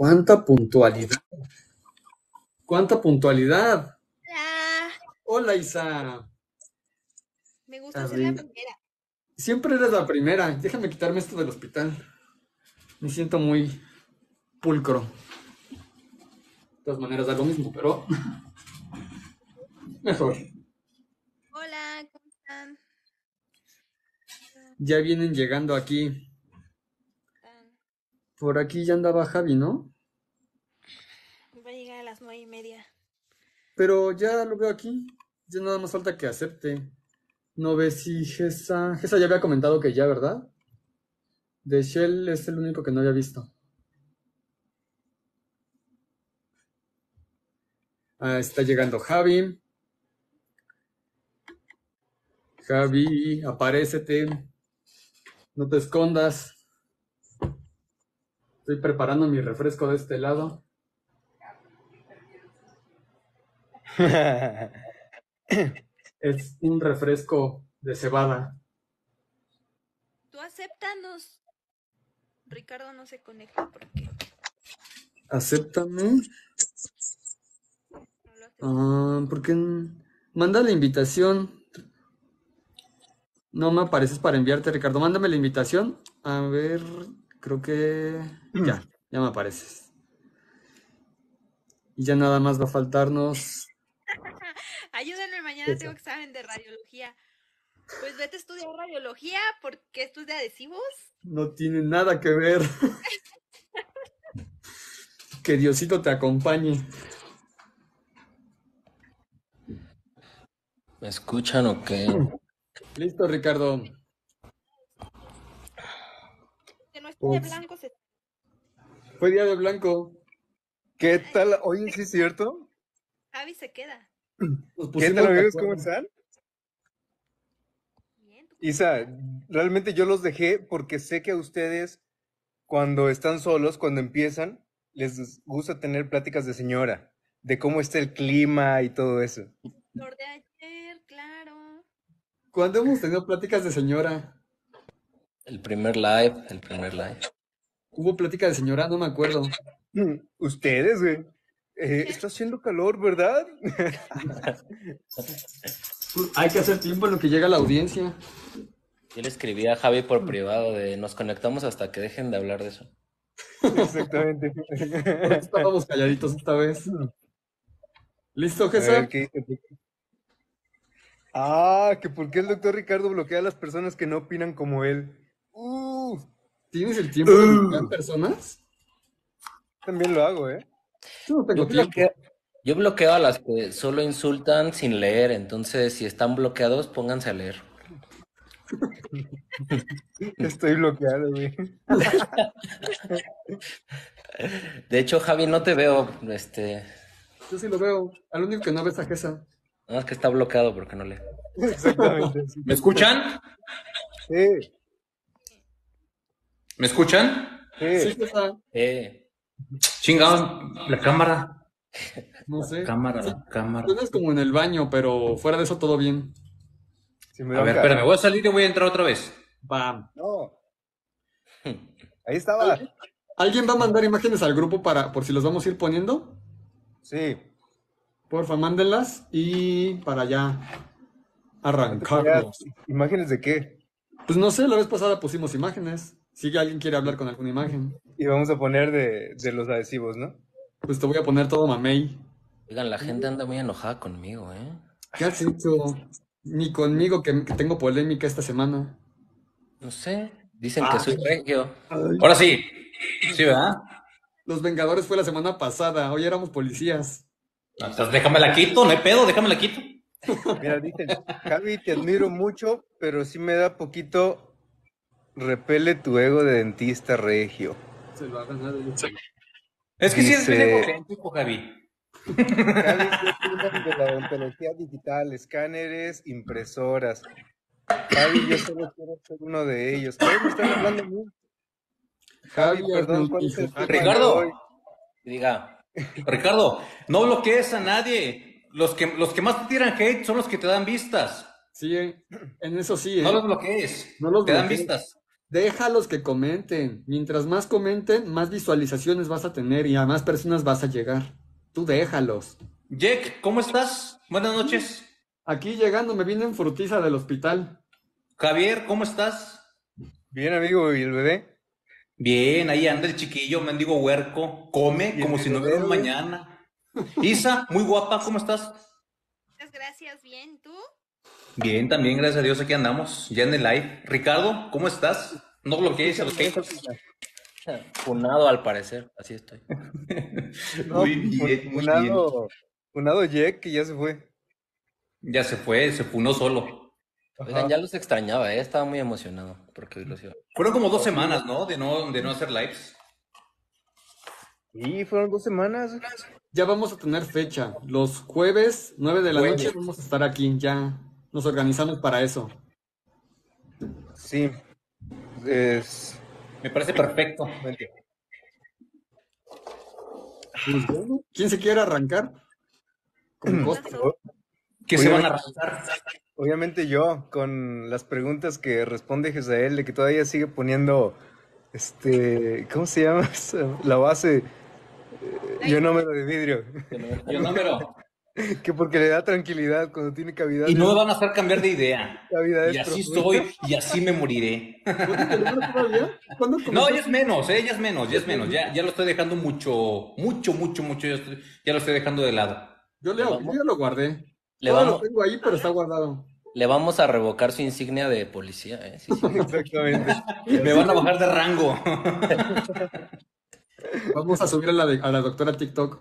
¿Cuánta puntualidad? ¿Cuánta puntualidad? Hola, Hola, Isa. me gusta ser la primera. Siempre eres la primera. Déjame quitarme esto del hospital. Me siento muy pulcro. De todas maneras da lo mismo, pero mejor. Hola, ¿cómo están? Ya vienen llegando aquí. ¿Están? Por aquí ya andaba Javi, ¿no? Va a llegar a las 9:30. Pero ya lo veo aquí. Ya nada más falta que acepte. No ves si Gesa ya había comentado que ya, ¿verdad? De Shell es el único que no había visto. Ah, está llegando Javi. Javi, aparécete. No te escondas. Estoy preparando mi refresco de este lado. Es un refresco de cebada. Tú acéptanos. Ricardo no se conecta porque Acéptame. no lo acepta. ¿Por qué? Manda la invitación. No me apareces para enviarte, Ricardo. Mándame la invitación. A ver, creo que ya me apareces. Y ya nada más va a faltarnos. Ayúdenme, mañana tengo examen de radiología. Pues vete a estudiar radiología porque estos de adhesivos. No tiene nada que ver. Que Diosito te acompañe. ¿Me escuchan o qué? Listo, Ricardo. Que no esté de Pues, blanco se... fue día de blanco. ¿Qué tal? Oye, ¿sí es cierto? Javi se queda. Nos ¿Qué pusimos tal, de amigos? ¿Cómo acuerdo. están? Bien, ¿tú cómo Isa, realmente yo los dejé porque sé que a ustedes, cuando están solos, cuando empiezan, les gusta tener pláticas de señora, de cómo está el clima y todo eso. Flor de ayer, claro. ¿Cuándo hemos tenido pláticas de señora? El primer live. ¿Hubo plática de señora? No me acuerdo. Ustedes, güey. ¿Qué? Está haciendo calor, ¿verdad? Hay que hacer tiempo en lo que llega la audiencia. Yo le escribí a Javi por privado de nos conectamos hasta que dejen de hablar de eso. Exactamente. Por eso estábamos calladitos esta vez. ¿Listo, A Gesa? ver, ¿qué dice? Ah, que por qué el doctor Ricardo bloquea a las personas que no opinan como él. ¿Tienes el tiempo de bloquear personas? También lo hago, ¿eh? Yo no tengo Yo tiempo. bloqueo, yo bloqueo a las que solo insultan sin leer, entonces si están bloqueados, pónganse a leer. Estoy bloqueado, güey. De hecho, Javi, no te veo, Yo sí lo veo. Al único que no ves a Gesa. nada más que está bloqueado porque no lee. Exactamente. Sí. ¿Me escuchan? Sí, ¿Me escuchan? Sí, sí. Gesa. Chingado, la cámara. No sé. Cámara, Sí, la cámara. suenas como en el baño, pero fuera de eso todo bien. Sin A ver, bronca. espérame, voy a salir y voy a entrar otra vez. Va. No. Ahí estaba. ¿Alguien va a mandar imágenes al grupo por si los vamos a ir poniendo? Sí. Porfa, mándenlas y para ya Antes que veas, arrancarnos. ¿imágenes de qué? Pues no sé, la vez pasada pusimos imágenes. Si alguien quiere hablar con alguna imagen, Y vamos a poner de los adhesivos, ¿no? pues te voy a poner todo mamey. Oigan, la gente anda muy enojada conmigo, ¿eh? ¿Qué has hecho? Ni conmigo que tengo polémica esta semana. No sé, dicen que soy regio. Ay, Ahora sí. Sí, ¿verdad? los Vengadores fue la semana pasada, hoy éramos policías. No, entonces déjame la quito, no hay pedo, déjame la quito. Mira, dicen, Javi, te admiro mucho, pero sí me da poquito repele tu ego de dentista regio. Se lo ha ganado. Es que sí es bien Dice, egocéntrico, Javi. Javi, ¿qué opinan de la odontología digital? Escáneres, impresoras. Javi, yo solo quiero ser uno de ellos. ¿Qué me están hablando a mí? Javi, Javi, hazme perdón, un ¿cuál es el hijo. tema de Ricardo, hoy? Diga, Ricardo, no bloquees a nadie. Los que más te tiran hate son los que te dan vistas. Sí, en eso sí, No ¿eh? los bloquees. No los Te dan bloquees. vistas. Déjalos que comenten. Mientras más comenten, más visualizaciones vas a tener y a más personas vas a llegar. Tú déjalos. Jack, ¿cómo estás? Buenas noches. Aquí llegando, me vine en frutiza del hospital. Javier, ¿cómo estás? Bien, amigo, ¿y el bebé? Bien, ahí anda el chiquillo, mendigo huerco. Come ¿Y como el si no bebé, hubiera un güey? mañana. Isa, muy guapa, ¿cómo estás? Muchas gracias, bien, ¿tú? Bien, también, gracias a Dios, aquí andamos, ya en el live. Ricardo, ¿cómo estás? No bloquees a los haters. Funado al parecer, así estoy. No, Muy bien, muy bien. Funado Jack, que ya se fue. Ya se fue, se funó solo. Oigan, ya los extrañaba, estaba muy emocionado porque hoy los iba. Fueron como 2 semanas, ¿no? De no hacer lives. Y fueron 2 semanas. Ya vamos a tener fecha. Los jueves, 9 de la Jueves. noche, vamos a estar aquí. Ya nos organizamos para eso. Sí. Es... Me parece perfecto. Pues bueno, ¿quién se quiere arrancar? Con costo. Pasó. ¿Qué se van a arrancar? Obviamente yo, con las preguntas que responde Gesael, de que todavía sigue poniendo, ¿cómo se llama? La base, ionómero de vidrio. Yo número. Que porque le da tranquilidad cuando tiene cavidades. Y no me van a hacer cambiar de idea. Cavidades Y así profundas. estoy, y así me moriré. ¿Cuánto te dura todavía? ¿Cuándo No, comenzó? ya es menos, ya es menos, ya es menos. Ya lo estoy dejando mucho. Ya lo estoy dejando de lado. Yo ya lo guardé. Le Todo lo vamos, tengo ahí, pero está guardado. le vamos a revocar su insignia de policía, Sí, sí. Exactamente. Me van a bajar de rango. Vamos a subir a la doctora TikTok.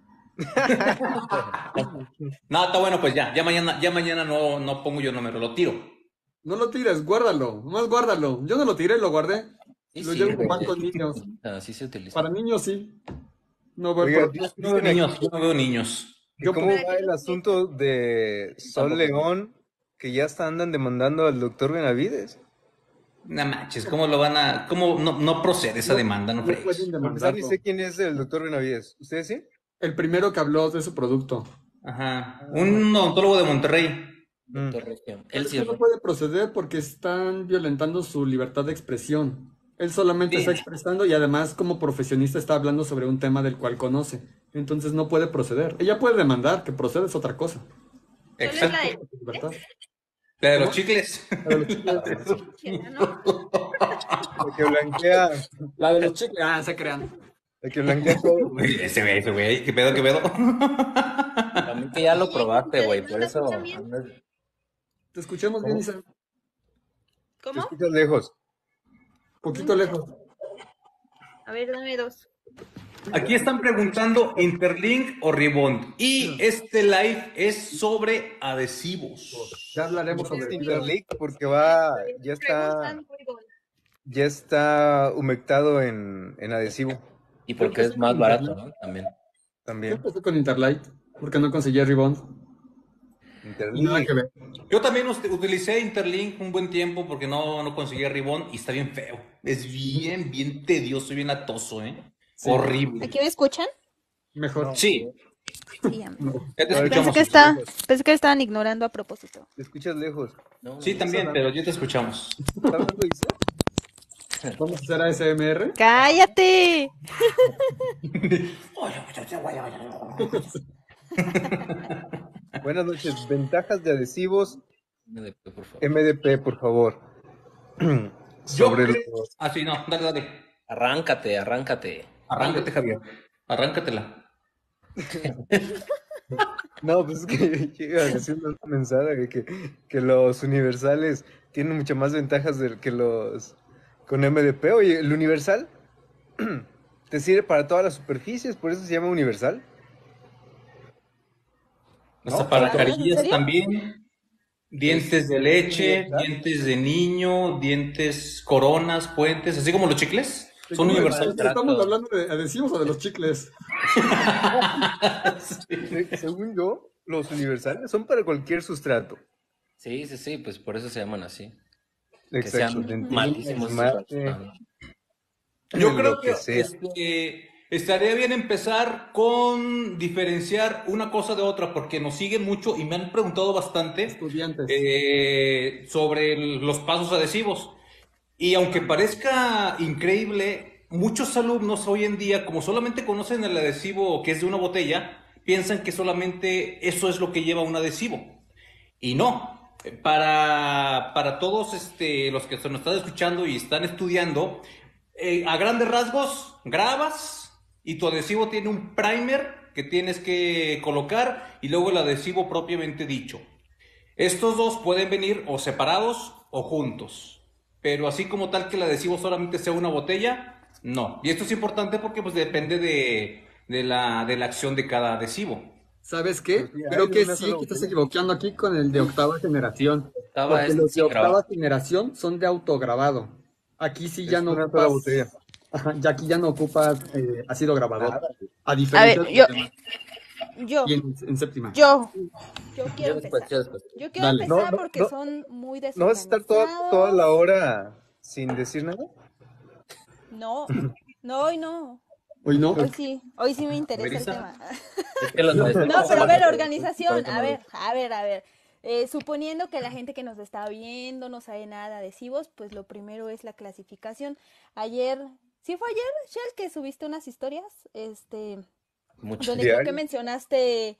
No, está bueno, pues ya mañana no pongo yo número, lo tiro. No lo tires, guárdalo. Nomás guárdalo. Yo no lo tiré, lo guardé. Sí, Lo sí, llevo güey. pan con niños. Así se utiliza. Para niños sí. No voy Oiga, por... Yo no veo niños, yo no veo niños. ¿Y cómo va el asunto de Sol León, que ya andan demandando al doctor Benavides? No manches, ¿cómo lo van a...? ¿Cómo no procede esa demanda? No No fregues. pueden Para empezar, ni demandarlo. sé quién es el doctor Benavides. ¿Ustedes sí? El primero que habló de su producto. Ajá. Un odontólogo de Monterrey. Doctor Regio. Él Él sí es no puede proceder porque están violentando su libertad de expresión. Él solamente Sí. está expresando y además como profesionista está hablando sobre un tema del cual conoce. Entonces no puede proceder. Ella puede demandar, que procede es otra cosa. Solo es Exacto. la de Su libertad. La de los chicles. La de los chicles. Chela, ¿no? La que blanquea, La de los chicles. Ah, se crean. la que blanquea todo. Uy, ese güey, ¿qué pedo? A mí que ya lo probaste, güey, por ¿No eso escuchan bien? andas- Te escuchamos bien, Isa. Te ¿Cómo? escuchas lejos. Poquito lejos. A ver, dame dos. Aquí están preguntando Interlink o Ribond. Y este live es sobre adhesivos. Ya hablaremos sobre Este el Interlink porque Preguntan, oigo, ya está humectado en adhesivo Y porque es más barato, ¿no? También. Yo también. empecé con Interlight porque no conseguía Rebound. Y nada Interlink. que ver. Yo también utilicé Interlink un buen tiempo porque no conseguía Ribond y está bien feo. Es bien tedioso y bien atoso, ¿eh? Sí. Horrible. ¿aquí me escuchan? Mejor. Sí, Sí, ya. ya te A ver, escuchamos. Pensé que estaban ignorando a propósito. Te escuchas lejos. No, Sí, también, pero ya te escuchamos. ¿Está hablando Isa? Vamos a hacer ASMR. ¡Cállate! Buenas noches. Ventajas de adhesivos MDP, por favor. MDP, por favor. Yo Sobre creo- los... Ah, sí, no, dale. Arráncate. Arráncate, Javier. Arráncatela. No, pues es que llega haciendo una mensaje que los universales tienen muchas más ventajas que los con MDP. Oye, el universal te sirve para todas las superficies, por eso se llama universal. Hasta para ¿En carillas serio? también. Dientes de leche, dientes de niño, dientes, coronas, puentes, así como los chicles. Son universales. ¿Estamos hablando de adhesivos o de los chicles? Según yo, los universales son para cualquier sustrato. Sí, pues por eso se llaman así. Que Exacto. sean Dentín, malísimos. esmalte, Yo lo creo que sea. estaría bien empezar con diferenciar una cosa de otra, porque nos siguen mucho y me han preguntado bastante Estudiantes. sobre los pasos adhesivos. Y aunque parezca increíble, muchos alumnos hoy en día, como solamente conocen el adhesivo que es de una botella, piensan que solamente eso es lo que lleva un adhesivo. Y no, para todos los que se nos están escuchando y están estudiando, a grandes rasgos, grabas y tu adhesivo tiene un primer que tienes que colocar y luego el adhesivo propiamente dicho. Estos dos pueden venir o separados o juntos, pero así como tal que el adhesivo solamente sea una botella, no. Y esto es importante porque pues depende de la acción de cada adhesivo. ¿Sabes qué? Pues sí, Creo hay que una sí, sola que estás botella. equivocando aquí con el de octava generación. Porque los de sí grababa. octava generación son de autograbado. Aquí sí ya Es no una sola ocupas, botella. ajá, ya aquí ya no ocupas ácido grabador. Nada. A A diferencia ver, de los demás. yo, Y en séptima. yo Yo quiero después, empezar. yo después. Yo quiero Dale. empezar No, porque no, son muy ¿no vas a estar toda la desorganizados. hora sin decir nada? No, no, hoy no. Hoy no. Hoy sí me interesa el Melissa. tema. Es que los adhesivos No, pero a son ver, las- organización, a ver. Suponiendo que la gente que nos está viendo no sabe nada de adhesivos, pues lo primero es la clasificación. Ayer, ¿sí fue ayer, Shell, que subiste unas historias? Muchos. Donde creo que Diario. mencionaste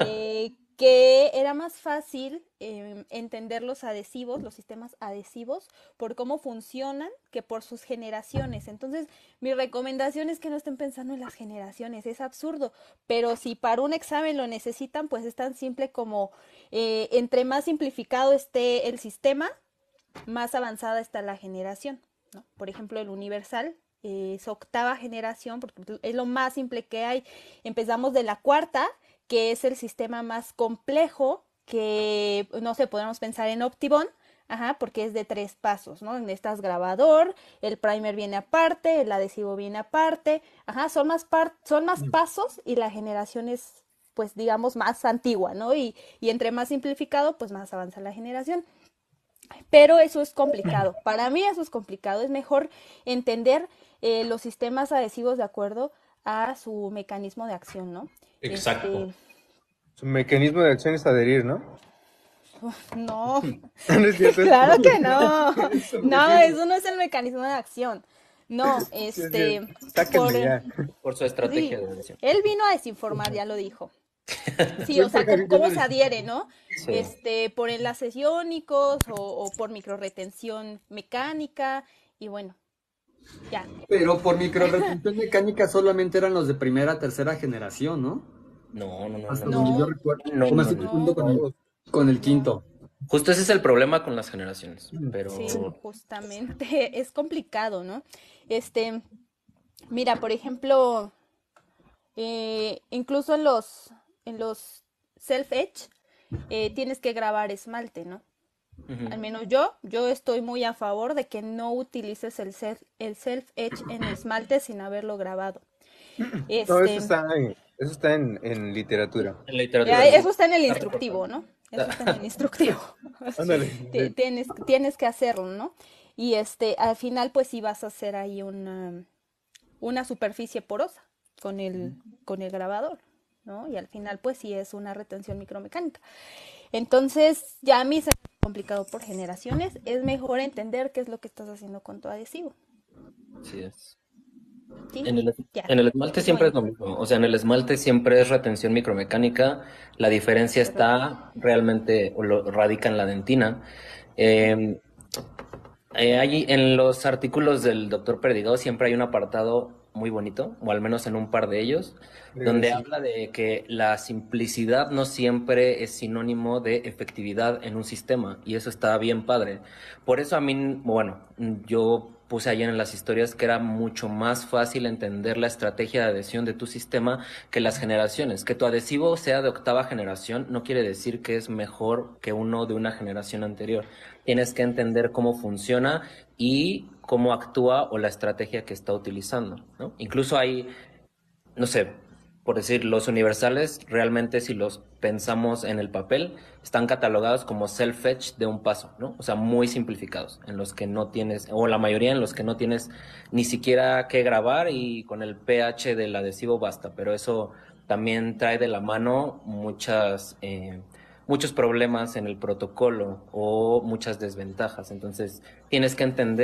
que era más fácil entender los adhesivos, los sistemas adhesivos, por cómo funcionan que por sus generaciones. Entonces, mi recomendación es que no estén pensando en las generaciones, es absurdo, pero si para un examen lo necesitan, pues es tan simple como entre más simplificado esté el sistema, más avanzada está la generación, ¿no? Por ejemplo, el universal es octava generación, porque es lo más simple que hay. Empezamos de la cuarta, que es el sistema más complejo, que no sé, podemos pensar en Optibon, ajá, porque es de 3 pasos, ¿no? Necesitas grabador, el primer viene aparte, el adhesivo viene aparte, ajá, son más pasos y la generación es, pues, digamos, más antigua, ¿no? Y entre más simplificado, pues más avanza la generación. Pero eso es complicado. Para mí eso es complicado. Es mejor entender los sistemas adhesivos de acuerdo a su mecanismo de acción, ¿no? Exacto. Su mecanismo de acción es adherir, ¿no? No, No es cierto. claro que no. Eso No, me eso no es el mecanismo de acción. No, Sí, es cierto. por, Sáquenme ya. Por su estrategia sí, de adhesión. él vino a desinformar, ya lo dijo. Sí, Sí, o sea, porque cómo se adhiere, ¿no? Sí. Por enlaces iónicos o por microrretención mecánica y bueno, ya. Pero por microretención mecánica solamente eran los de primera, tercera generación, ¿no? No, no, no, Hasta no. donde yo No, recuerdo. No, O me no, estoy no. confundiendo con el quinto. Justo ese es el problema con las generaciones. Pero sí, justamente es complicado, ¿no? Mira, por ejemplo, incluso en los self-etch tienes que grabar esmalte, ¿no? Al ujú. menos yo estoy muy a favor de que no utilices el self-etch en esmalte sin haberlo grabado. No, Este, eso está en literatura. En la literatura sí. eso está en el Está instructivo, reportado. ¿no? Eso está en el instructivo. Ándale. Tienes que hacerlo, ¿no? Y al final, pues sí vas a hacer ahí una superficie porosa con el grabador, ¿no? Y al final, pues sí es una retención micromecánica. Entonces, ya a mí se me ha complicado por generaciones. Es mejor entender qué es lo que estás haciendo con tu adhesivo, Así es. ¿sí? Ya. En el esmalte siempre es Bueno, lo mismo. O sea, en el esmalte siempre es retención micromecánica. La diferencia correcto. está realmente, o lo radica en la dentina. Eh, Hay en los artículos del doctor Perdigao siempre hay un apartado muy bonito, o al menos en un par de ellos, donde Sí. habla de que la simplicidad no siempre es sinónimo de efectividad en un sistema, y eso está bien padre. Por eso a mí, bueno, yo puse ayer en las historias que era mucho más fácil entender la estrategia de adhesión de tu sistema que las generaciones. Que tu adhesivo sea de octava generación no quiere decir que es mejor que uno de una generación anterior. Tienes que entender cómo funciona y cómo actúa o la estrategia que está utilizando, ¿no? Incluso hay, no sé, por decir, los universales realmente si los pensamos en el papel, están catalogados como self-fetch de un paso, ¿no? O sea, muy simplificados, en los que no tienes, o la mayoría en los que no tienes ni siquiera que grabar y con el pH del adhesivo basta, pero eso también trae de la mano muchos problemas en el protocolo o muchas desventajas. Entonces, tienes que entender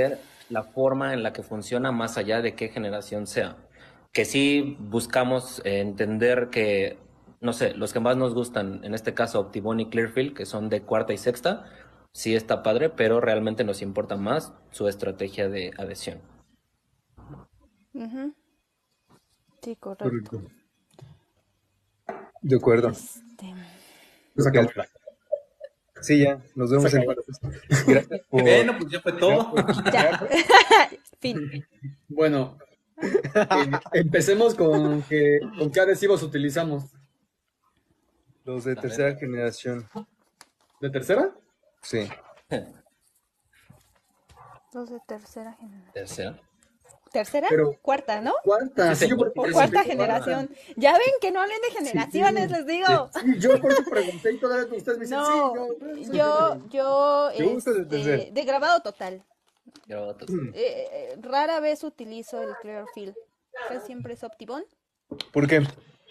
la forma en la que funciona más allá de qué generación sea. Que sí buscamos entender que, no sé, los que más nos gustan, en este caso Optibone y Clearfield, que son de cuarta y sexta, sí está padre, pero realmente nos importa más su estrategia de adhesión. Ujú. Sí, correcto. Correcto. De acuerdo. Nos Ok, acabó. sí, ya, nos vemos Se en acabó. Gracias por... Bueno, pues ya fue todo. Ya. Fin. Bueno, empecemos con qué adhesivos utilizamos. Los de tercera generación. ¿De tercera? Sí. Los de tercera generación. ¿Tercera? ¿Tercera? Pero- Cuarta, ¿no? Cuarta, Sí, sí, yo por O eso cuarta dije generación. Ya ven que no hablen de generaciones, sí. les digo. Sí, yo por eso pregunté y todavía ustedes me dicen, No, sí, yo, ¿Te gusta de tercera? de grabado total. Grabados. Rara vez utilizo el Clearfield. Casi siempre es Optibone. ¿Por qué?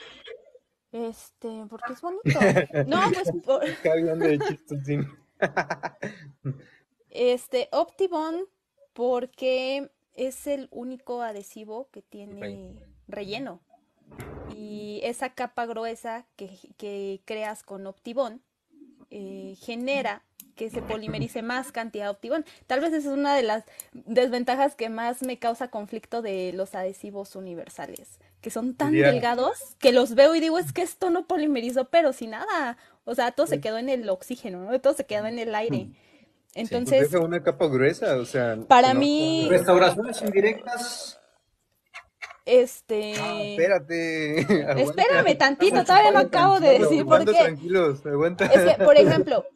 Porque es bonito. No, pues Cargando de chistosín. Optibone porque es el único adhesivo que tiene relleno. Y esa capa gruesa que creas con Optibone genera que se polimerice más cantidad de Optibone. Tal vez esa es una de las desventajas que más me causa conflicto de los adhesivos universales, que son tan Ya. delgados que los veo y digo, es que esto no polimerizó, pero sin nada. O sea, todo se quedó en el oxígeno, ¿no? Todo se quedó en el aire. Pues Entonces, deja una capa gruesa, o sea... para que no- mí, Restauraciones indirectas. Espérate. espérame tantito, todavía no acabo de decir por qué. Tranquilos, aguanta. Es que, por ejemplo,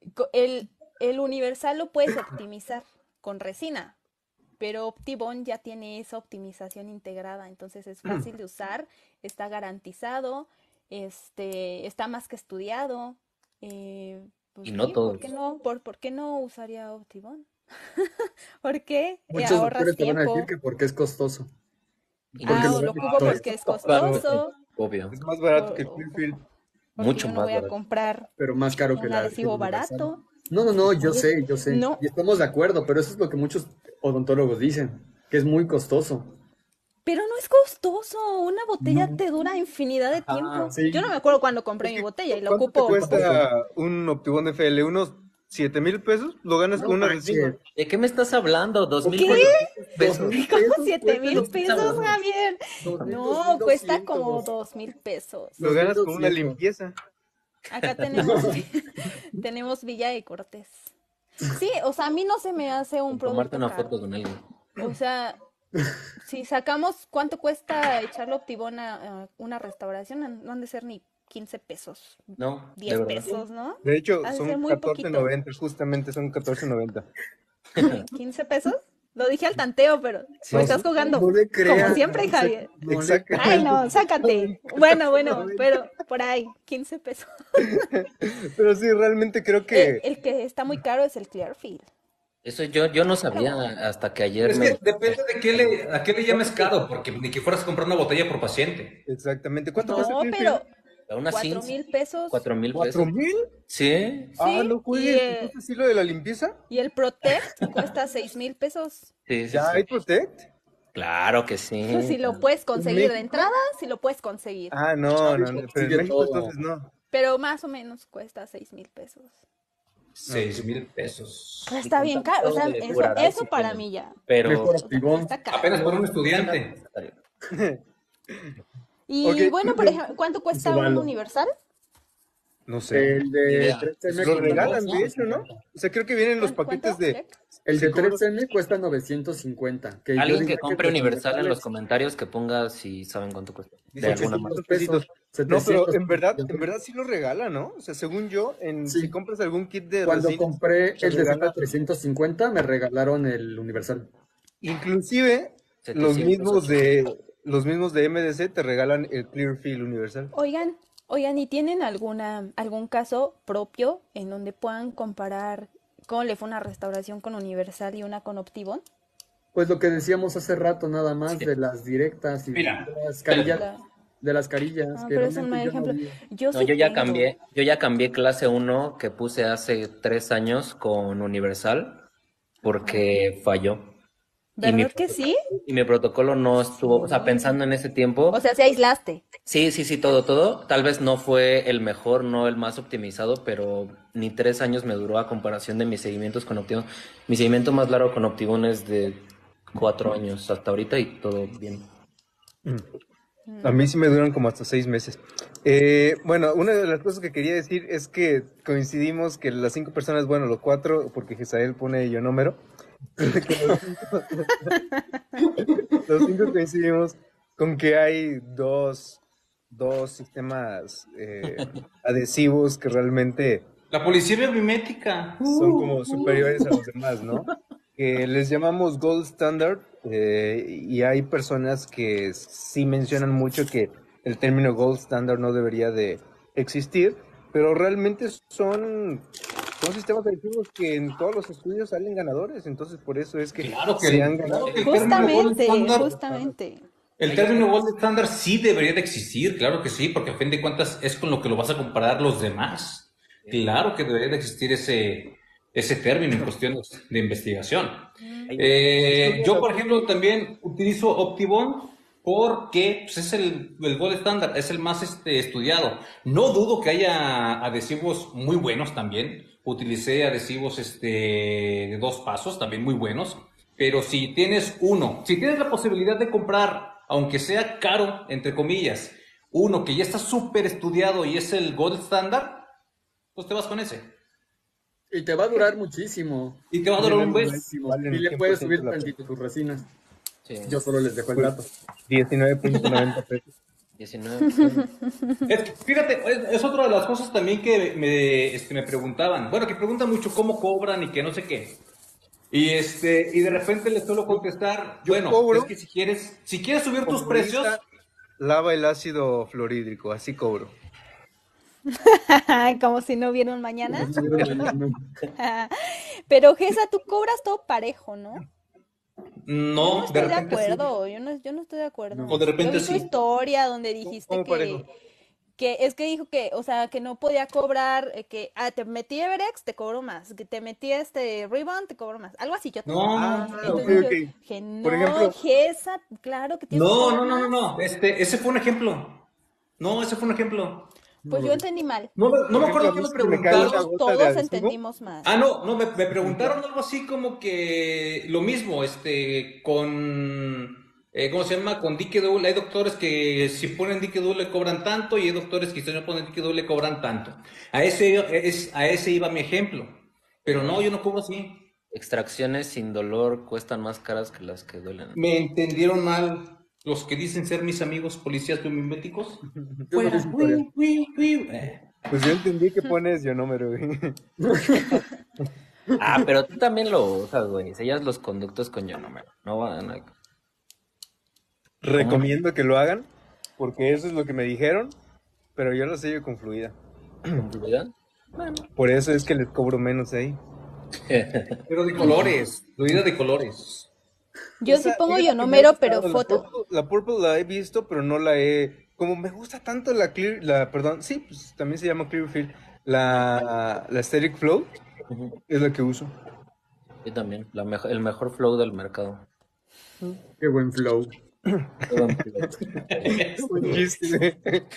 el universal lo puedes optimizar con resina, pero Optibone ya tiene esa optimización integrada, entonces es fácil de usar, está garantizado, está más que estudiado. Pues Y no sí, todos. ¿por qué no, por qué no usaría Optibone? ¿Por qué? Muchos Ahorras doctores te van a tiempo. decir que porque es costoso. Y Porque Ah, lo o lo ven ocupo en porque es TikTok. costoso, obvio. Es más barato que o- Clearfield. porque Mucho yo no más voy a barato. comprar Pero más caro que un la adhesivo universal. barato. No, yo Oye, sé. no. Y estamos de acuerdo, pero eso es lo que muchos odontólogos dicen, que es muy costoso. Pero no es costoso, una botella No. te dura infinidad de tiempo. sí. Yo no me acuerdo cuando compré mi botella y lo ¿Cuánto te ocupo. cuesta un Optibone FL? ¿Unos 7,000 pesos? ¿Lo ganas No con una manches. resina? ¿De qué me estás hablando? ¿Qué? 2,400 pesos. 2,000 ¿Cómo pesos 7,000 cuesta, pesos, Javier? 2,000, No, cuesta 2,200. como 2,000 pesos. Lo ganas con una 2,200. limpieza. Acá tenemos Villa de Cortés. Sí, o sea, a mí no se me hace un Tomarte producto una caro. foto con alguien. O sea, si sacamos cuánto cuesta echarle Optibone a una restauración, no han de ser ni 15 pesos, No, de 10 verdad. pesos, ¿no? De hecho, Ha de son ser muy poquito. 14.90, justamente son 14.90. ¿15 pesos? Lo dije al tanteo, pero Sí, me estás sí. jugando. No le creas. Como siempre, Javier. No le Exacto. creas. Ay, no, sácate. Bueno, pero por ahí, 15 pesos. Pero sí, realmente creo que... El que está muy caro es el Clearfield. Eso yo no sabía hasta que ayer Es que depende de a qué le llames caro, porque ni que fueras a comprar una botella por paciente. Exactamente. ¿Cuánto No, cuesta Clearfield? pero Aún así, 4,000 pesos. 4,000 pesos. ¿4,000? Sí, Ah, Sí, no juegues. ¿Cuesta así lo de la limpieza? y el Protect cuesta 6,000 pesos. sí, sí, ¿Ya sí. hay Protect? Claro que sí. Pues si lo puedes conseguir de México? entrada, si lo puedes conseguir. Ah, no, pero en Sigue México todo. entonces no. Pero más o menos cuesta 6,000 pesos. 6,000 pesos. Pues está bien caro. O sea, de curarás eso y para todo. mí ya. Pero Mejor Optibone. Está caro. Apenas por un estudiante. Y Ok. bueno, por ejemplo, ¿cuánto cuesta un valo. universal? No sé. El de Idea. 3M Lo cuesta regalan, de hecho, ¿no? O sea, creo que vienen los ¿Cuánto? paquetes de... El de Sí, ¿cómo no? 3M cuesta 950. Que yo alguien diría que compre los universal en los universales, comentarios que ponga si saben cuánto cuesta. De Dice alguna 800 marca. pesitos. No, 700, pero en verdad sí lo regalan, ¿no? O sea, según yo, Sí. si compras algún kit de Cuando resina, compré te el de regala- 350 me regalaron el universal. inclusive 700, los mismos de MDC te regalan el Clearfield Universal. Oigan, ¿y tienen algún caso propio en donde puedan comparar cómo le fue una restauración con Universal y una con Optibone? Pues lo que decíamos hace rato nada más Sí. de las directas y Mira. de las carillas, La- de las carillas. Ah, que pero es un realmente mal yo no ejemplo. vi. Yo No, sí tengo. yo ya cambié clase 1 que puse hace 3 años con Universal porque falló. y mi, ¿Verdad que sí? y mi protocolo no estuvo, o sea, pensando en ese tiempo, O sea, se aislaste. sí, todo. Tal vez no fue el mejor, no el más optimizado, pero ni 3 años me duró a comparación de mis seguimientos con Optivon. Mi seguimiento más largo con Optivon es de 4 años hasta ahorita y todo bien. A mí sí me duran como hasta 6 meses. Bueno, una de las cosas que quería decir es que coincidimos que las 5 personas, bueno, los 4, porque Gesael pone ionómero, que los 5 coincidimos con que hay dos sistemas adhesivos que realmente La policía biomimética. son como superiores a los demás, ¿no? Que les llamamos gold standard, y hay personas que sí mencionan mucho que el término gold standard no debería de existir, pero realmente son sistemas adhesivos que en todos los estudios salen ganadores, entonces por eso es que Claro que, se han claro ganado. que el término gold Justamente, standard, justamente. el término gold standard sí debería de existir, claro que sí, porque a fin de cuentas es con lo que lo vas a comparar los demás. Claro que debería de existir ese término en cuestiones de investigación. Yo, por ejemplo, también utilizo Optibon porque pues, es el gold standard, es el más estudiado. No dudo que haya adhesivos muy buenos también. Utilicé adhesivos de 2 pasos, también muy buenos. Pero si tienes la posibilidad de comprar, aunque sea caro, entre comillas, uno que ya está súper estudiado y es el gold standard, pues te vas con ese. Y te va a durar muchísimo. Y te va a durar un mes. Muchísimo. Valen Y le puedes 100% subir la tantito tus resinas. Sí, Yo solo les dejo el dato. 19.90 pesos. 19. Fíjate, es otra de las cosas también que me preguntaban. Bueno, que preguntan mucho cómo cobran y que no sé qué. Y de repente les suelo contestar, Yo bueno, cobro es que si quieres subir tus como precios, lista, lava el ácido fluorhídrico, así cobro. Como si no hubiera un mañana. No. Pero Gesa, tú cobras todo parejo, ¿no? Yo no no, de estoy de repente sí. acuerdo, yo no estoy de acuerdo. O de Yo repente vi tu sí. historia donde dijiste ¿Cómo parejo? que es que dijo que, o sea, que no podía cobrar, que te metí Everex, te cobro más, que te metí Rebound, te cobro más, algo así, yo te No, Ah, ok, entonces yo ok. dije, Por no, ejemplo, Gesa, claro que tienes que no, cobrar no, no, no, más. no. Ese fue un ejemplo. No, ese fue un ejemplo. No Pues lo yo vi. entendí mal. No por me ejemplo, acuerdo a qué mí me si me cae una preguntaron. Todos, gota de todos adhesivo, entendimos mal. Ah, no, me preguntaron algo así como que lo mismo, ¿cómo se llama? Con dique doble. Hay doctores que si ponen dique doble cobran tanto y hay doctores que si no ponen dique doble cobran tanto. A ese iba mi ejemplo. Pero no, yo no cobro así. Extracciones sin dolor cuestan más caras que las que duelen. Me entendieron mal los que dicen ser mis amigos policías biomiméticos. Yo no vi Fuera. su historia. pues yo entendí que pones ionómero, güey. Ah, pero tú también lo usas, güey. Sellas los conductos con ionómero. No van a... ¿Cómo? Recomiendo que lo hagan, porque eso es lo que me dijeron, pero yo lo sello con fluida. ¿Con fluidez? Por eso es que les cobro menos ahí. Pero de colores, fluida de colores. Yo sí pongo Fíjate que me ha ionomero, pero gustado, foto. La purple la he visto, pero no la he... Como me gusta tanto perdón, sí, pues también se llama Clearfield, la Aesthetic Flow, Ujú. es la que uso. Yo también. El mejor flow del mercado. Qué buen flow. Qué buen flow. Buen chiste.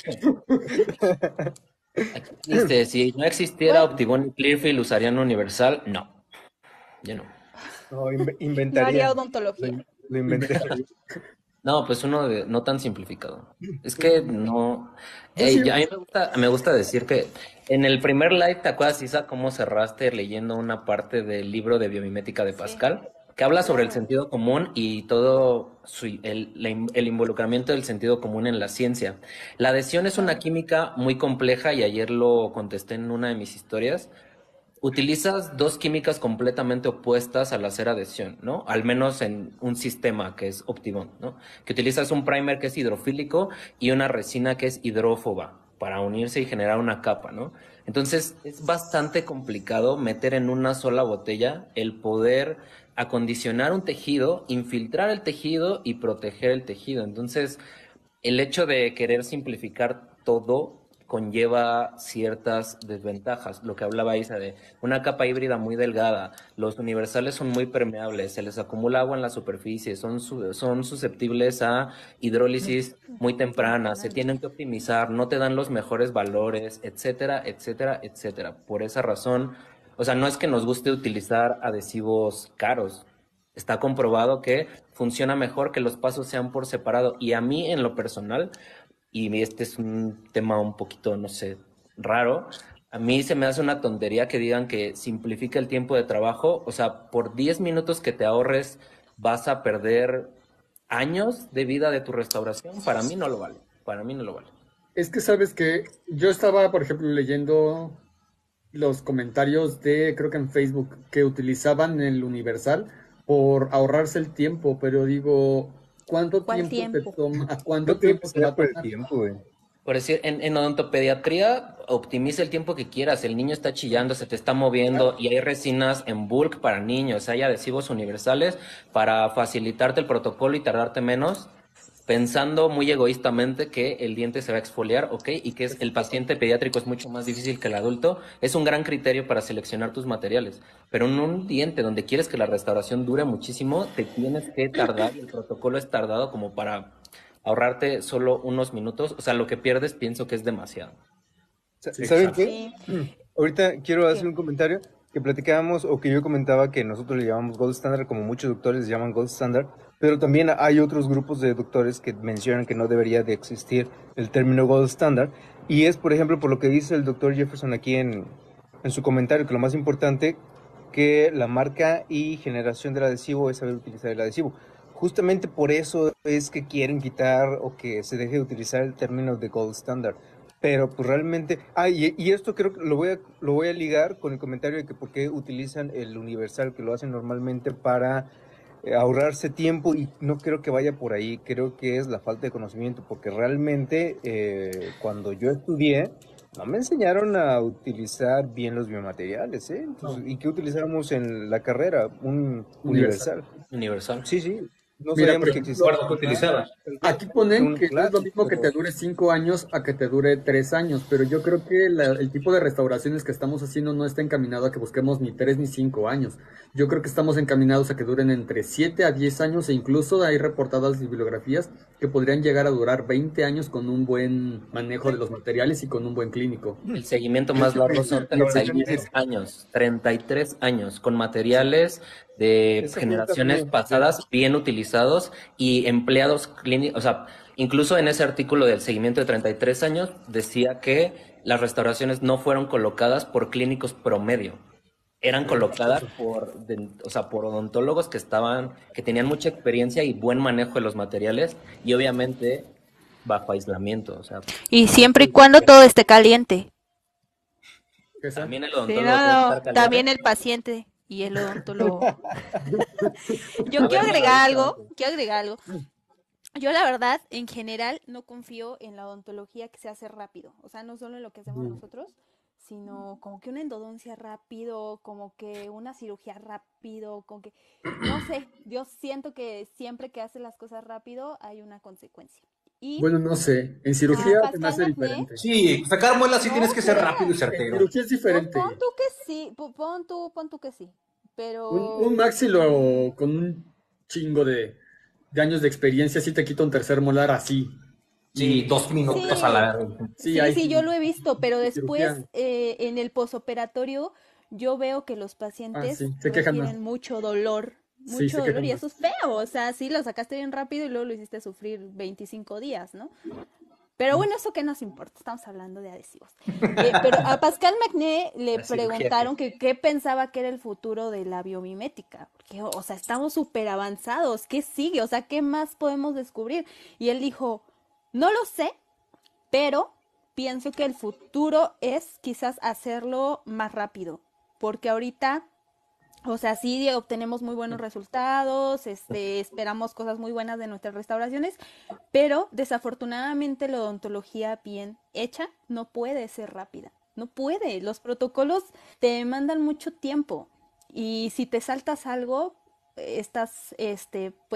Aquí dice, si no existiera Bueno, Optibon y Clearfield, ¿usarían Universal? No, yo no. No, no inventaría. haría Lo, odontología. lo inventé. No, pues no tan simplificado. Es que no. Yo sí, A mí me gusta decir que en el primer live, ¿te acuerdas, Isa, cómo cerraste leyendo una parte del libro de biomimética de Sí, Pascal? Que habla sobre el claro. sentido común y todo el involucramiento del sentido común en la ciencia. La adhesión es una Claro. química muy compleja y ayer lo contesté en una de mis historias. Utilizas dos químicas completamente opuestas al hacer adhesión, ¿no? Al menos en un sistema que es Optibond, ¿no? Que utilizas un primer que es hidrofílico y una resina que es hidrófoba para unirse y generar una capa, ¿no? Entonces es bastante complicado meter en una sola botella el poder acondicionar un tejido, infiltrar el tejido y proteger el tejido. Entonces, el hecho de querer simplificar todo conlleva ciertas desventajas. Lo que hablaba Isa de una capa híbrida muy delgada, los universales son muy permeables, se les acumula agua en la superficie, son susceptibles a hidrólisis muy temprana, se tienen que optimizar, no te dan los mejores valores, etcétera, etcétera, etcétera. Por esa razón, o sea, no es que nos guste utilizar adhesivos caros. Está comprobado que funciona mejor que los pasos sean por separado. Y a mí, en lo personal, y este es un tema un poquito, no sé, raro, a mí se me hace una tontería que digan que simplifica el tiempo de trabajo. O sea, por 10 minutos que te ahorres vas a perder años de vida de tu restauración. Para mí no lo vale. Para mí no lo vale. Es que sabes que yo estaba, por ejemplo, leyendo los comentarios de, creo que en Facebook, que utilizaban el Universal por ahorrarse el tiempo, pero digo, ¿cuánto ¿Cuál tiempo te tiempo? toma? ¿A cuánto No creo tiempo que te va sea a por el tomar? tiempo, güey. Por decir, en odontopediatría, optimiza el tiempo que quieras. El niño está chillando, se te está moviendo y hay resinas en bulk para niños, hay adhesivos universales para facilitarte el protocolo y tardarte menos, pensando muy egoístamente que el diente se va a exfoliar, ¿ok? Y que el paciente pediátrico es mucho más difícil que el adulto. Es un gran criterio para seleccionar tus materiales. Pero en un diente donde quieres que la restauración dure muchísimo, te tienes que tardar y el protocolo es tardado como para ahorrarte solo unos minutos. O sea, lo que pierdes pienso que es demasiado. Sí, ¿Saben exacto. qué? Sí. Ahorita quiero hacer ¿Qué? un comentario que platicábamos o que yo comentaba que nosotros le llamamos Gold Standard, como muchos doctores le llaman Gold Standard, pero también hay otros grupos de doctores que mencionan que no debería de existir el término Gold Standard, y es, por ejemplo, por lo que dice el doctor Jefferson aquí en su comentario, que lo más importante que la marca y generación del adhesivo es saber utilizar el adhesivo. Justamente por eso es que quieren quitar o que se deje de utilizar el término de Gold Standard. Pero pues realmente, y esto creo que lo voy a ligar con el comentario de que por qué utilizan el universal, que lo hacen normalmente para ahorrarse tiempo, y no creo que vaya por ahí, creo que es la falta de conocimiento, porque realmente cuando yo estudié, no me enseñaron a utilizar bien los biomateriales, ¿eh? Entonces, No, ¿y qué utilizamos en la carrera? Un universal. universal. Universal. Sí, sí, no Mira, por sabíamos que ejemplo, existía Recuerdo que más, utilizaba. aquí ponen un que no es lo clásico, mismo que te dure 5 años a que te dure 3 años, pero yo creo que el tipo de restauraciones que estamos haciendo no está encaminado a que busquemos ni 3 ni 5 años. Yo creo que estamos encaminados a que duren entre 7 a 10 años, e incluso hay reportadas bibliografías que podrían llegar a durar 20 años con un buen manejo de los materiales y con un buen clínico. El seguimiento más largo son lo que yo 33 años, 33 años, con materiales de esa pregunta fue muy generaciones importante. pasadas bien utilizados y empleados clínicos. O sea, incluso en ese artículo del seguimiento de 33 años decía que las restauraciones no fueron colocadas por clínicos promedio. Eran colocadas o sea, por odontólogos que tenían mucha experiencia y buen manejo de los materiales y obviamente bajo aislamiento. O sea, Y siempre y cuando todo esté caliente. ¿Esa? también el Sí, odontólogo no, tiene que no, estar caliente. también el paciente y el odontólogo. Yo A quiero ver, agregar Margarita, algo, quiero agregar algo. Yo la verdad, en general, no confío en la odontología que se hace rápido. O sea, no solo en lo que hacemos nosotros, sino como que una endodoncia rápido, como que una cirugía rápido, como que, no sé, yo siento que siempre que hace las cosas rápido hay una consecuencia. Y Bueno, no sé, en a cirugía se me Pascal hace Magné, diferente. Sí, sacar muelas sí tienes no que ser rápido y creas. En certero. cirugía es diferente. Pon tú que sí, pon tú que sí. Un Pero maxilo con un chingo de años de experiencia sí te quita un tercer molar así. Sí, Y 2 minutos a sí, la... sí, sí, hay sí, yo lo he visto, pero cirugía. después en el posoperatorio yo veo que los Ah, pacientes sí, se quejan más. refieren Sí, se mucho dolor quejan y más. eso es feo, o sea, sí, lo sacaste bien rápido y luego lo hiciste sufrir 25 días, ¿no? Pero bueno, eso qué nos importa, estamos hablando de adhesivos. Pero a Pascal Magné le La cirugía que... preguntaron que qué pensaba que era el futuro de la biomimética, porque, o sea, estamos súper avanzados, ¿qué sigue? O sea, ¿qué más podemos descubrir? Y él dijo, no lo sé, pero pienso que el futuro es quizás hacerlo más rápido, porque ahorita, o sea, sí obtenemos muy buenos resultados, esperamos cosas muy buenas de nuestras restauraciones, pero desafortunadamente la odontología bien hecha no puede ser rápida, no puede, los protocolos te demandan mucho tiempo y si te saltas algo, estás, pues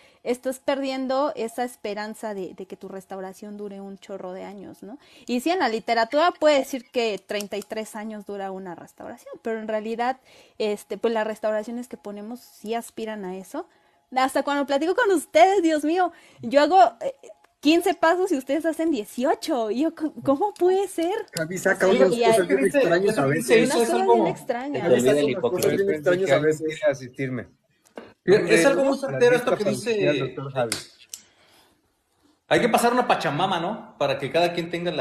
estás perdiendo esa esperanza de que tu restauración dure un chorro de años, ¿no? Y sí, en la literatura puede decir que 33 años dura una restauración, pero en realidad, pues las restauraciones que ponemos sí aspiran a eso. Hasta cuando platico con ustedes, Dios mío, yo hago 15 pasos y ustedes hacen 18. Y yo, ¿cómo puede ser? Javi saca Sí, unas y cosas hay- bien extrañas a veces. Eso Unas es cosas algo- bien Se extrañas. te olvida el Cosas hipócrita. bien extrañas a veces. Quiere asistirme. Es algo muy La certero esto lista que para asistir al dice. doctor Javi. Hay que pasar una pachamama, ¿no? Para que cada quien tenga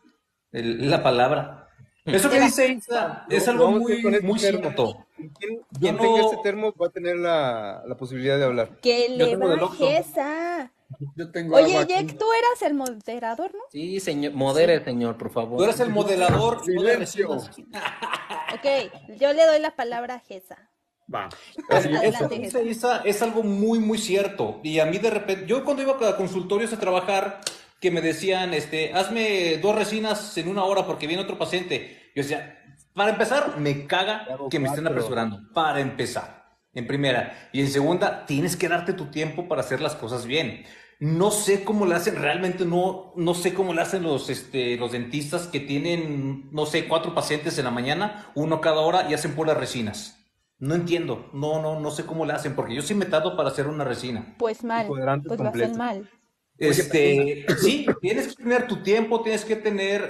la palabra. Eso que dice Isa es algo Vamos a ir con muy, este muy termo. cierto. Quien no- tenga este termo va a tener la posibilidad de hablar. Que Yo le tengo del Oxxo. bajes esa. Yo tengo Oye, agua aquí. Jack, tú eras el moderador, ¿no? Sí, señor, modere, señor, por favor. Tú eres el modelador. no de Silencio. resinas. Ok, yo le doy la palabra a Gesa. Va. Eso Adelante, que Gesa. dice Isa es algo muy, muy cierto. Y a mí de repente, yo cuando iba a consultorios a trabajar, que me decían, hazme 2 resinas en 1 hora porque viene otro paciente. Yo decía, para empezar, me caga Hago que me estén 4. apresurando. Para empezar, en primera. Y en segunda, tienes que darte tu tiempo para hacer las cosas bien. No sé cómo le hacen, realmente no sé cómo le hacen los dentistas que tienen, no sé, 4 pacientes en la mañana, 1 cada hora y hacen puras resinas. No entiendo, no sé cómo le hacen, porque yo sí me tardo para hacer una resina. Pues mal, Cuadrantes pues lo hacen completos. mal. Sí, tienes que tener tu tiempo, tienes que tener,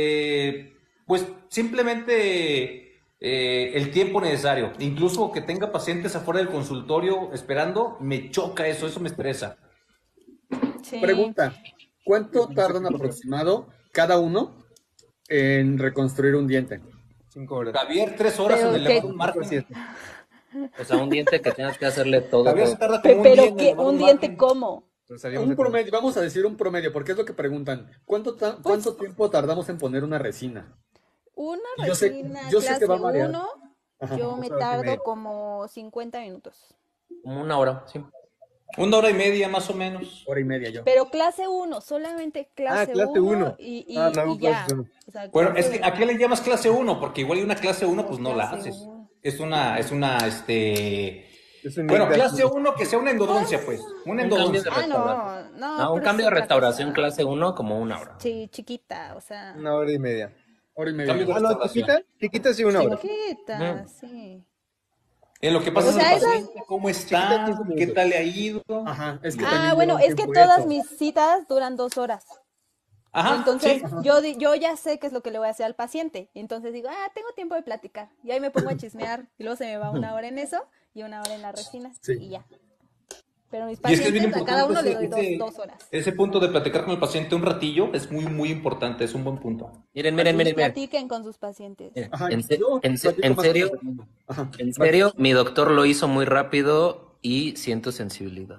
pues simplemente el tiempo necesario. Incluso que tenga pacientes afuera del consultorio esperando, me choca eso me estresa. Sí. Pregunta, ¿cuánto tardan aproximado cada uno en reconstruir un diente? 5 horas. Javier, 3 horas Pero en ¿qué? elevar un margen. O sea, un diente que tengas que hacerle todo. Javier se tarda como un día Pero en ¿qué? elevar ¿Un diente margen. cómo? Pero salimos Un de promedio, vamos a decir un promedio, porque es lo que preguntan. ¿Cuánto tiempo tardamos en poner una resina? Una Yo sé- resina yo sé que clase va a variar. 1, Ajá. yo me 2 horas y tardo media. como 50 minutos. Como 1 hora, sí. 1 hora y media más o menos. Hora y media yo. Pero clase 1, solamente clase clase 1 uno. y No hago y ya. clase uno. O sea, Bueno, clase es que ¿a qué le llamas clase 1? Porque igual hay una clase 1, pues no la clase haces. uno. Es una, Es un Bueno, nivel de- clase 1 que sea una endodoncia, pues. Una Un cambio endodoncia. de Ah, restauración. no, No, un pero cambio es de otra restauración cosa. clase 1 como 1 hora. Sí, chiquita, o sea, 1 hora y media. Hora y media. Cambio de Ah, no, restauración. chiquita sí 1 hora. chiquita, Ujú. sí. En lo que pasa O es el sea, esas- paciente, cómo Chiquita, está, 15 qué minutos. tal le ha ido. Ajá, es que Ah, también bueno, lleva es que tiempo todas eso. mis citas duran 2 horas. Ajá, Entonces, sí. yo ya sé qué es lo que le voy a hacer al paciente. Entonces digo, tengo tiempo de platicar. Y ahí me pongo a chismear. Y luego se me va 1 hora en eso y 1 hora en las resinas. Sí. Y ya. Pero mis Y es que es bien pacientes, a cada uno importante le doy ese, 2 horas. ese punto de platicar con el paciente un ratillo es muy, muy importante, es un buen punto. Miren. Platiquen con sus pacientes. Miren, Ajá, En, se- yo en se- platico en más serio, con Fernando. Ajá. en serio, mi doctor lo hizo muy rápido y siento sensibilidad.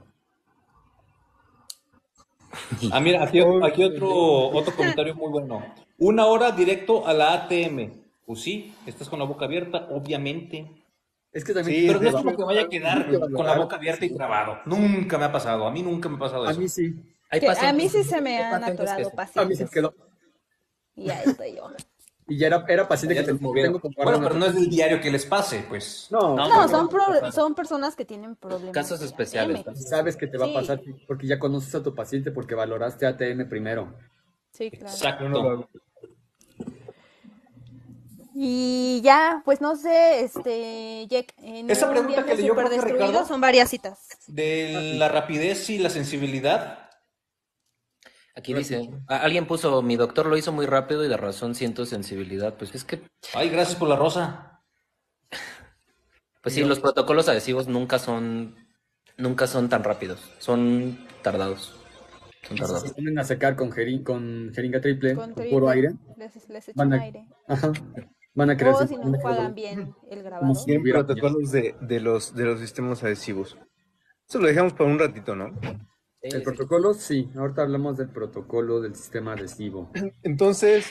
Ah, mira, aquí otro comentario muy bueno. 1 hora directo a la ATM. Pues sí, estás con la boca abierta, obviamente. Es que también Sí, Pero no tiene es como que vaya a quedar Nunca con la boca abierta y trabado. Nunca me ha pasado, a mí nunca me ha pasado A eso. mí sí. Hay Que a pacientes- mí sí se me hay han pacientes que atorado sí. A mí sí pacientes. quedó. Y ahí estoy yo. Y ya era paciente Ya que te has movido. tengo con Bueno, pero no es del diario que les pase, pues. No, No, No, porque- son personas que tienen problemas. Casos de especiales. ATM. sabes que te va a Sí. pasar porque ya conoces a tu paciente porque valoraste ATM primero. Sí, claro. Exacto. Y ya, pues no sé, Jack, en Esa un pregunta diente que leyó, creo que superdestruido Ricardo. son varias citas. De la rapidez y la sensibilidad. Aquí dice, alguien puso, mi doctor lo hizo muy rápido y de razón siento sensibilidad. Pues es que, Ay, gracias por la rosa. pues sí, los protocolos adhesivos nunca son tan rápidos, son tardados. Son Se tardados. ponen a secar con jeringa triple, Con con puro triple, aire. les Van echan a, aire. ajá, van a crear O si no juegan bien el grabado. Como si- Bien, Hubiera- protocolos de los sistemas adhesivos. Eso lo dejamos para un ratito, ¿no? El protocolo, sí. Ahorita hablamos del protocolo del sistema adhesivo. Entonces,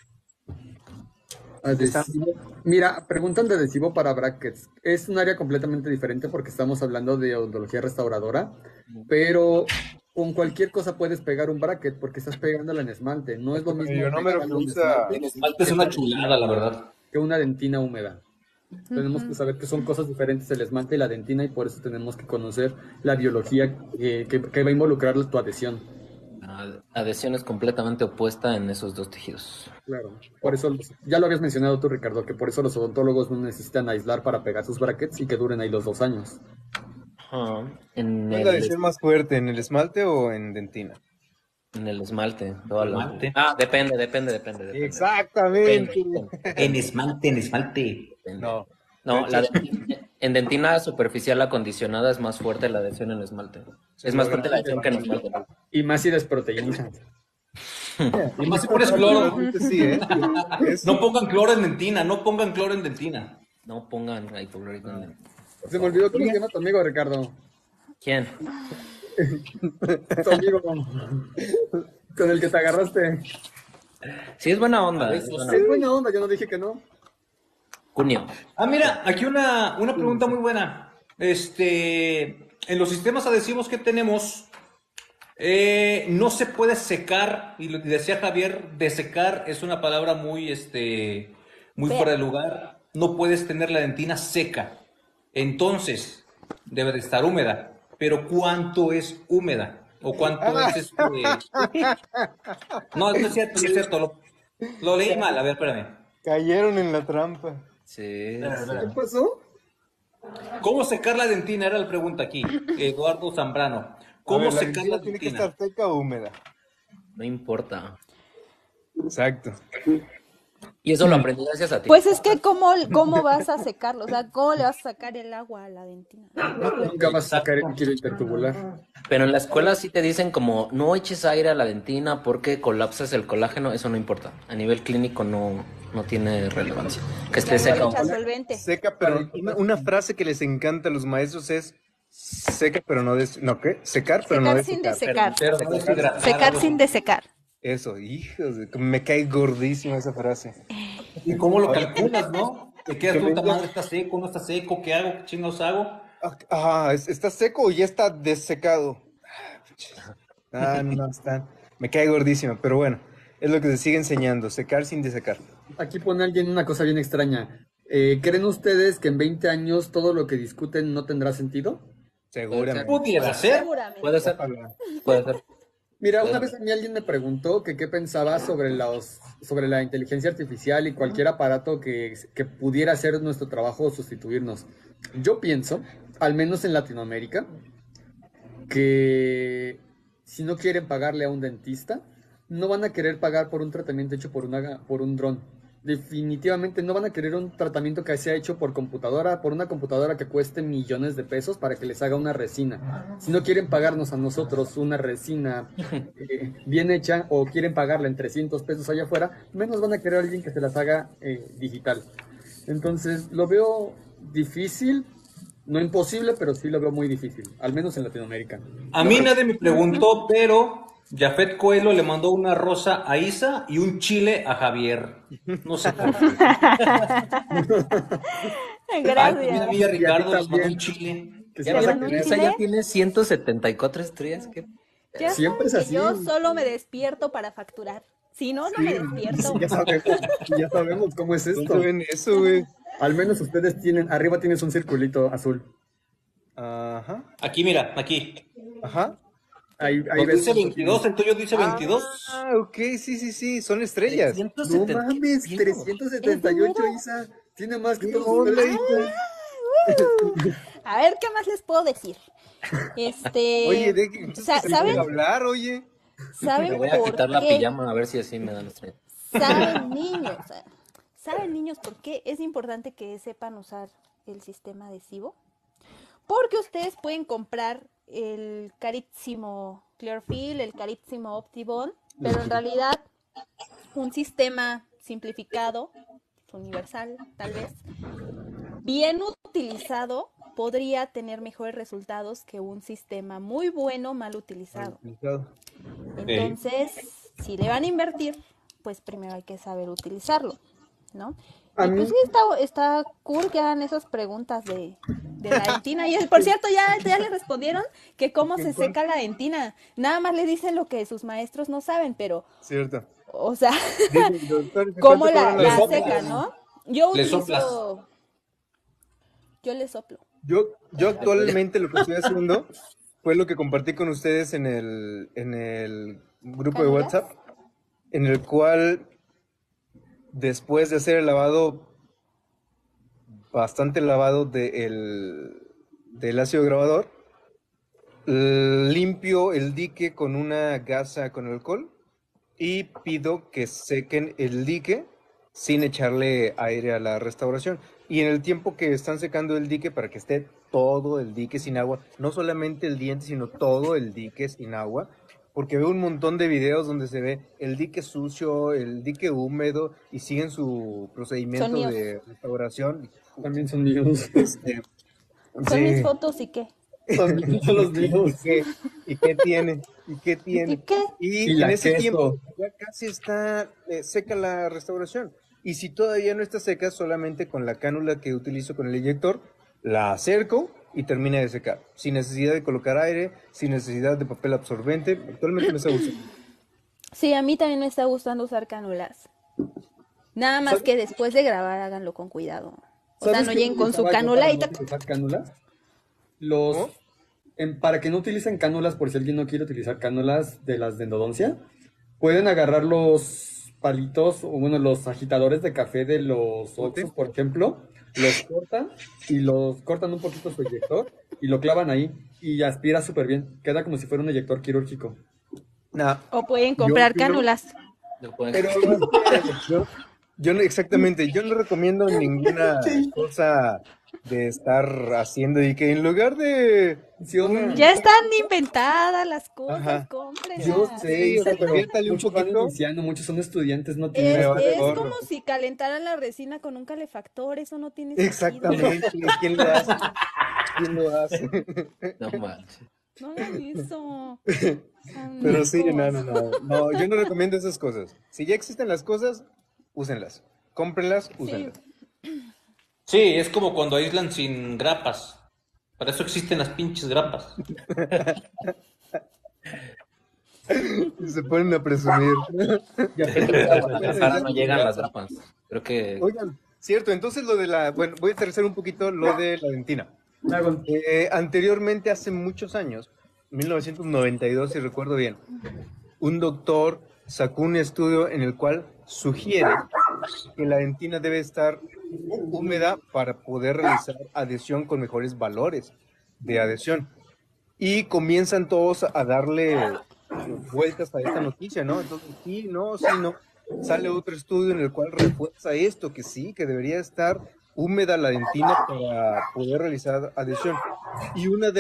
Adhesivo. Mira, preguntan de adhesivo para brackets. Es un área completamente diferente porque estamos hablando de odontología restauradora, pero con cualquier cosa puedes pegar un bracket porque estás pegándolo en esmalte. No es lo mismo ionómero pegarlo en que usa- esmalte El esmalte es una chulada, la verdad. que una dentina húmeda. Tenemos que saber que son cosas diferentes el esmalte y la dentina y por eso tenemos que conocer la biología que va a involucrar tu adhesión. La adhesión es completamente opuesta en esos dos tejidos. Claro, por eso, ya lo habías mencionado tú, Ricardo, que por eso los odontólogos no necesitan aislar para pegar sus brackets y que duren ahí los 2 años. Ajá. ¿Cuál es la adhesión más fuerte, en el esmalte o en dentina? En el esmalte. Esmalte. Depende. Exactamente. En esmalte. No. No, en dentina superficial acondicionada es más fuerte la adhesión en el esmalte. Es más fuerte la adhesión que en el esmalte. Y más si desproteína. Y más si pones cloro. Sí, ¿eh? No pongan cloro en dentina, no pongan cloro en dentina. No pongan hipoclorito en dentina. Se me olvidó cómo se llama tu amigo, Ricardo. ¿Quién? Tu amigo con el que te agarraste. Sí, es buena onda. Es buena onda, yo no dije que no. Junio. Ah, mira, aquí una pregunta muy buena. En los sistemas adhesivos que tenemos, no se puede secar, y lo que decía Javier, desecar es una palabra muy fuera de lugar. No puedes tener la dentina seca. Entonces, debe de estar húmeda. Pero ¿cuánto es húmeda? ¿O cuánto es No, no es cierto. Lo leí mal, a ver, espérame. Cayeron en la trampa. Sí. ¿Qué pasó? ¿Cómo secar la dentina? Era la pregunta aquí. Eduardo Zambrano. ¿Cómo secar la tiene que dentina? estar seca o húmeda? No importa. Exacto. Y eso lo aprendí gracias a ti. Pues es que ¿cómo vas a secarlo? O sea, ¿cómo le vas a sacar el agua a la dentina? Nunca vas a sacar el líquido intertubular. Pero en la escuela sí te dicen como no eches aire a la dentina porque colapsas el colágeno. Eso no importa. A nivel clínico no tiene relevancia. Que esté seca. Echa solvente. Seca, pero una frase que les encanta a los maestros es seca, pero no no, ¿qué? Secar, pero no Secar sin desecar. desecar. Pero no deshidratar. Secar sin desecar. Eso, hijos, me cae gordísima esa frase. ¿Y cómo lo calculas, no? ¿Te quedas puta madre? ¿Está seco? ¿No está seco? ¿Qué hago? ¿Qué chingados hago? ¿Está seco o ya está desecado? No, me cae gordísima, pero bueno, es lo que se sigue enseñando, secar sin desecar. Aquí pone alguien una cosa bien extraña. ¿Creen ustedes que en 20 años todo lo que discuten no tendrá sentido? Seguramente. ¿Pudiera ser? Seguramente. Puede ser. Ojalá. Puede ser. Mira, una vez a mí alguien me preguntó que qué pensaba sobre la inteligencia artificial y cualquier aparato que pudiera hacer nuestro trabajo o sustituirnos. Yo pienso, al menos en Latinoamérica, que si no quieren pagarle a un dentista, no van a querer pagar por un tratamiento hecho por un dron. Definitivamente no van a querer un tratamiento que sea hecho por una computadora que cueste millones de pesos para que les haga una resina. Si no quieren pagarnos a nosotros una resina bien hecha o quieren pagarla en 300 pesos allá afuera, menos van a querer a alguien que se las haga digital. Entonces lo veo difícil, no imposible, pero sí lo veo muy difícil, al menos en Latinoamérica. A mí nadie me preguntó, pero Jafet Coelho le mandó una rosa a Isa y un chile a Javier. No sé por qué. Ay, también a mí y a Ricardo les mandó un chile. ¿Qué Ya pasa? vieron, Isa ya tiene 174 estrellas. ¿Qué? Ya Siempre es saben que así. yo solo me despierto para facturar. Si no, no me despierto. Ya sabemos cómo es ¿Dónde esto. ven eso, güey? Al menos ustedes arriba tienes un circulito azul. Ajá, Aquí, mira, aquí. ajá. Ahí Donde ves. dice 22, el tuyo dice 22. Ok, sí, son estrellas. 370. No mames, 378, Isa. Tiene más que todos ustedes. A ver, ¿qué más les puedo decir? Oye, entonces sa- se ¿saben? puede hablar, oye. Me ¿Saben voy a por quitar la qué? pijama a ver si así me dan estrellas. ¿Saben niños por qué es importante que sepan usar el sistema adhesivo? Porque ustedes pueden comprar el carísimo Clearfield, el carísimo OptiBond, pero en realidad un sistema simplificado, universal tal vez, bien utilizado, podría tener mejores resultados que un sistema muy bueno mal utilizado. Entonces, si le van a invertir, pues primero hay que saber utilizarlo, ¿no? A Y mí- pues sí, está cool que hagan esas preguntas de la dentina. Y por cierto, ya le respondieron que cómo se seca la dentina. Nada más le dicen lo que sus maestros no saben, pero, Cierto. o sea, Dicen, doctor, cómo ¿cuánto la cobran las soplas? secan, ¿no? Yo Le utilizo... soplas. Yo le soplo. Yo actualmente lo que estoy haciendo fue lo que compartí con ustedes en el grupo de ¿Cánulas? WhatsApp, en el cual después de hacer el lavado, bastante lavado del ácido grabador, limpio el dique con una gasa con alcohol y pido que sequen el dique sin echarle aire a la restauración. Y en el tiempo que están secando el dique, para que esté todo el dique sin agua, no solamente el diente, sino todo el dique sin agua, porque veo un montón de videos donde se ve el dique sucio, el dique húmedo, y siguen su Son procedimiento míos. de restauración. También son míos. Este, Son mis sí. fotos y qué. También son los míos. ¿Y qué tiene? ¿Y qué tiene? ¿Y qué? Y Y la en ese queso. tiempo ya casi está seca la restauración. Y si todavía no está seca, solamente con la cánula que utilizo con el inyector, la acerco y termina de secar. Sin necesidad de colocar aire, sin necesidad de papel absorbente. Actualmente me está gustando. Sí, a mí también me está gustando usar cánulas. Nada más ¿Sabes? que después de grabar háganlo con cuidado. O sea, ¿Sabes no qué lleguen con su utilizaba yo cánula para y no tac. utilizar cánulas? ¿No? Para que no utilicen cánulas, por si alguien no quiere utilizar cánulas de las de endodoncia, pueden agarrar los palitos, o bueno, los agitadores de café de los Oxxos, por ejemplo, los cortan y los cortan un poquito su eyector y lo clavan ahí y aspira súper bien. Queda como si fuera un eyector quirúrgico. Nah, O pueden comprar yo no- cánulas. Lo pueden- Pero yo no, exactamente, yo no recomiendo ninguna cosa de estar haciendo y que en lugar de Funciona. Ya están inventadas las cosas, Ajá. cómprenlas. Yo sé, Sí, o sea, pero conviértale un muchos van poquito. iniciando, muchos son estudiantes, no tienen Me Es, vale es gorro. como si calentaran la resina con un calefactor, eso no tiene sentido. Exactamente, ¿quién lo hace? ¿Quién lo hace? No manches. No hagan eso. Pero sí, Amigos. no, yo no recomiendo esas cosas. Si ya existen las cosas, úsenlas. Cómprenlas, úsenlas. Sí, es como cuando aíslan sin grapas. Para eso existen las pinches grapas. Se ponen a presumir. Ahora no llegan las grapas. Creo que Oigan, cierto, entonces bueno, voy a aterrizar un poquito lo de la dentina. Anteriormente, hace muchos años, 1992, si recuerdo bien, un doctor sacó un estudio en el cual sugiere que la dentina debe estar húmeda para poder realizar adhesión con mejores valores de adhesión. Y comienzan todos a darle vueltas a esta noticia, ¿no? Entonces, sí, no, sí, no. Sale otro estudio en el cual refuerza esto, que sí, que debería estar húmeda la dentina para poder realizar adhesión. Y una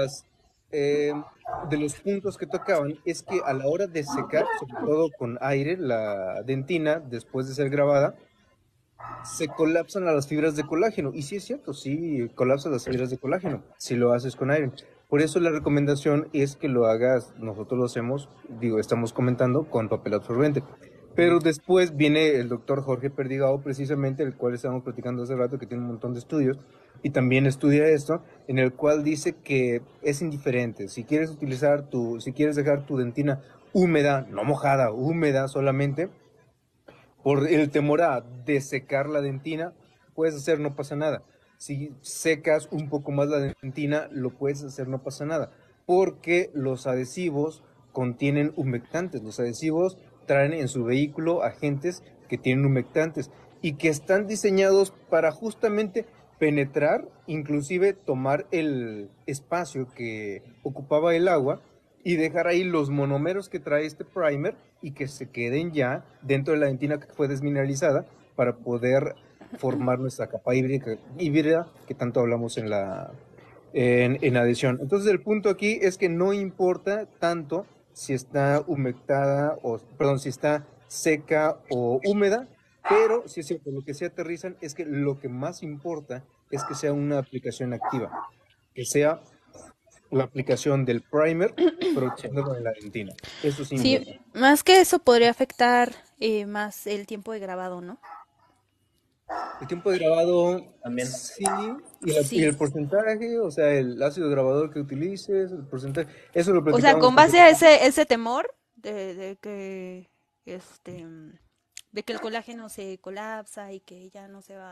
de los puntos que tocaban es que a la hora de secar, sobre todo con aire, la dentina, después de ser grabada, se colapsan a las fibras de colágeno. Y sí es cierto, sí colapsan las fibras de colágeno si lo haces con aire. Por eso la recomendación es que lo hagas, nosotros lo hacemos, estamos comentando, con papel absorbente. Pero después viene el doctor Jorge Perdigao, precisamente, el cual estábamos platicando hace rato, que tiene un montón de estudios, y también estudia esto, en el cual dice que es indiferente. Si quieres dejar tu dentina húmeda, no mojada, húmeda solamente, por el temor a desecar la dentina, puedes hacer, no pasa nada. Si secas un poco más la dentina, lo puedes hacer, no pasa nada. Porque los adhesivos contienen humectantes. Los adhesivos traen en su vehículo agentes que tienen humectantes y que están diseñados para justamente penetrar, inclusive tomar el espacio que ocupaba el agua y dejar ahí los monómeros que trae este primer y que se queden ya dentro de la dentina que fue desmineralizada para poder formar nuestra capa híbrida que tanto hablamos en adhesión. Entonces el punto aquí es que no importa tanto si está si está seca o húmeda, pero sí es cierto, lo que se aterrizan es que lo que más importa es que sea una aplicación activa, que sea la aplicación del primer protegiendo con la dentina. Eso sí importa. Sí, más que eso podría afectar más el tiempo de grabado, ¿no? El tiempo de grabado También. sí, Sí. y el porcentaje, o sea, el ácido grabador que utilices, el porcentaje, eso lo O sea, platicamos. con base a ese temor de que el colágeno se colapsa y que ya no se va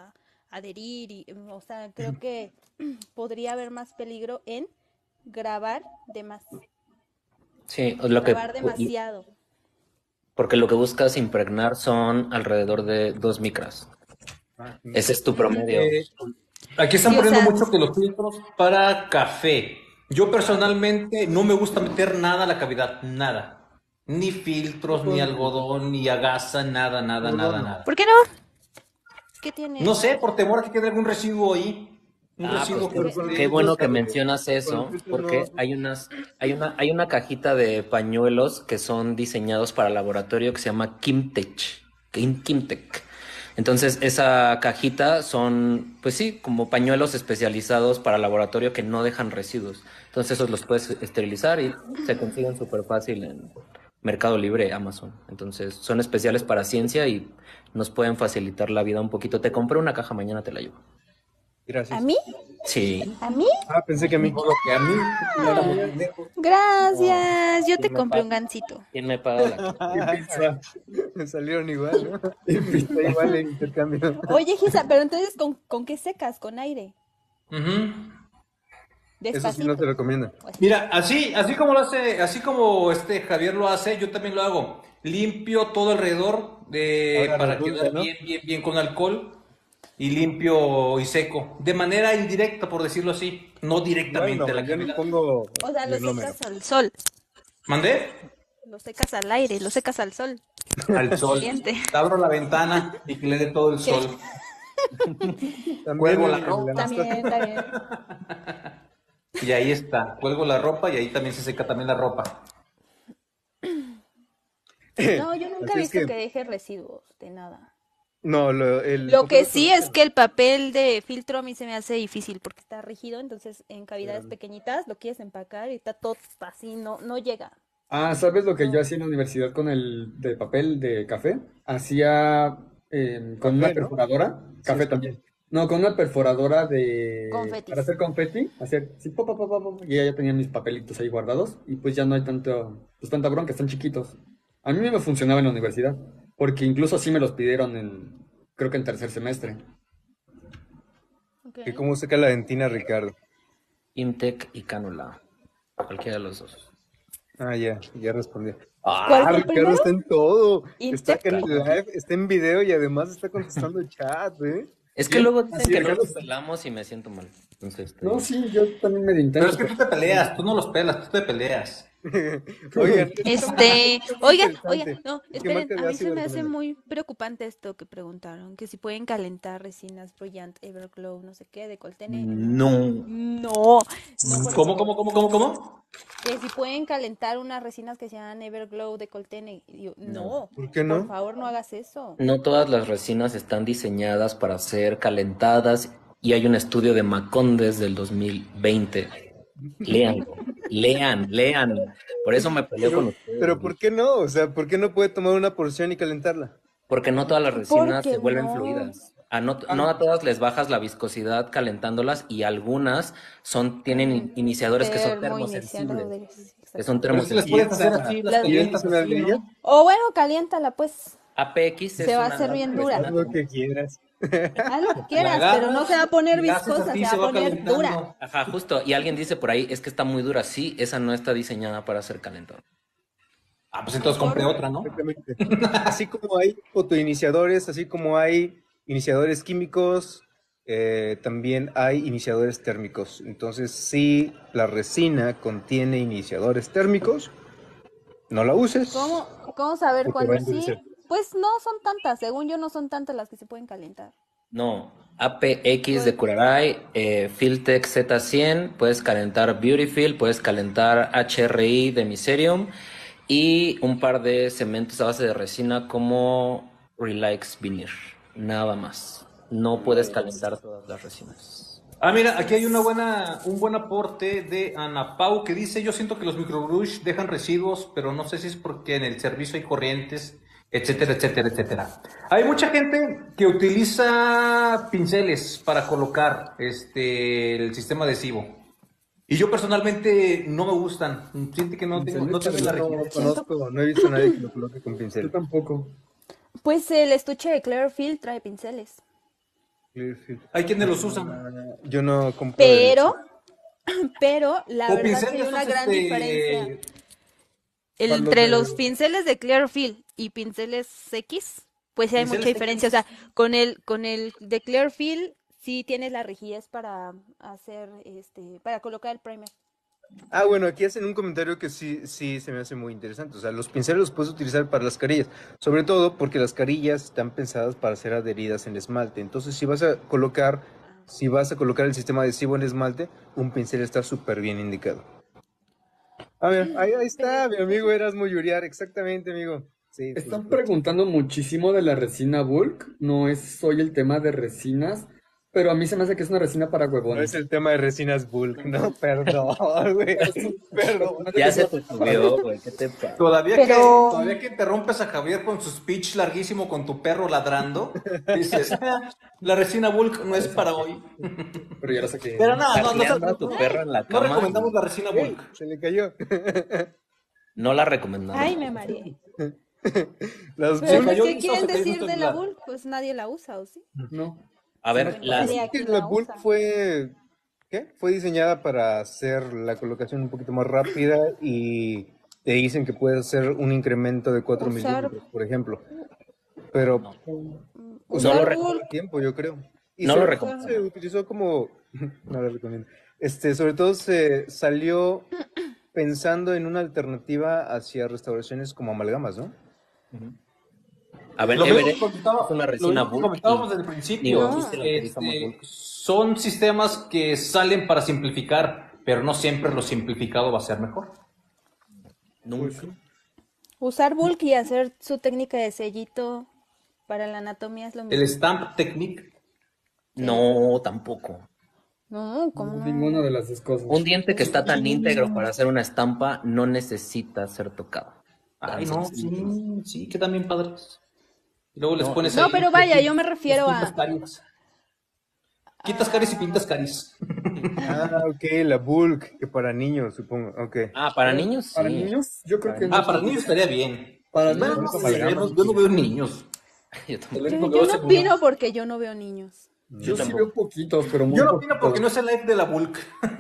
adherir y, o sea, creo que podría haber más peligro en grabar Sí, grabar demasiado. porque lo que buscas impregnar son alrededor de 2 micras. Ese es tu promedio. Aquí están Sí, o poniendo sea, mucho que los filtros para café. Yo personalmente no me gusta meter nada a la cavidad, nada. Ni filtros, ni algodón, ni agaza, nada, nada, nada, nada. ¿por qué no? ¿Qué tiene? No sé, por temor a que quede algún residuo ahí. Un Ah, residuo pues que... qué bueno que mencionas Con eso, los filtros porque no. hay una cajita de pañuelos que son diseñados para laboratorio que se llama Kimtech. Entonces, esa cajita son, pues sí, como pañuelos especializados para laboratorio que no dejan residuos. Entonces, esos los puedes esterilizar y se consiguen súper fácil en Mercado Libre, Amazon. Entonces, son especiales para ciencia y nos pueden facilitar la vida un poquito. Te compré una caja, mañana te la llevo. Gracias. ¿A mí? Sí. ¿A mí? Ah, pensé que a mí. Que a mí no era muy pendejo. Gracias. Yo te ¿Quién me compré paga? un gansito. ¿Quién me paga la Me salieron igual, ¿no? Está igual el intercambio. Oye, Gisa, pero entonces, ¿con qué secas? ¿Con aire? Ujú. Eso sí Despacito. no se recomienda. O así. Mira, así como lo hace, así como Javier lo hace, yo también lo hago. Limpio todo alrededor Ahora para resulta, quedar ¿no? bien con alcohol y limpio y seco. De manera indirecta, por decirlo así, no directamente a Bueno, la yo no cavidad. pongo O sea, lo melómero. secas al sol. ¿Mandé? Lo secas al aire, lo secas al sol. Al sol. Caliente. Abro la ventana y que le dé todo el sol. También Cuelgo la el ropa. También, también. Y ahí está. Cuelgo la ropa y ahí también se seca también la ropa. No, yo nunca he Así es visto que- que deje residuos de nada. No, Lo que sí es que el papel de filtro a mí se me hace difícil porque está rígido, entonces en cavidades pequeñitas lo quieres empacar y está todo así, no llega. Ah, ¿sabes lo que yo hacía en la universidad con el de papel de café? Hacía con una Café, ¿no? perforadora, café es también. No, con una perforadora de Confetis. para hacer confeti, hacer así, y ya tenía mis papelitos ahí guardados y pues ya no hay tanta bronca, están chiquitos. A mí me funcionaba en la universidad, porque incluso así me los pidieron creo que en tercer semestre. Ok. ¿Y cómo seca la dentina, Ricardo? Imtec y Cánula. Cualquiera de los dos. Ah, ya respondí. ¿Cuál fue el Ricardo primero? está en todo. Está Intec. acá en el live, está en video y además está contestando el chat, ¿eh? Es que luego dicen Así, que no Ricardo. los pelamos y me siento mal. Entonces, No, sí, yo también me intento. Pero es que tú te peleas, tú no los pelas, tú te peleas. Oigan, Oigan, no, ¿Qué esperen, marca de a mí se ácido me hace recomiendas? muy preocupante esto que preguntaron, que si pueden calentar resinas Brillant, Everglow, no sé qué, de Coltene. no. No, ¿Cómo? que si pueden calentar unas resinas que se llaman Everglow de Coltene. Y yo, no, ¿Por qué no? por favor no hagas eso. No todas las resinas están diseñadas para ser calentadas y hay un estudio de Macondes del 2020. Lean. Por eso me peleo con ustedes. Pero ¿por qué no? O sea, ¿por qué no puede tomar una porción y calentarla? Porque no todas las resinas qué se vuelven no? fluidas. No a todas les bajas la viscosidad calentándolas y algunas tienen iniciadores que son termosensibles. Que son Pero es que las termosensibles. puedes hacer así, las Las- calientas ¿Una así, ardilla? ¿no? O bueno, caliéntala pues, APX se va a hacer bien dura. Haz lo que quieras. Haz lo que La quieras, agarras, pero no se va a poner y la haces viscosa, así, se va a poner calentando. dura. Ajá, justo. Y alguien dice por ahí, es que está muy dura. Sí, esa no está diseñada para ser calentada. Ah, pues entonces compré otra, ¿no? Exactamente. Así como hay fotoiniciadores, así como hay iniciadores químicos, también hay iniciadores térmicos. Entonces, si la resina contiene iniciadores térmicos, no la uses. ¿Cómo saber Porque cuándo va a sí? endurecer. Pues no son tantas, según yo no son tantas las que se pueden calentar. No, APX de Curaray, Filtec Z100, puedes calentar Beautyfill, puedes calentar HRI de Miserium y un par de cementos a base de resina como Relax Veneer. Nada más. No puedes calentar todas las resinas. Ah, mira, aquí hay un buen aporte de Ana Pau que dice, yo siento que los microbrush dejan residuos, pero no sé si es porque en el servicio hay corrientes, etcétera. Hay mucha gente que utiliza pinceles para colocar el sistema adhesivo. Y yo personalmente no me gustan. Siento que no tengo la No rigidez. conozco, no he visto a nadie que lo coloque con Yo pincel. tampoco. Pues el estuche de Clearfield trae pinceles. Clearfield. Hay quienes los usan. Yo no compro de esos. Pero la O verdad que hay pinceles una estos, gran diferencia Para entre los los de- pinceles de Clearfield y pinceles X, pues sí hay mucha Pinceles diferencia. O X. sea, con el de Clearfield sí tienes la rigidez para hacer, para colocar el primer. Ah, bueno, aquí hacen un comentario que sí se me hace muy interesante. O sea, los pinceles los puedes utilizar para las carillas, sobre todo porque las carillas están pensadas para ser adheridas en esmalte. Entonces, si vas a colocar el sistema adhesivo en esmalte, un pincel está súper bien indicado. A ver, ahí está, mi amigo Erasmo Yuriar, exactamente, amigo. Sí, por Están supuesto. preguntando muchísimo de la resina Bulk. No es hoy el tema de resinas, pero a mí se me hace que es una resina para No es huevones. el tema de resinas bulk, no, perdón, güey, Pero sí, perdón. Ya se te subió, güey. ¿Qué te pasa? Todavía que interrumpes a Javier con su speech larguísimo con tu perro ladrando, dices, la resina Bulk no es para hoy. Pero ya lo saqué. Pero no, Carleando a tu perro en la no cama. recomendamos la resina Ey, Bulk. se le cayó. No la recomendamos. Ay, me mareé. Las Pero bulk, pues, cayó ¿qué el quieren se cayó decir nuestro de la celular. Bulk? Pues nadie la usa, ¿o sí? No. A ver, las, Nadie es que aquí la la bulk usa. fue, ¿qué? Fue diseñada para hacer la colocación un poquito más rápida y te dicen que puedes hacer un incremento de 4 Usar- milímetros, por ejemplo. Pero Usar lo Bulk, tiempo, yo creo. Y No lo sobre todo recomiendo. se utilizó como, no lo recomiendo. Sobre todo se salió pensando en una alternativa hacia restauraciones como amalgamas, ¿no? a ver, Lo mismo Everett que comentaba- es una lo resina mismo que Bulk. comentábamos y- desde el principio. Digo, No. sí se lo utilizamos Bulk. Son sistemas que salen para simplificar, pero no siempre lo simplificado va a ser mejor. Nunca. usar Bulk y hacer su técnica de sellito para la anatomía es lo El mismo. stamp technique, No, tampoco. No, ¿cómo no? Ninguna de las dos cosas. Un diente que está tan íntegro para hacer una estampa no necesita ser tocado. ay no, sí, quedan bien padres. Y luego les No, pones No, ahí, pero vaya, yo me les refiero pintas a... caries. Quitas caries y pintas caries. Ah, ok, la bulk, que para niños, supongo. Ok. Ah, para niños, Para sí. niños, yo creo que no. Para niños estaría bien. Para Bueno, niños, no no sé, yo no veo niños. Yo tampoco. El único que Yo veo no es opino porque yo no veo niños. Yo sí tampoco. veo poquitos, pero muy Yo no opino poquitos. porque no es el live de la Bulk.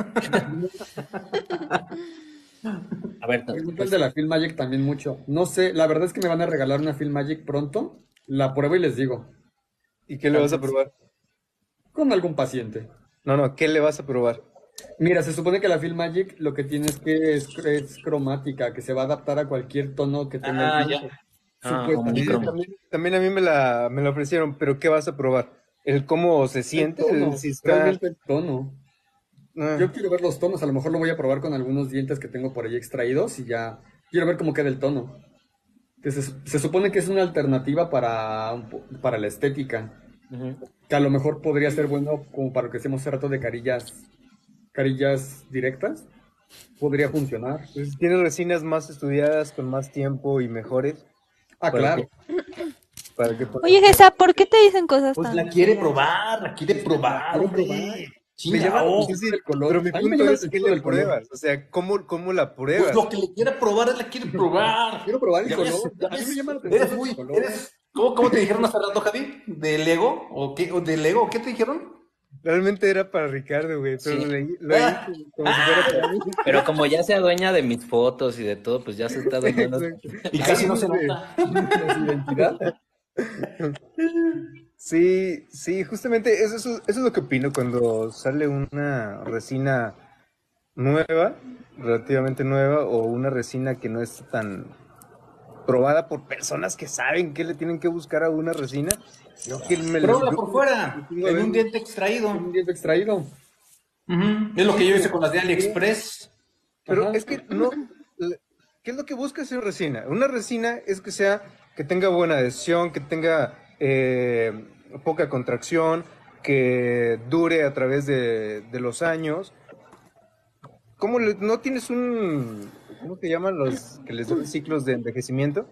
A ver, Preguntan pues, de la Film Magic también mucho. No sé, la verdad es que me van a regalar una Film Magic pronto. La pruebo y les digo. ¿Y qué le vas a probar? Con algún paciente. No, ¿qué le vas a probar? Mira, se supone que la Film Magic lo que tiene es que es cromática, que se va a adaptar a cualquier tono que tenga el ya. dibujo. Ah, Supuestamente. omnicromo. También a mí me la ofrecieron, pero ¿qué vas a probar? ¿El cómo se siente? El tono, Si está... realmente el tono. Ah, Yo quiero ver los tonos, a lo mejor lo voy a probar con algunos dientes que tengo por ahí extraídos y ya quiero ver cómo queda el tono. Que se supone que es una alternativa para la estética, Ujú. que a lo mejor podría ser bueno como para lo que hacemos hace rato de carillas directas, podría funcionar. pues tienes resinas más estudiadas, con más tiempo y mejores. Ah, Para claro. Para que Oye, Gesa, ¿por qué te dicen cosas Pues tan la quiere feas? probar, la quiere probar. Quiero hombre. probar. Me llama Chingao. sí, sí, el color. pero mi A mí me punto llama es el que gusto le del color. pruebas, o sea, ¿cómo la Pues pruebas? lo que le quiere probar, él la quiere probar. Quiero probar el Ya color. ves, ya A mí me ves. llama la atención Eres el muy, color. ¿cómo te dijeron hace rato, Javi? ¿De Lego? ¿O qué? ¿O de Lego? ¿Qué te dijeron? Realmente era para Ricardo, güey, pero Sí. lo leí como si fuera para mí. Pero como ya se adueña de mis fotos y de todo, pues ya se está adueñando. Y casi no se Ay, nota. De su identidad. Sí, justamente eso es lo que opino cuando sale una resina nueva, relativamente nueva, o una resina que no es tan probada por personas que saben qué le tienen que buscar a una resina. Yo que Pruébala por fuera, yo en un diente extraído. Un diente extraído. Ujú. Es lo que yo hice con las de AliExpress. Pero Ajá. es que no, ¿qué es lo que buscas en resina? Una resina es que tenga buena adhesión, que tenga poca contracción, que dure a través de los años. ¿No tienes cómo se llaman los que les dan ciclos de envejecimiento?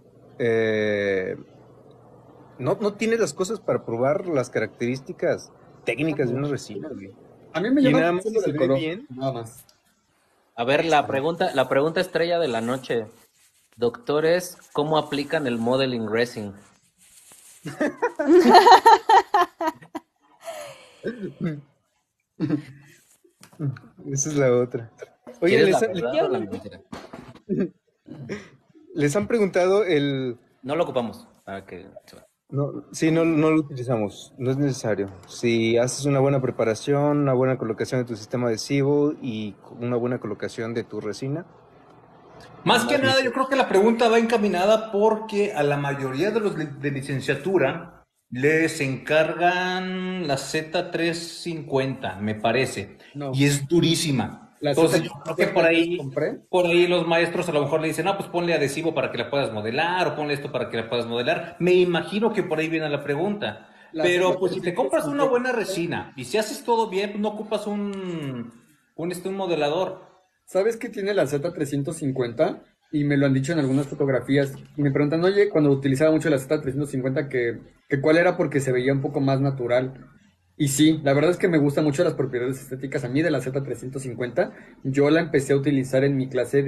No tienes las cosas para probar las características técnicas de una resina, güey. A mí me Y llama nada la más atención si lo se del ve color. bien. Nada más. A ver, la pregunta estrella de la noche. Doctores, ¿cómo aplican el modeling resin? Esa es la otra. Oye, ¿Quieres la les, verdad o la mentira? les han preguntado el... No lo ocupamos para que... No, sí, no lo utilizamos, no es necesario. Si haces una buena preparación, una buena colocación de tu sistema adhesivo y una buena colocación de tu resina. Más que nada, yo creo que la pregunta va encaminada porque a la mayoría de los de licenciatura les encargan la Z350, me parece, No. y es durísima. La Entonces, Z350 yo creo que compré. por ahí los maestros a lo mejor le dicen, pues ponle adhesivo para que la puedas modelar, o ponle esto para que la puedas modelar. Me imagino que por ahí viene la pregunta. La Pero pues si te compras una buena Z350. resina y si haces todo bien, pues no ocupas un modelador. ¿Sabes qué tiene la Z350? Y me lo han dicho en algunas fotografías. Me preguntan, oye, cuando utilizaba mucho la Z350, que cuál era porque se veía un poco más natural. Y sí, la verdad es que me gustan mucho las propiedades estéticas a mí de la Z350. Yo la empecé a utilizar en mi clase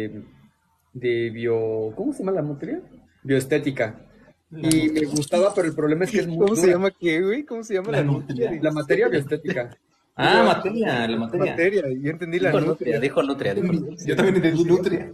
de bio... ¿Cómo se llama la materia? Bioestética. Y me gustaba, pero el problema es que es muy ¿Cómo se dura. llama qué, güey? ¿Cómo se llama La la nutria. nutria? La materia bioestética. Ah, materia, la materia. Materia, yo entendí la Dijo nutria. nutria, dijo nutria. Yo también entendí nutria.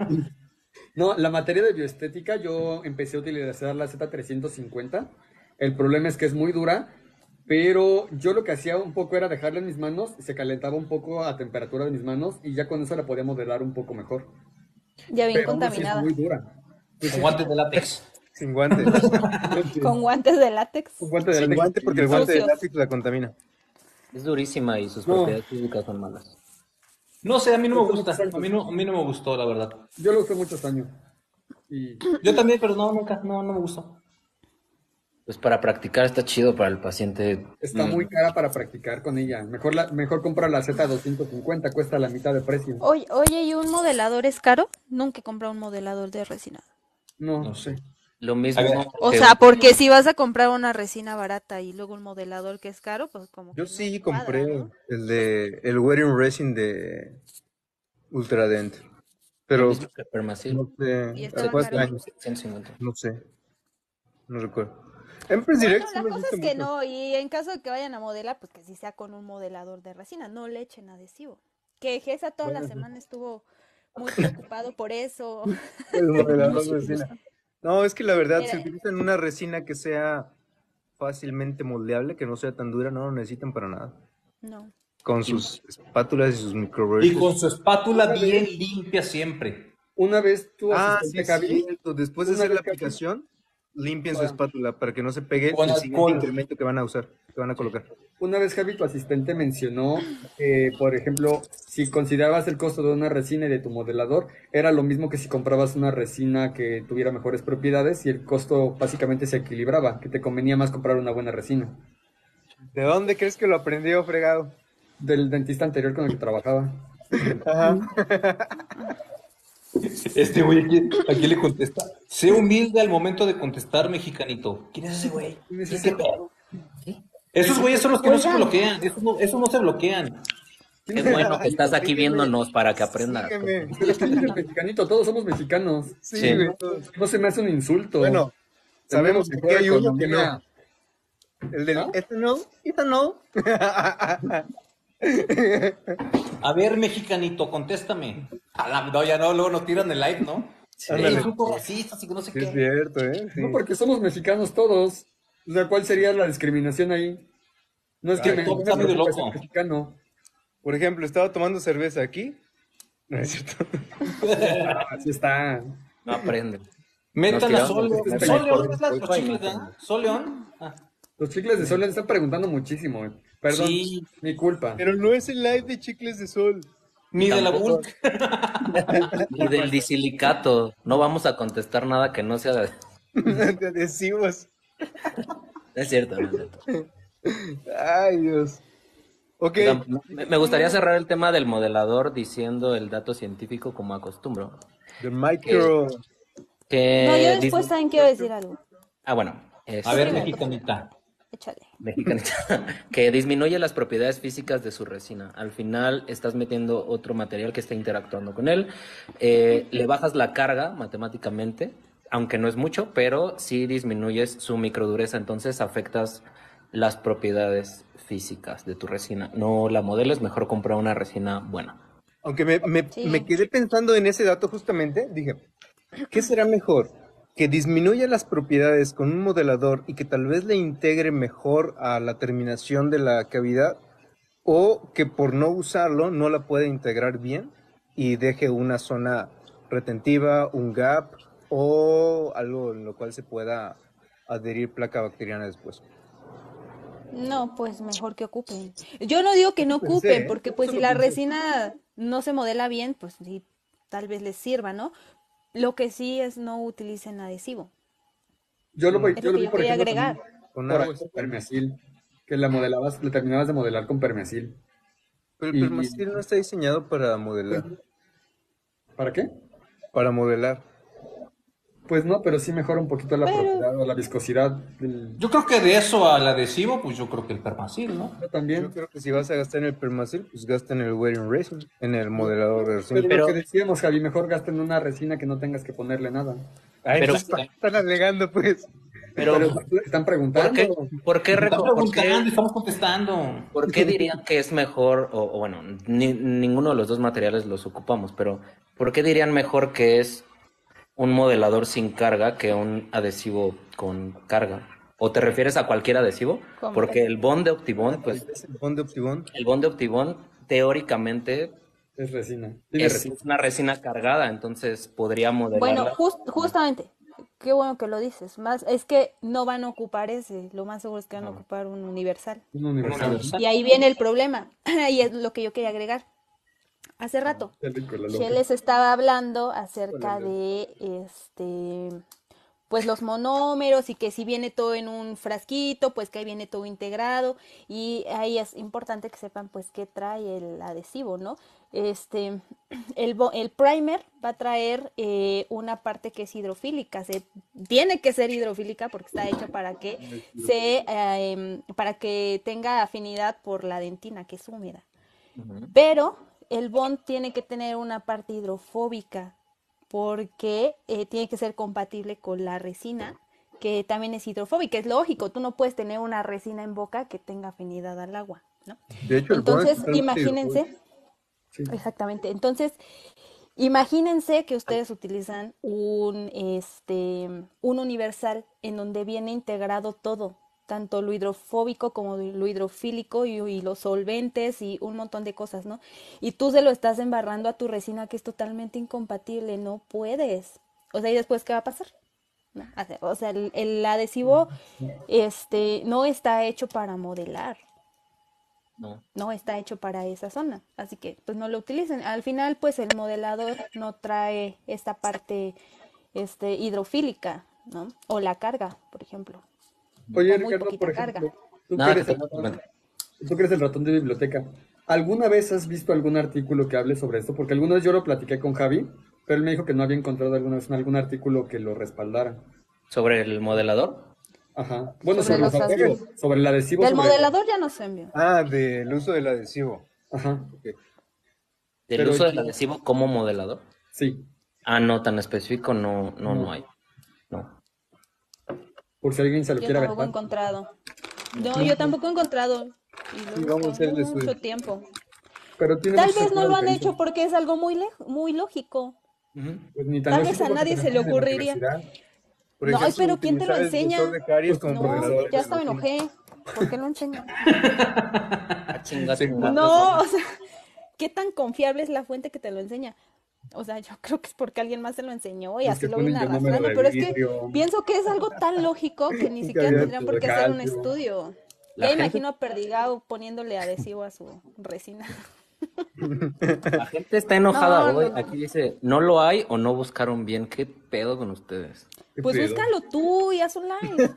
No, la materia de bioestética yo empecé a utilizar la Z350. El problema es que es muy dura, pero yo lo que hacía un poco era dejarla en mis manos, se calentaba un poco a temperatura de mis manos y ya con eso la podía modelar un poco mejor. Ya bien Pero aún así es contaminada. muy dura. Con guantes de látex. Sin guante. Con guantes de látex. Un guante de Sin látex. guante porque el guante de Sucios. látex la contamina. Es durísima y sus No. propiedades físicas son malas. No sé, a mí no me gusta. A mí no me gustó, la verdad. Yo lo usé muchos años. Y Yo también, pero no, nunca, no me gustó. Pues para practicar está chido para el paciente. está muy cara para practicar con ella. Mejor compra la Z250, cuesta la mitad de precio. Oye, ¿y un modelador es caro? Nunca he comprado un modelador de resina. No, No sé. Lo mismo A ver. O que sea, porque si vas a comprar una resina barata y luego un modelador que es caro, pues como que Yo no sí cuadra, compré ¿no? el wedding resin de Ultradent. lo Pero mismo que Permacil. no sé, ¿Y estaba ¿hace caro? años? 150. No sé, no recuerdo. Empress Bueno, Direct sí la me cosa gusta es que mucho. no, y en caso de que vayan a modelar, pues que sí sea con un modelador de resina, no le echen adhesivo. Que Gesa toda la semana estuvo muy preocupado por eso. El modelador de resina. No, es que la verdad, si Era- utilizan una resina que sea fácilmente moldeable, que no sea tan dura, no lo necesitan para nada. No. Con sus espátulas y sus Y microversos. con su espátula bien limpia siempre. una vez tu Ah, asistente sí, es Javi, cierto. Después de una hacer la vez Javi- aplicación, limpien su Ah. espátula para que no se pegue Con el siguiente alcohol. incremento que van a usar, que van a colocar. Una vez Javi, tu asistente mencionó que, por ejemplo, si considerabas el costo de una resina y de tu modelador, era lo mismo que si comprabas una resina que tuviera mejores propiedades y el costo básicamente se equilibraba, que te convenía más comprar una buena resina. ¿De dónde crees que lo aprendió, fregado? Del dentista anterior con el que trabajaba. Ajá. Este güey aquí le contesta. Sé humilde al momento de contestar, mexicanito. ¿Quién es ese güey? ¿Quién es ¿Qué ese? pedo? Esos güeyes son los que no se bloquean. Esos no se bloquean. Qué bueno que estás aquí viéndonos para que aprendas. Sígueme. Pero ¿quién es el mexicanito? Todos somos mexicanos. Sí, Sí. güey. No se me hace un insulto. Bueno, sabemos Tenemos que hay mejor uno que no. economía. El del ¿Ah? ethanol. A ver, mexicanito, contéstame. No, ya no, luego nos tiran el live, ¿no? Sí. Ándale. Insultos racistas y que no sé Sí, es qué. cierto, ¿eh? Sí. No, porque somos mexicanos todos. O sea, ¿cuál sería la discriminación ahí? No es que Ay, me todo está medio preocupe ser loco. mexicano. Por ejemplo, estaba tomando cerveza aquí. No es cierto. Así está. No aprende. Metan Nos a Sol tiramos León. de Sol León por es la el los Wi-Fi, chicles, no ¿verdad? Sol León. Ah, Los chicles de sol les están preguntando muchísimo. Perdón, Sí. mi culpa. Pero no es el live de chicles de sol. Ni de la Tampoco. Bulk. Y del disilicato. No vamos a contestar nada que no sea de... De adhesivos. Es cierto, no es cierto. Ay, Dios. Ok. O sea, me gustaría cerrar el tema del modelador diciendo el dato científico como acostumbro. The micro. Que No, yo después Disney- también quiero decir algo. Ah, bueno. A ver, Sí, mexicanita. Échale. Mexicanita, que disminuye las propiedades físicas de su resina. Al final estás metiendo otro material que está interactuando con él. Le bajas la carga matemáticamente, aunque no es mucho, pero sí disminuyes su microdureza, entonces afectas las propiedades físicas de tu resina. No la modeles, mejor comprar una resina buena. Aunque me quedé pensando en ese dato justamente, dije, ¿qué será mejor? ¿Que disminuya las propiedades con un modelador y que tal vez le integre mejor a la terminación de la cavidad? ¿O que por no usarlo no la pueda integrar bien y deje una zona retentiva, un gap o algo en lo cual se pueda adherir placa bacteriana después? No, pues mejor que ocupen. Yo no digo que no Pensé, ocupen, ¿eh? porque pues Eso si lo la pensé. resina no se modela bien, pues sí, tal vez les sirva, ¿no? Lo que sí es no utilicen adhesivo. Yo lo, Es yo lo lo que vi, yo por quería ejemplo, también agregar. Con por agua ahí con está bien. permeacil, que la modelabas, la terminabas de modelar con permeacil. Pero el ¿Y permacil no está diseñado para modelar. para qué? Para modelar. Pues no, pero sí mejora un poquito la Pero propiedad o la viscosidad del... Yo creo que de eso al adhesivo, pues yo creo que el permacil, ¿no? Yo Yo también. creo que si vas a gastar en el permacil, pues gasta en el wearing resin, en el modelador de resina. Pero lo que Pero, decíamos, Javi, mejor gasten una resina que no tengas que ponerle nada. Ay, pero, están alegando, pues. Pero pero, están ¿por qué, preguntando. por qué, Están por qué, preguntando y estamos contestando. por qué dirían que es mejor, o bueno, ninguno de los dos materiales los ocupamos, pero ¿por qué dirían mejor que es un modelador sin carga que un adhesivo con carga? ¿O te refieres a cualquier adhesivo? ¿cómo? Porque el Bond de Optibond, pues Es el Bond de Optibond. el Bond de Optibond teóricamente Es resina. Tiene resina. es una resina cargada, entonces podría Bueno, modelarla. justamente, qué bueno que lo dices. Más, es que no van a ocupar ese, lo más seguro es que van a ocupar un universal. Un universal. Y ahí viene el problema, y es lo que yo quería agregar. Hace rato, Qué rico, la loca. Shell les estaba hablando acerca de pues los monómeros y que si viene todo en un frasquito, pues que ahí viene todo integrado y ahí es importante que sepan pues qué trae el adhesivo, ¿no? El primer va a traer una parte que es hidrofílica, tiene que ser hidrofílica porque está hecho para que para que tenga afinidad por la dentina que es húmeda. Pero el bond tiene que tener una parte hidrofóbica porque tiene que ser compatible con la resina, que también es hidrofóbica. Es lógico, tú no puedes tener una resina en boca que tenga afinidad al agua, ¿no? De hecho, el Bond es Entonces, totalmente imagínense, Sí. exactamente, entonces, imagínense que ustedes utilizan un universal en donde viene integrado todo, tanto lo hidrofóbico como lo hidrofílico y los solventes y un montón de cosas, ¿no? Y tú se lo estás embarrando a tu resina que es totalmente incompatible, no puedes. O sea, ¿y después qué va a pasar? ¿No? O sea, el adhesivo no está hecho para modelar. No. No está hecho para esa zona, así que pues no lo utilicen. Al final pues el modelador no trae esta parte hidrofílica, ¿no? O la carga, por ejemplo. Oye, O muy Ricardo, poquita por carga. ejemplo, tú que Nada que eres el tenga ratón, momento. tú que eres el ratón de biblioteca, ¿alguna vez has visto algún artículo que hable sobre esto? Porque alguna vez yo lo platiqué con Javi, pero él me dijo que no había encontrado alguna vez algún artículo que lo respaldara. ¿Sobre el modelador? Ajá. Bueno, Sobre sobre los los adhesivos, sobre el adhesivo, Del sobre... modelador ya no se envió. Ah, del uso del adhesivo. Ajá, Ok. ¿Del Pero uso del adhesivo como modelador? sí, Ah, no, tan específico no hay. No. por si alguien se lo Yo quiere tampoco he aventar. encontrado. No, yo tampoco he encontrado. Y Sí, lo vamos a busqué hacerle mucho su... tiempo. Pero tiene Tal mucho vez no sentido lo lo han que hecho dices. porque es algo muy lógico. Pues ni tan Tal vez lógico a porque nadie te se le enseñan en la ocurriría. universidad. Por No, ejemplo, pero ¿quién te lo utilizar el enseña? vector de caries como No, procesador ya de hasta me resina. enojé. ¿Por qué lo enseñan? Ah, chinga, Sí, chinga. No, o sea, ¿qué tan confiable es la fuente que te lo enseña? O sea, yo creo que es porque alguien más se lo enseñó y Los así que lo ponen vienen ionómero arrastrando, de pero es que vidrio, pienso que es algo tan lógico que ni siquiera Cavidad tendrían por de qué hacer un calcio. estudio. La Ya gente, imagino a Perdigao poniéndole adhesivo a su resina. la gente está enojada No, hoy. no, Aquí no. dice, no lo hay o no buscaron bien. ¿Qué pedo con ustedes? ¿qué Pues pedo? búscalo tú y haz un live.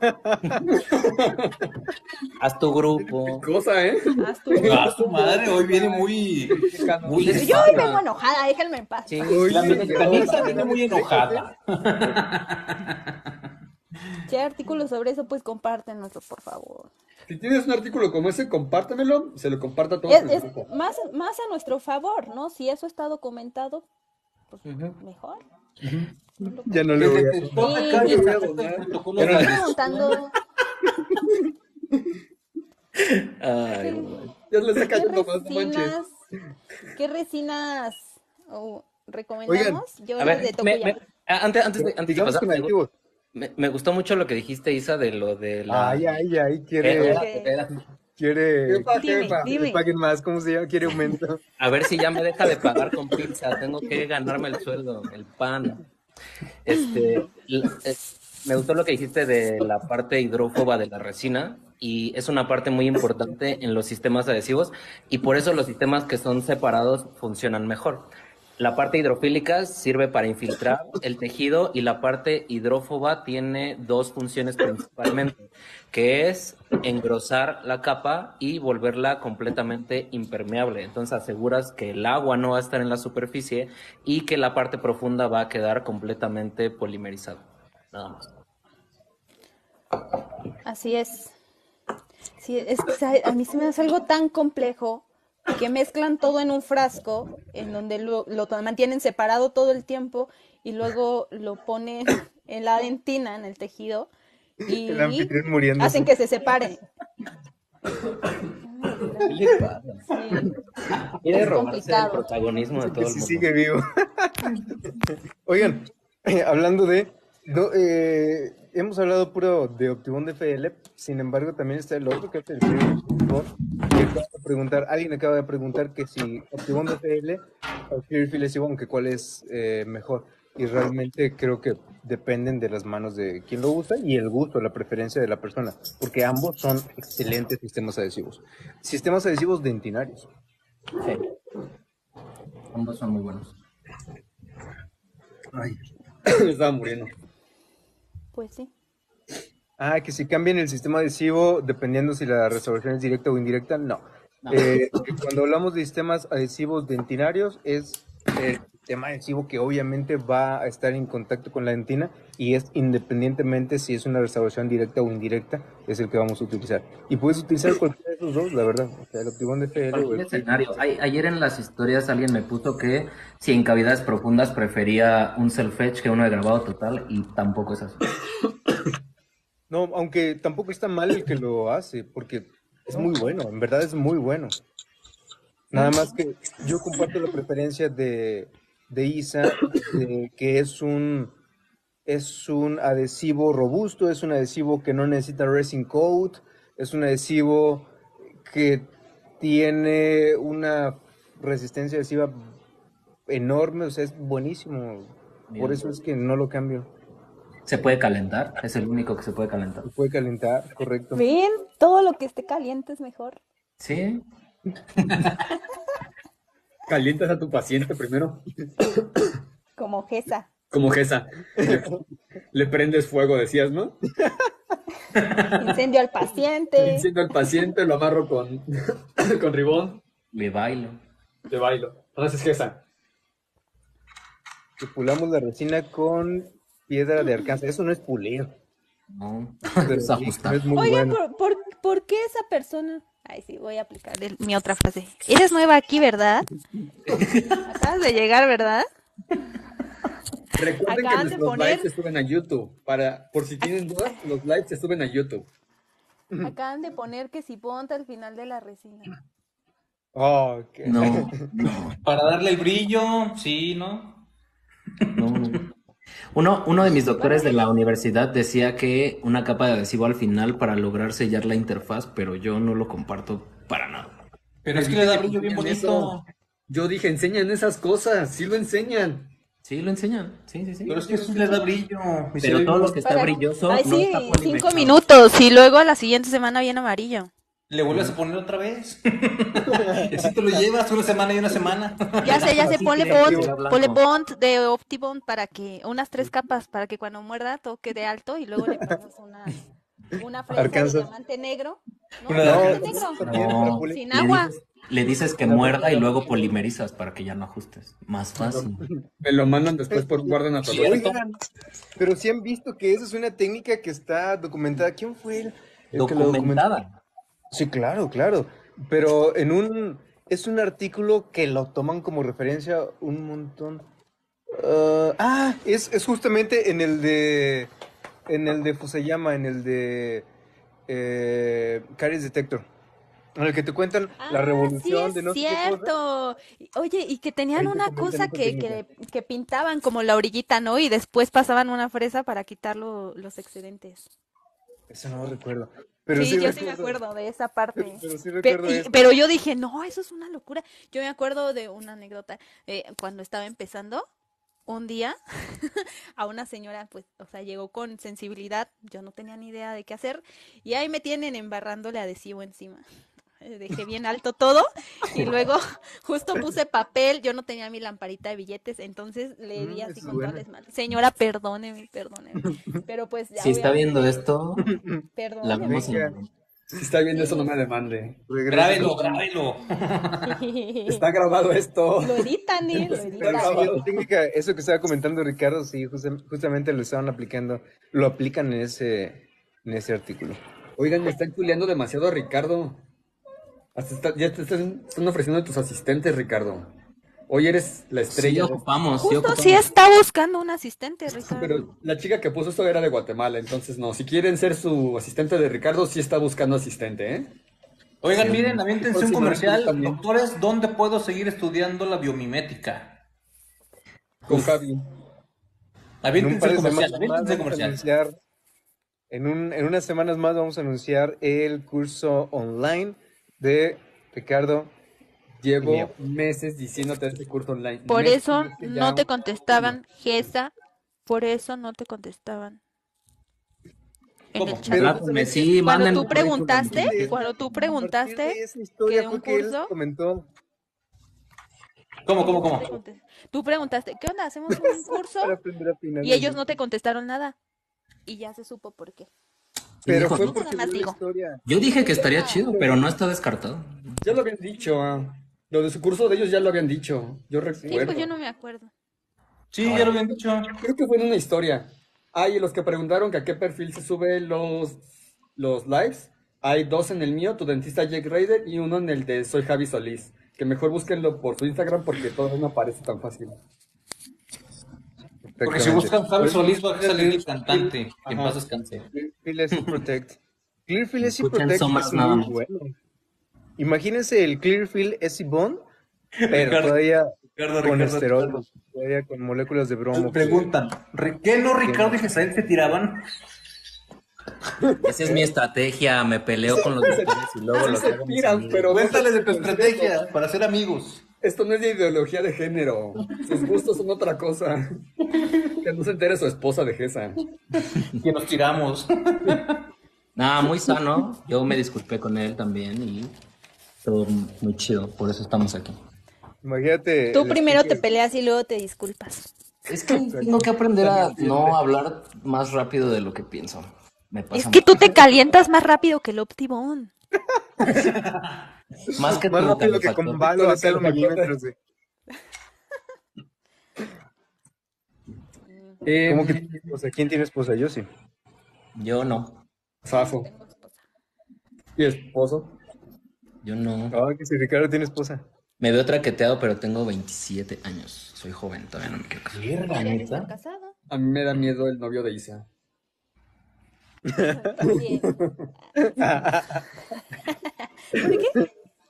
Haz tu grupo. Cosa, ¿eh? Haz tu Ah, su grupo. madre, hoy viene muy Yo hoy hispana. vengo enojada, déjenme en paz. Sí, Oye, La sí, mexicanita no, viene no, muy no, enojada. Si hay artículos sobre eso, pues compártenoslo, por favor. Si tienes un artículo como ese, compártemelo, se lo comparto a todos en el Es grupo. más a nuestro favor, ¿no? Si eso está documentado, pues mejor. Ya no le voy a... Desde que Sí, caries sí. acepta el protocolo de Estoy adhesivo. preguntando. Ay, güey. Ya le está ¿Qué cayendo más, no manches. resinas, qué resinas recomendamos? Yo A las de ver, Tokuya. antes de Digamos pasar, con aditivos. me gustó mucho lo que dijiste, Isa, de lo de la... Ay, Espérate, ¿Qué? espérate. quiere Jefa, Dime, jefa. que dime. paguen más, ¿cómo se llama? Quiere aumento. A ver si ya me deja de pagar con pizza. Tengo que ganarme el sueldo, el pan. Me gustó lo que dijiste de la parte hidrófoba de la resina y es una parte muy importante en los sistemas adhesivos y por eso los sistemas que son separados funcionan mejor. La parte hidrofílica sirve para infiltrar el tejido y la parte hidrófoba tiene dos funciones principalmente, que es engrosar la capa y volverla completamente impermeable. Entonces aseguras que el agua no va a estar en la superficie y que la parte profunda va a quedar completamente polimerizada. Nada más. Así es. Sí, es que a mí se me hace algo tan complejo que mezclan todo en un frasco en donde lo mantienen separado todo el tiempo y luego lo ponen en la dentina, en el tejido, y El anfitrión muriéndose. hacen que se separe. ¿Qué le pasa? Sí, Quiere es robarse el complicado. protagonismo de todo Que el sí mundo. sigue vivo. Oigan, hablando de... hemos hablado puro de Optibond FL, sin embargo también está el otro que es el Optibond. Alguien acaba de preguntar que si Optibond FL o Clearfield S1, que cuál es mejor. Y realmente creo que dependen de las manos de quien lo usa y el gusto, la preferencia de la persona, porque ambos son excelentes sistemas adhesivos. Sistemas adhesivos dentinarios. Sí. Ambos son muy buenos. Ay. Me estaba muriendo. Pues sí. Ah, que si cambian el sistema adhesivo, dependiendo si la restauración es directa o indirecta, no. Cuando hablamos de sistemas adhesivos dentinarios, es el sistema adhesivo que obviamente va a estar en contacto con la dentina y es independientemente si es una restauración directa o indirecta, es el que vamos a utilizar. Y puedes utilizar cualquiera de esos dos, la verdad. O sea, el Optibond FL o Cualquier el escenario. Ayer en las historias alguien me puso que si en cavidades profundas prefería un self-etch que uno de grabado total y tampoco es así. No, aunque tampoco está mal el que lo hace, porque es muy bueno, en verdad es muy bueno. Nada más que yo comparto la preferencia de Isa, que es un adhesivo robusto, es un adhesivo que no necesita resin coat, es un adhesivo que tiene una resistencia adhesiva enorme, o sea, es buenísimo. Bien. Por eso es que no lo cambio. Se puede calentar, es el único que se puede calentar. Se puede calentar, correcto. ¿Ven? Todo lo que esté caliente es mejor. Sí, Calientas a tu paciente primero, Como Gesa. como Gesa. Le prendes fuego, decías, ¿no? Incendio al paciente. Enciendo al paciente, lo amarro con, con ribón, le bailo. te bailo. Entonces, Gesa. Que pulamos la resina con piedra de arcángel. Eso no es pulir. No, Pero es sí, ajustar. es muy Oigan, bueno. ¿por qué esa persona? Ay, sí, voy a aplicar mi otra frase. Eres nueva aquí, ¿verdad? Acabas de llegar, ¿verdad? Recuerden Acaban que de nuestros poner- lives se suben a YouTube. Por si tienen dudas, los lives se suben a YouTube. Acaban de poner que si ponte al final de la resina. Oh, ok. No, Para darle el brillo, sí, ¿no? no. Uno de mis doctores de la universidad decía que una capa de adhesivo al final para lograr sellar la interfaz, pero yo no lo comparto para nada. Pero es que le da brillo bien bonito. Yo dije, enseñan esas cosas, sí lo enseñan. Sí, lo enseñan. Sí. Pero es que eso sí le da brillo. Y se Pero ve todo bien lo que está Para- brilloso Ay, no sí, está 5 polimerizado. minutos y luego a la siguiente semana viene amarillo. Le vuelves a poner otra vez. Y así te lo llevas una semana y una semana. Ya sé, Así ponle tiene que bond, quedar blanco. ponle bond de OptiBond para que, unas 3 capas para que cuando muerda todo quede alto y luego le pasas una fresa de Arkansas. diamante negro. No, Una de diamante Arkansas. negro. No, Sin le agua. le dices que muerda y luego polimerizas para que ya no ajustes. Más fácil. Me lo mandan después por guarda natural. Oigan, pero si han visto que esa es una técnica que está documentada. ¿Quién fue el que lo documentó? Documentada. Sí, claro. Pero es un artículo que lo toman como referencia un montón. Es justamente en el de Fusayama, en el de Caries Detector. En el que te cuentan la Sí, revolución es de no sé qué cosa. cierto. Oye, y que tenían Ahí te una comentan cosa esa técnica. que pintaban como la orillita, ¿no? Y después pasaban una fresa para quitar los excedentes. Eso no lo recuerdo. Pero Sí, sí yo sí me recuerdo. acuerdo de esa parte. Pero sí recuerdo Pero eso. yo dije, no, eso es una locura. Yo me acuerdo de una anécdota. Cuando estaba empezando, un día a una señora, pues, o sea, llegó con sensibilidad, yo no tenía ni idea de qué hacer, y ahí me tienen embarrándole adhesivo encima. Dejé bien alto todo y luego justo puse papel, yo no tenía mi lamparita de billetes, entonces le di Esa así es con todas buena. las manos. Señora, perdóneme, perdóneme. Pero pues ya Si está viendo obviamente, esto, la vemos perdóneme. Venga, en... Si está viendo eso, no Sí. me demande. regresen. Grábelo, grábelo. Está grabado esto. Lo editan, ¿eh? Lo Está Pero sí, editan. esa técnica, eso que estaba comentando Ricardo, sí, justamente lo estaban aplicando, lo aplican en ese artículo. Oigan, me están chuleando demasiado a Ricardo. Ya te están ofreciendo tus asistentes, Ricardo. Hoy eres la Sí estrella. ocupamos, sí Justo sí ocupamos. está buscando un asistente, Ricardo. Pero la chica que puso esto era de Guatemala, entonces no. Si quieren ser su asistente de Ricardo, sí está buscando asistente, ¿eh? Oigan, Sí. miren, aviéntense Por un si no, comercial. también. Doctores, ¿dónde puedo seguir estudiando la biomimética? Con Javi. En un Aviéntense par el de comercial, semanas más aviéntense el vamos a comercial. anunciar, en unas semanas más vamos a anunciar el curso online de Ricardo y Llevo mío. meses diciéndote este curso online. Por Meses, eso es que no ya te contestaban, Gesa, por eso no te contestaban en ¿Cómo? el chat. Pero Contrátame, justamente sí, Cuando manden tú un currículum. preguntaste, cuando tú a partir preguntaste de esa que historia de un fue que él curso, comentó ¿Cómo, ellos cómo, no te cómo? contestaron. Tú preguntaste, ¿qué onda? ¿Hacemos un curso? para aprender a Y ellos finalmente. no te contestaron nada. Y ya se supo por qué. Sí Pero dijo, fue ¿no? Nada porque más vio la digo. historia. Yo dije que estaría Ah, chido, pero no está descartado. ya lo habían dicho. Lo de su curso de ellos ya lo habían dicho. Yo sí, pues recuerdo. yo no me acuerdo. Sí, ya lo habían dicho. Creo que fue en una historia. Hay los que preguntaron que a qué perfil se suben los lives. Hay dos en el mío, tu dentista Jake Raider, y uno en el de Soy Javi Solís. Que mejor búsquenlo por su Instagram porque todo no aparece tan fácil. Porque si Exactamente. buscan Javi Solís va a salir el Clearfield, cantante. Que en Ajá. paz descanse. SE Protect. Clearfield SE Escuchen Protect sombras es nada muy más. bueno. Imagínense el Clearfield SE Bond, pero Ricardo, todavía Ricardo, con Ricardo. esteroides, todavía con moléculas de bromo. Preguntan, ¿qué no Ricardo y Gesael se tiraban? Esa es mi estrategia, me peleo con los doctores y luego Sí los se hago mis tiran, amigos. pero no Cuéntale de tu sé- estrategia para ser amigos. Esto no es de ideología de género. Sus gustos son otra cosa. Que no se entere su esposa de Gesa. Que nos tiramos. Nada, muy sano. Yo me disculpé con él también y todo muy chido. Por eso estamos aquí. Imagínate. Tú el primero te sticker. peleas y luego te disculpas. Es que tengo que aprender a no hablar más rápido de lo que pienso. Me Es pasa que tú te calientas más rápido que el Optibón. más que Más tu rápido que calefactor. con Valo a 0 milímetros. ¿Cómo que tienes esposa? ¿Quién tiene esposa? Yo sí. Yo no, Safo. Tengo esposa. Y esposo. yo no. Ah, que si Ricardo tiene esposa. Me veo traqueteado, pero tengo 27 años. Soy joven, todavía no me quiero casar. Deberías de estar casado. A mí me da miedo el novio de Isa. Bien. ¿Por qué?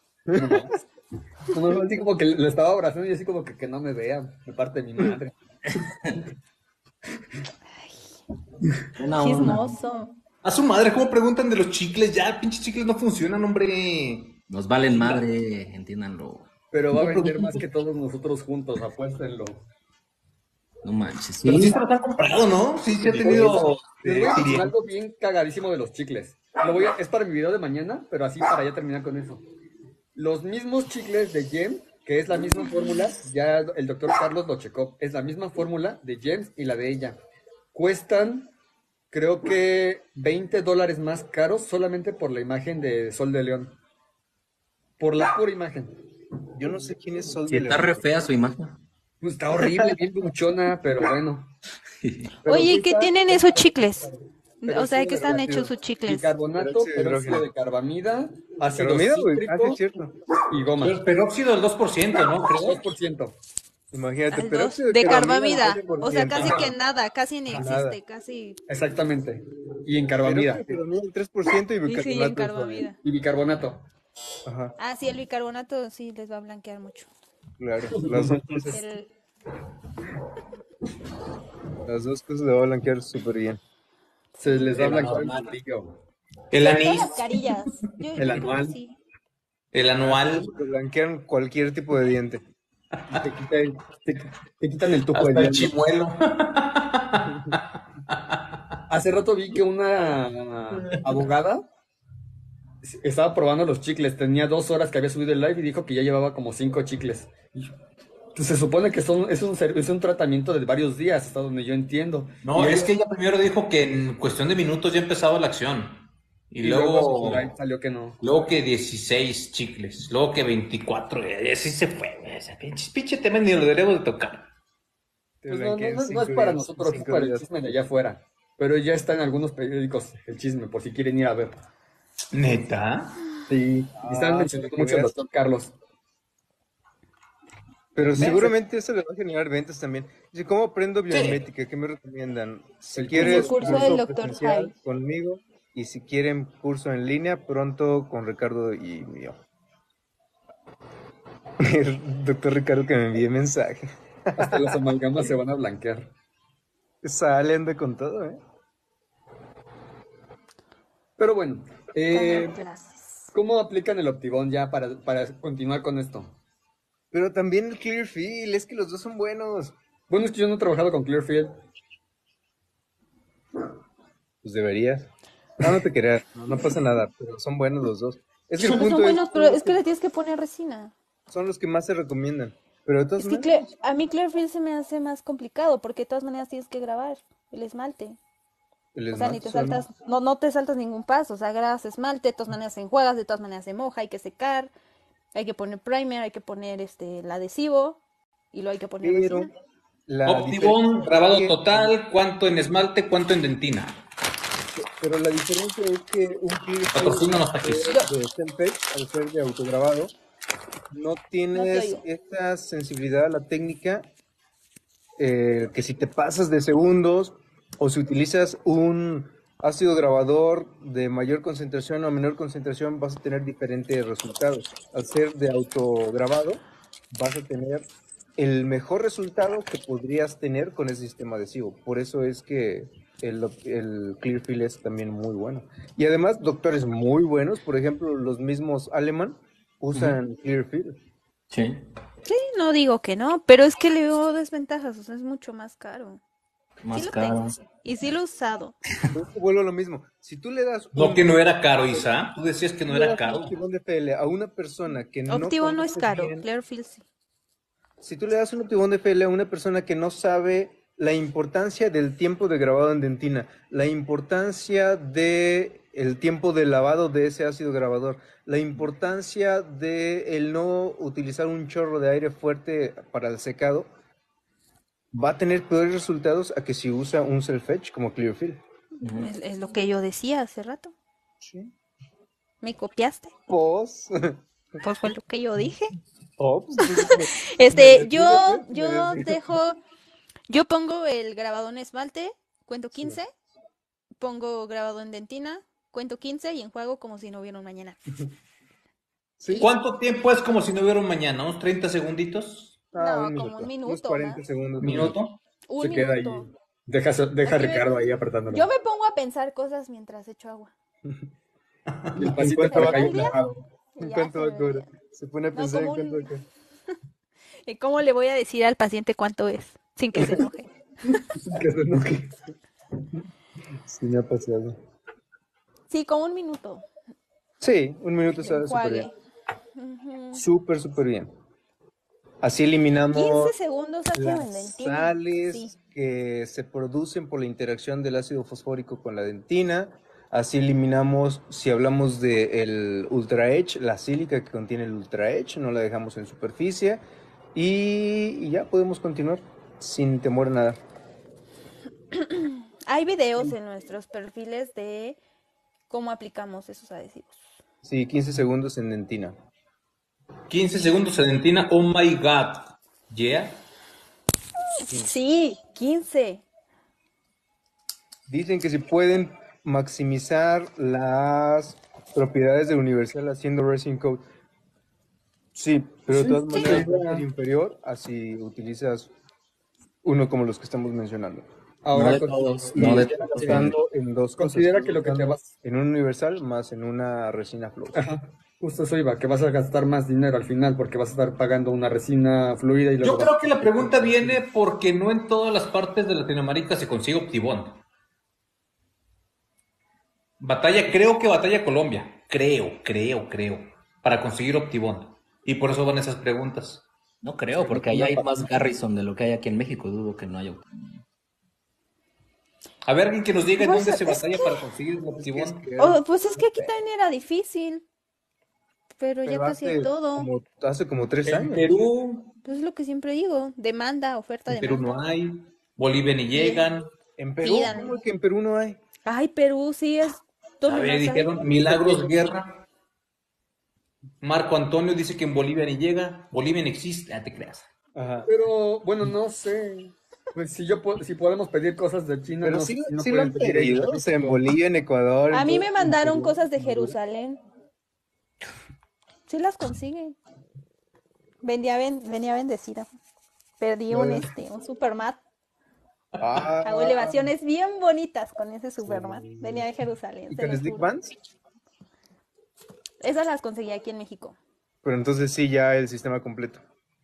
No, así como que lo estaba abrazando y así como que no me vea. De parte de mi madre. Una onda. Chismoso. A su madre, ¿cómo preguntan de los chicles? Ya, pinches chicles no funcionan, hombre. Nos valen madre, entiéndanlo. Pero va a vender más que todos nosotros juntos, apuéstenlo. No manches. Pero sí ¿Sí? se los han comprado, ¿no? Sí, se ha tenido. Les voy a decir algo bien cagadísimo de los chicles. Es para mi video de mañana, pero así para ya terminar con eso. Los mismos chicles de Gem, que es la misma fórmula, ya el doctor Carlos lo checó, es la misma fórmula de Gems y la de ella. Cuestan, creo que $20 más caros solamente por la imagen de Sol de León. Por la pura imagen. Yo no sé quién es Sol Si de está León. re fea su imagen. Pues está horrible, bien luchona, pero bueno. Pero Oye, ¿y qué cuesta- tienen esos chicles? Pero O sea, ¿de sí, qué están rápido. hechos sus chicles? Bicarbonato, Peróxido de peróxido hidrógeno. de carbamida, ácido Pero mira, güey. Ah, sí, cítrico es cierto. y goma. Pero peróxido del 2%, ¿no? Creo. 2%. Imagínate, Al peróxido de carbamida, carbamida. O sea, 12%. casi que nada, casi ni Nada. existe, casi. Exactamente. Y en carbamida. Peróxido de carbamida, el 3% y Sí, sí, en bicarbonato. carbamida. Y bicarbonato. Ajá, Ah, sí, el bicarbonato sí les va a blanquear mucho. claro. Las dos cosas, El- las dos cosas le va a blanquear súper bien. Se sí. les va a El blanquear el anormal. brillo. El Sobre todo anís, las carillas. El Yo creo que anual. sí. el anual, Te blanquean cualquier tipo de diente. Y te quitan el tufo de hasta el dientes. chimuelo. Hace rato vi que una abogada estaba probando los chicles. Tenía 2 horas que había subido el live y dijo que ya llevaba como 5 chicles. Y se supone que es un tratamiento de varios días, hasta donde yo entiendo. No, es que ella primero dijo que en cuestión de minutos ya empezaba la acción. Y Y luego en su live salió que no. luego que 16 chicles, luego que 24, y así se fue, güey. Ese pinche tema ni lo deberíamos de tocar. Te Pues blanquean no es 5 para días, nosotros, es 5 para el días. chisme de allá afuera. Pero ya está en algunos periódicos el chisme, por si quieren ir a ver. ¿Neta? Sí, y están Para mencionando que mucho al veas. doctor Carlos. Pero Me- seguramente eso le va a generar ventas también. Dice, ¿cómo aprendo Sí. biomimética? ¿Qué me recomiendan? Si El quieres curso curso del Dr. presencial Javi. conmigo y si quieren curso en línea, pronto con Ricardo y yo. El doctor Ricardo que me envíe mensaje. Hasta las amalgamas se van a blanquear. Salen con todo, ¿eh? Pero bueno, Dando clases. ¿cómo aplican el Optibón ya para continuar con esto? Pero también el Clearfield, es que los dos son buenos. Bueno, es que yo no he trabajado con Clearfield. Pues deberías. No te creas, no pasa nada, pero son buenos los dos. Es que el Pues punto son es, buenos, pero es que le tienes que poner resina. son los que más se recomiendan. Pero de todas Es que maneras, A mí Clearfield se me hace más complicado porque de todas maneras tienes que grabar el esmalte. el O sea, ni esmalte te son- saltas, no te saltas ningún paso. O sea, grabas esmalte, de todas maneras se enjuagas, de todas maneras se moja, hay que secar, hay que poner primer, hay que poner el adhesivo y luego hay que poner Pero resina. la Optibón, diferencia grabado es que, total, cuánto en esmalte, cuánto en dentina. pero la diferencia es que un Clearfield Patrocínanos al aquí. ser de self-edge, al ser de autograbado, no No te tienes oigo. esta sensibilidad a la técnica que si te pasas de segundos o si utilizas un ácido grabador de mayor concentración o menor concentración vas a tener diferentes resultados. Al ser de autograbado vas a tener el mejor resultado que podrías tener con ese sistema adhesivo. Por eso es que el Clearfield es también muy bueno. Y además doctores muy buenos, por ejemplo los mismos Alemán usan Clearfield. Sí. Sí, no digo que no, pero es que le veo desventajas, o sea, es mucho más caro. Más Sí lo caro. tengo y sí lo he usado. Pero es que vuelvo a lo mismo. Si tú le das No, un que no era caro, Isa. Tú decías que no le era das un caro. optimón de FL a una persona que no Optivo no es conoce caro, bien, Clearfield sí. si tú le das un optimón de FL a una persona que no sabe la importancia del tiempo de grabado en dentina, la importancia de el tiempo de lavado de ese ácido grabador, la importancia de el no utilizar un chorro de aire fuerte para el secado, va a tener peores resultados a que si usa un self-edge como Clearfield. Es lo que yo decía hace rato. Sí. ¿Me copiaste? Pos. Pues fue lo que yo dije. Ops. Yo pongo el grabado en esmalte, cuento 15, pongo grabado en dentina, cuento 15 y enjuago como si no hubiera un mañana. Sí. ¿Cuánto tiempo es como si no hubiera un mañana? ¿Unos 30 segunditos? No, Un como un unos minuto 40 más. segundos. ¿Un minuto? Un Se queda ahí. minuto. Deja a Porque Ricardo ahí apretándolo. Yo me pongo a pensar cosas mientras echo agua. El pasito cuánto por va acá a y cobrar? enojado. ¿En Ya cuánto se va a me cobrar? Se pone a No, pensar en como cuánto va a un- cobrar. ¿Y cómo le voy a decir al paciente cuánto es? Sin que se enoje. Que se enoje. Sí, me ha pasado. Sí, como un minuto Sí, un minuto de sale súper bien. enjuague. Súper, súper bien. Así eliminamos 15 segundos aquí en las dentina. sales Sí. que se producen por la interacción del ácido fosfórico con la dentina. Así eliminamos, si hablamos del Ultra Edge, la sílica que contiene el Ultra Edge, no la dejamos en superficie. Y ya podemos continuar sin temor a nada. Hay videos en nuestros perfiles de cómo aplicamos esos adhesivos. Sí, 15 segundos en dentina. 15 segundos en dentina. Oh my God. ¿Yeah? Sí, 15. Dicen que si pueden maximizar las propiedades de Universal haciendo Resin Code. Sí, pero de todas maneras va a ser inferior a si utilizas uno como los que estamos mencionando. Ahora, No de todos, Y no de estás todos. gastando en dos cosas. considera que lo que te vas... En un Universal más en una resina flow. Ajá, justo eso iba, que vas a gastar más dinero al final porque vas a estar pagando una resina fluida y luego... Yo creo que la pregunta viene porque no en todas las partes de Latinoamérica se consigue Optibond. Creo que batalla Colombia. Creo. Para conseguir Optibond. Y por eso van esas preguntas. No creo, porque allá hay más Garrison de lo que hay aquí en México. Dudo que no haya. A ver, alguien que nos diga en Pues, dónde se es batalla que- para conseguir el Optibond. Pues es que aquí también era difícil. Pero ya Pero casi hay todo. hace como 3 En años. Perú, Pues es lo que siempre digo. Demanda, oferta, en Perú demanda. no hay. Bolivia ni llegan. En Perú, Pidan. ¿cómo que en Perú no hay? Ay, Perú sí es A donde ver, más hay. dijeron Milagros Guerra. Marco Antonio dice que en Bolivia ni llega. Bolivia no existe. Ah, te creas. Ajá. Pero, bueno, no sé. Pues si podemos pedir cosas de China, Pero no sí, sé si no sí lo pueden han pedir ellos. pedido, o sea, en Bolivia, en Ecuador. A mí en me todo- mandaron en cosas de Perú. Jerusalén. Sí las consiguen. Venía bendecida. Perdí un supermat. Ah, Hago elevaciones bien bonitas con ese supermat. Venía de Jerusalén. ¿y se con los Slick juro. Bands? Esas las conseguí aquí en México. Pero entonces sí, ya el sistema completo.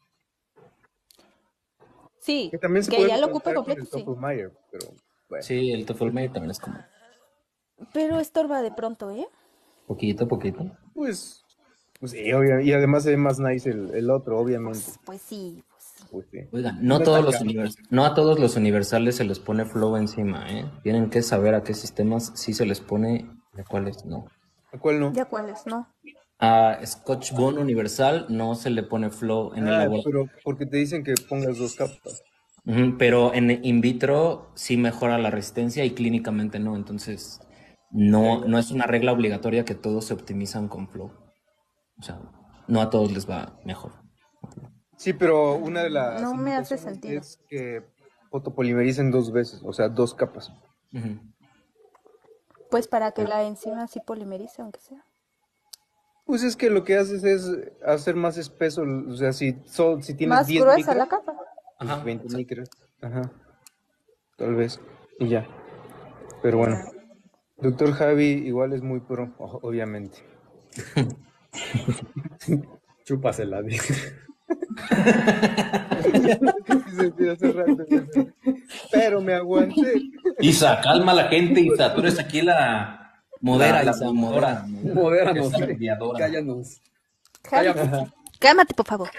Sí, Que también se que puede ya lo ocupe conectar con completo, el sí. Toppelmayr, pero bueno. Sí, el TOEFL también es como Pero estorba de pronto, ¿eh? poquito. Pues sí, y además es más nice el otro, obviamente. Pues sí. Pues sí. Oigan, no a todos los universales se les pone flow encima, ¿eh? Tienen que saber a qué sistemas sí se les pone y a cuáles no. ¿A cuál no? ¿Ya cuáles? No. A Scotch Bond Universal no se le pone flow en el laboratorio. Pero porque te dicen que pongas 2 capas. Pero en in vitro sí mejora la resistencia y clínicamente no. Entonces, no es una regla obligatoria que todos se optimizan con flow. O sea, no a todos les va mejor. Sí, pero una de las No me hace indicaciones sentido. es que fotopolimericen 2 veces, o sea, 2 capas. Ujú. Pues para que la enzima sí polimerice, aunque sea. Pues es que lo que haces es hacer más espeso, o sea, si tienes Más 10 gruesa micras, la capa. pues Ajá, 20 micras. Ajá. Tal vez. Y ya. Pero bueno. Doctor Javi igual es muy pro, obviamente. Chúpasela. Pero me aguanté. Isa, calma a la gente, Isa. Tú eres aquí la Modera, la Isa, mediadora. Modéranos. Es la mediadora. Cállanos. Cálmate, por favor.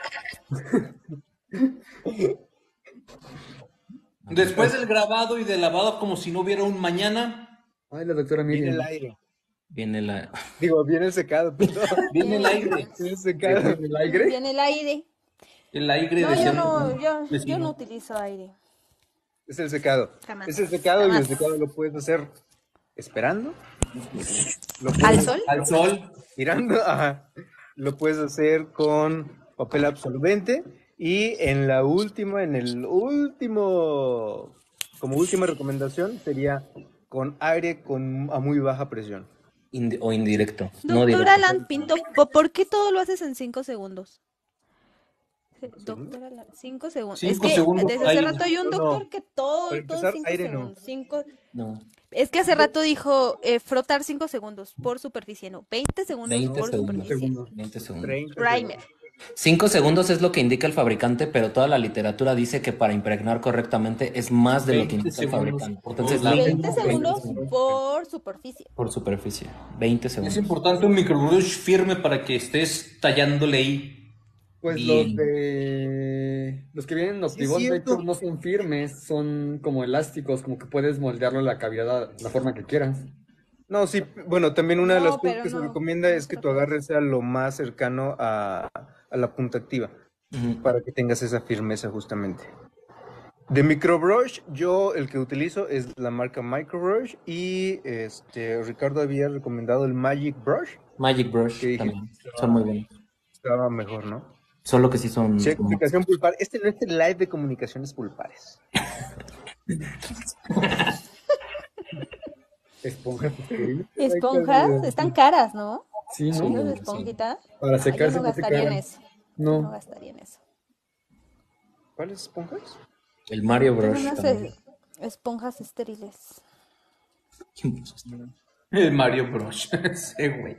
Después del grabado y del lavado como si no hubiera un mañana, Ay, la doctora Viene el Miriam. aire. Viene la... Digo, viene el secado, perdón. viene el aire. Viene el secado. ¿El aire? Viene el aire. El aire No, de yo ser no, un yo vecino. no utilizo aire. Es el secado. Jamás. Es el secado y el Jamás. secado lo puedes hacer esperando. Lo ¿Al puedes- sol? Al sol. Mirando, ajá. Lo puedes hacer con papel absorbente y en el último, como última recomendación sería con aire a muy baja presión. o indirecto. No Doctora directo. Alan Pinto, ¿por qué todo lo haces en 5 segundos? Doctora Alan, 5 segundos. Es 5 que segundos, desde hace ahí. rato hay un No, doctor que todo para en 5 empezar, aire no. segundos. No. Es que hace rato dijo frotar 5 segundos por superficie, no, 20 segundos 20 por segundos. superficie. 20 segundos. 30 Primer. 5 segundos es lo que indica el fabricante, pero toda la literatura dice que para impregnar correctamente es más de lo que 20 indica el segundos. fabricante. Entonces, Por 20 segundos por superficie. por superficie. 20 Es segundos. importante un microbrush firme para que estés tallándole ahí. Pues Bien. los que vienen en Sí, es Optibond, de cierto. hecho, no son firmes, son como elásticos, como que puedes moldearlo a la cavidad, la forma que quieras. No, sí, bueno, también una de No, las cosas pero que se no. recomienda es que tu agarre sea lo más cercano a la punta activa, Ujú. para que tengas esa firmeza justamente. De microbrush, yo el que utilizo es la marca Microbrush y Ricardo había recomendado el Magic Brush, Magic Brush que dije, también. Son muy buenos. estaba mejor, ¿no? Solo que sí son... Sí, hay comunicación pulpar. Este no es el live de comunicaciones pulpares. Esponjas estériles. Esponjas, están caras, ¿no? Sí, Sí, ¿no? Esas de sí. esponjita. Para Ah, yo secarse, no ¿qué te gastaría en cagan? eso. Yo no No. gastaría en eso. ¿Cuáles esponjas? El Mario Tengo Brush unas también. esponjas estériles. El Mario Bros. Sí, güey.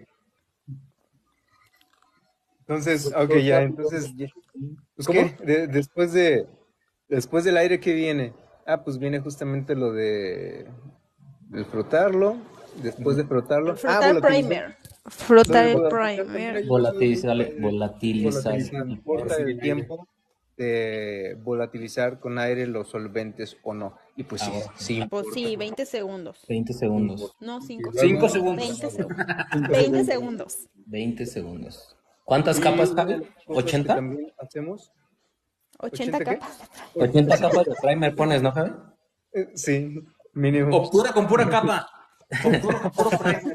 Entonces, ok, Doctor ya, Papi, entonces, pues ¿cómo? qué, después del aire, ¿qué viene? Ah, pues viene justamente lo de frotarlo, después de frotarlo, Frotar volatilizar. primer. Frotar Sobre el volatilizar también primer. hay unos Volatilizar. que Volatilizar. Ahora importa sí el viene aire. tiempo de volatilizar con aire los solventes o no. Y pues sí, Ahora sí sí, Pues importa. sí, 20 segundos. 20 segundos. No, Y 5 luego, 5 segundos. segundos. 20 segundos. 5 20 segundos. segundos. 20 segundos. ¿Cuántas Y capas, una de Javi? las cosas que ¿80? también hacemos, 80 ¿80 qué? capas de 80 capas de primer pones, ¿no, Javi? Sí, mínimo. Obtura con pura capa. Obtura con puro primer.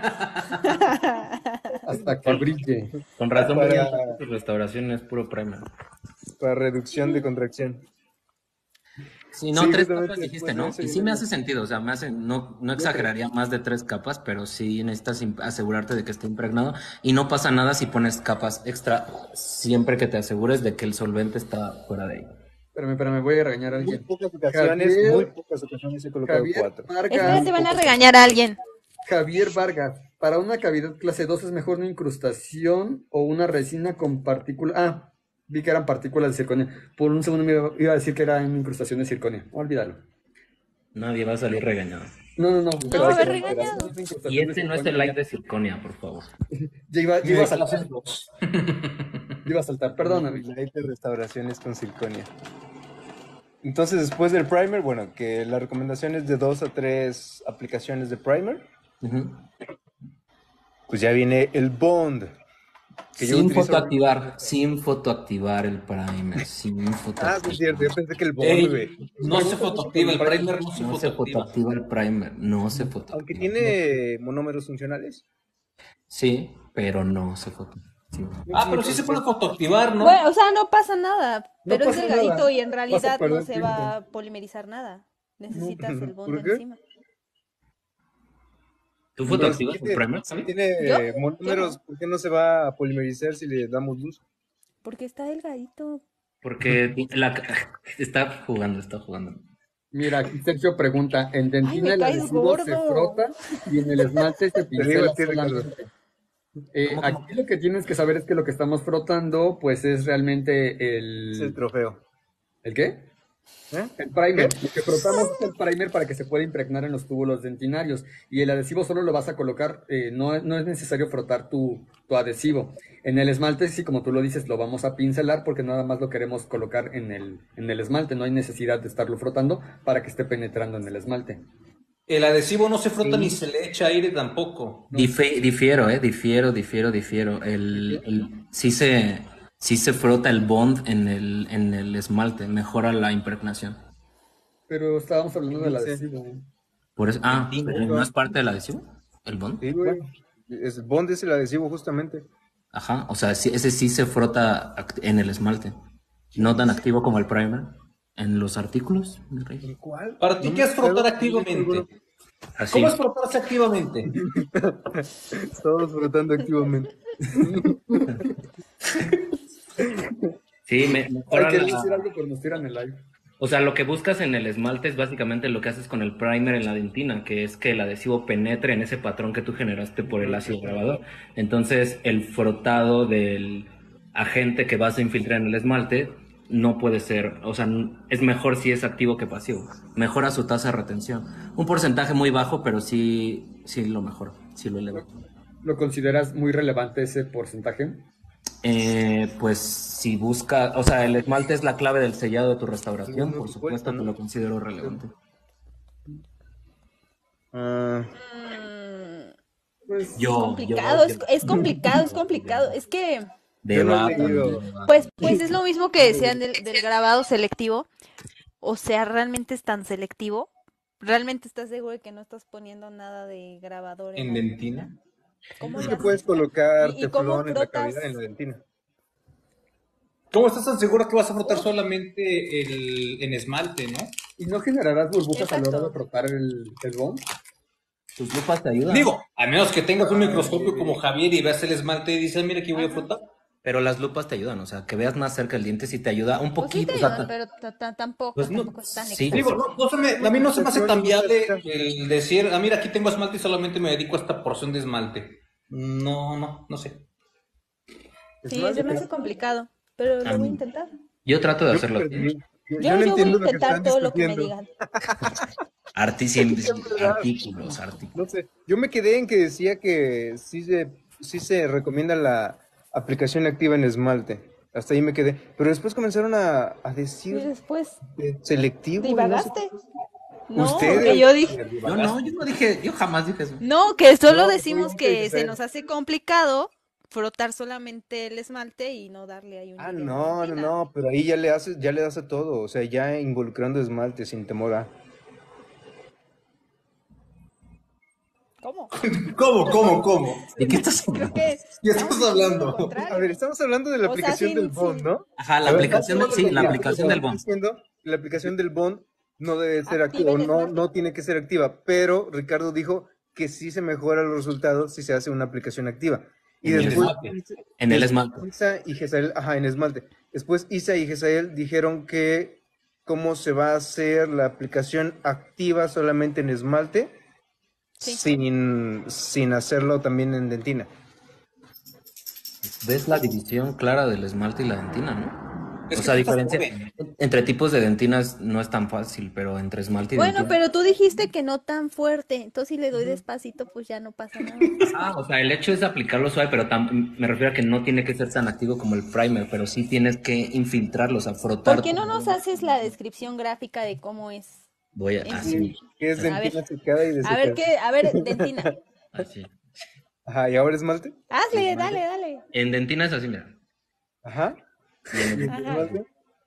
Hasta que brille. Con razón, Para, tu restauración es puro primer. para reducción de contracción. Sí, no, Sí, 3 capas justamente dijiste, después de ¿no? eso Y sí viene me hace sentido, o sea, no exageraría más de 3 capas, pero sí necesitas asegurarte de que esté impregnado y no pasa nada si pones capas extra siempre que te asegures de que el solvente está fuera de ahí. Espérame, voy a regañar a Muy alguien. pocas Javier, ocasiones he colocado Javier 4. Vargas. Espérate, van a regañar a alguien. Javier Vargas. Para una cavidad clase 2 es mejor una incrustación o una resina con partículas. Ah, vi que eran partículas de circonio. Por un segundo me iba a decir que era una incrustación de circonio. Olvídalo. Nadie va a salir regañado. No. No Pero va a hay que haber reiterar, regañado. es una incrustación Y de este no es circonio, el light ya. de circonia, por favor. Ya iba a saltar. Clases 2. Iba a saltar, perdóname. La de restauraciones con circonia. Entonces, después del primer, bueno, que la recomendación es de 2 a 3 aplicaciones de primer. Ujú. Pues ya viene el bond. Que yo utilizo. Sin fotoactivar el primer, sin Ah, fotoactivar. sí, es cierto. Yo pensé que el bond, Ey, no se fotoactiva, el primer no se No se fotoactiva. fotoactiva el primer, no se aunque fotoactiva. tiene monómeros funcionales. Sí, pero no se fotoactiva. Ah, pero sí se puede fotoactivar, ¿no? Bueno, o sea, no pasa nada, No pero es pasa delgadito nada. y en Vas a realidad no perder se tiempo. va a polimerizar nada. Necesitas el ¿Por bond qué? encima. ¿Tú Pero fotoactivas el primer? si tiene ¿Yo? monómeros, Yo ¿por qué no se va a polimerizar si le damos luz? Porque está delgadito. Porque está jugando. Mira, aquí Sergio pregunta, en Ay, dentina me el caes adhesivo se gordo. frota y en el esmalte se Te digo pincela a ti, Ricardo. solamente. ¿Cómo? Aquí lo que tienes que saber es que lo que estamos frotando, pues es realmente Es el trofeo. ¿El qué? ¿Eh? El primer. Lo que frotamos es el primer para que se pueda impregnar en los túbulos dentinarios. Y el adhesivo solo lo vas a colocar, no es necesario frotar tu adhesivo. En el esmalte, sí, como tú lo dices, lo vamos a pincelar porque nada más lo queremos colocar en el esmalte. No hay necesidad de estarlo frotando para que esté penetrando en el esmalte. El adhesivo no se frota ni se le echa aire tampoco. Difiero. Sí se frota el bond en el esmalte, mejora la impregnación. Pero estábamos hablando del Dice. adhesivo. Por eso, ¿pero no es parte del adhesivo? ¿El bond? Sí, güey. El bond es el adhesivo justamente. Ajá, o sea, ese sí se frota en el esmalte. No tan activo como el primer. En los artículos, mi rey. ¿Cuál? ¿Para ti qué es frotar activamente? Así. ¿Cómo es frotarse activamente? Todos frotando activamente. Sí, mejora Hay que la- decir algo, pero nos tiran el live. O sea, lo que buscas en el esmalte es básicamente lo que haces con el primer en la dentina, que es que el adhesivo penetre en ese patrón que tú generaste por el ácido grabador. Entonces, el frotado del agente que vas a infiltrar en el esmalte no puede ser, o sea, es mejor si es activo que pasivo. Mejora su tasa de retención. Un porcentaje muy bajo, pero sí lo mejora, sí lo eleva. ¿Lo consideras muy relevante ese porcentaje? Pues si busca, o sea, el esmalte es la clave del sellado de tu restauración, por supuesto que lo considero relevante. Ah, Pues Yo, Complicado, es complicado. Es que, Yo no he debatan, leído. pues es lo mismo que decían del grabado selectivo. O sea, ¿realmente es tan selectivo? ¿Realmente estás seguro de que no estás poniendo nada de grabador ¿En la dentina? ¿Cómo Es le que haces? puedes colocar ¿Y cómo teflón en la frotas? cavidad en la dentina. ¿Cómo estás tan seguro que vas a frotar solamente en esmalte, no? ¿Y no generarás burbujas a la hora de Exacto. frotar el bond? Tus lupas te ayudan. Digo, a menos que tengas un microscopio como Javier y veas el esmalte y dices, mira, aquí voy a frotar. Pero las lupas te ayudan, o sea, que veas más cerca el diente sí te ayuda un Pues sí poquito. te o sea, ayudan, pero tampoco, pues no, tampoco es tan sí. Digo, excesivo. a mí no se me hace tan viable el decir, mira, aquí tengo esmalte y solamente me dedico a esta porción de esmalte. No sé. Sí, se me hace complicado, pero lo voy a intentar. Yo trato de Yo hacerlo. perdí. Yo Yo no voy a entiendo lo que intentar están todo lo que me discutiendo. digan. Artículos. No sé, yo me quedé en que decía que sí se recomienda la aplicación activa en esmalte. Hasta ahí me quedé. Pero después comenzaron a Y decir después, selectivo. y no sé divagaste. No, Ustedes. que yo dije, Yo jamás dije eso. no, que solo No, decimos obviamente que que se sea. nos hace complicado frotar solamente el esmalte y no darle ahí un Ah, hilo de no, dentina. pero ahí ya le das a todo, o sea, ya involucrando esmalte sin temor a. ¿Cómo? ¿Cómo? ¿De qué estás Creo hablando? que ¿Qué estás estamos diciendo hablando? lo contrario. A ver, estamos hablando de la O sea, aplicación del Bond, sin ¿no? Ajá, la A ver, aplicación, estamos sí, la mira, aplicación del estamos BOM. diciendo que la aplicación del Bond no debe ser Activa activa, en esmalte. no tiene que ser activa, pero Ricardo dijo que sí se mejoran los resultados si se hace una aplicación activa. Y En el después esmalte. En el esmalte. Isa y Gesael, ajá, en esmalte. Después Isa y Gesael dijeron que cómo se va a hacer la aplicación activa solamente en esmalte, Sí. sin hacerlo también en dentina. ¿Ves la división clara del esmalte y la dentina, no? Es O que sea, tú estás diferencia joven. entre tipos de dentinas no es tan fácil, pero entre esmalte y Bueno, dentina. pero tú dijiste que no tan fuerte, entonces si le doy despacito, pues ya no pasa nada. Ah, o sea, el hecho es aplicarlo suave, pero me refiero a que no tiene que ser tan activo como el primer, pero sí tienes que infiltrarlo, o sea, frotar. ¿Por qué no nos haces la descripción gráfica de cómo es? Voy a, así, Que es A ver. dentina secada y A ver, desecada. a ver, dentina. así. Ajá, ¿y ahora esmalte? Hazle, dale. En dentina es así, mira. Ajá. Y en- Ajá. ¿Esmalte?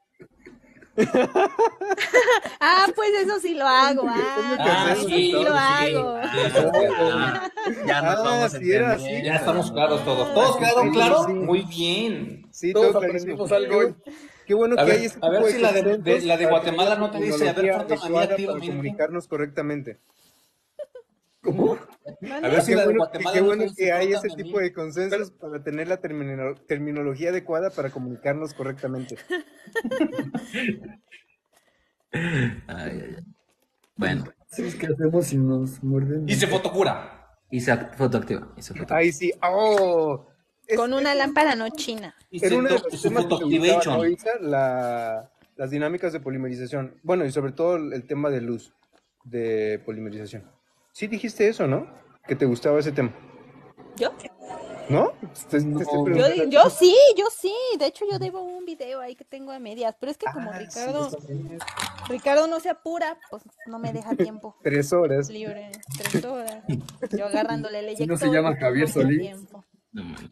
Ah, pues eso sí lo hago. Ah, eso sí lo hago. Ya nos vamos a sí era entender. así. Ya estamos claros todos. ¿Todos quedaron Sí, claros? sí. Muy bien. Sí, Todos todo clarísimo. aprendimos algo hoy. Qué bueno A que ver, hay este a ver tipo si la de consensos la de para Guatemala tener no te dice, a ver, tecnología frótame a mí adecuada para activamente. comunicarnos correctamente. ¿Cómo? A ver si Qué la de bueno, Guatemala qué no bueno te dice, que hay ese frótame a mí. tipo de consensos para tener la terminología adecuada para comunicarnos correctamente. Ay, ay, ay. Bueno, Sí, ¿qué hacemos si nos muerden? Dice fotocura. hice foto activa. Ahí sí. ¡Oh! Con una lámpara no china. Era uno de los Dice temas que te gustaba, fotoactivation. ¿no, Isa? Las dinámicas de polimerización. Bueno, y sobre todo el tema de luz de polimerización. Sí dijiste eso, ¿no? Que te gustaba ese tema. ¿Yo? ¿No? Te estoy preguntando. Yo sí. De hecho, yo debo un video ahí que tengo a medias. Pero es que como Ricardo no se apura, pues no me deja tiempo 3 horas. libre. 3 horas. Yo agarrándole el Si no se eyector, llama pues, Javier no me da Solís. tiempo. No manches.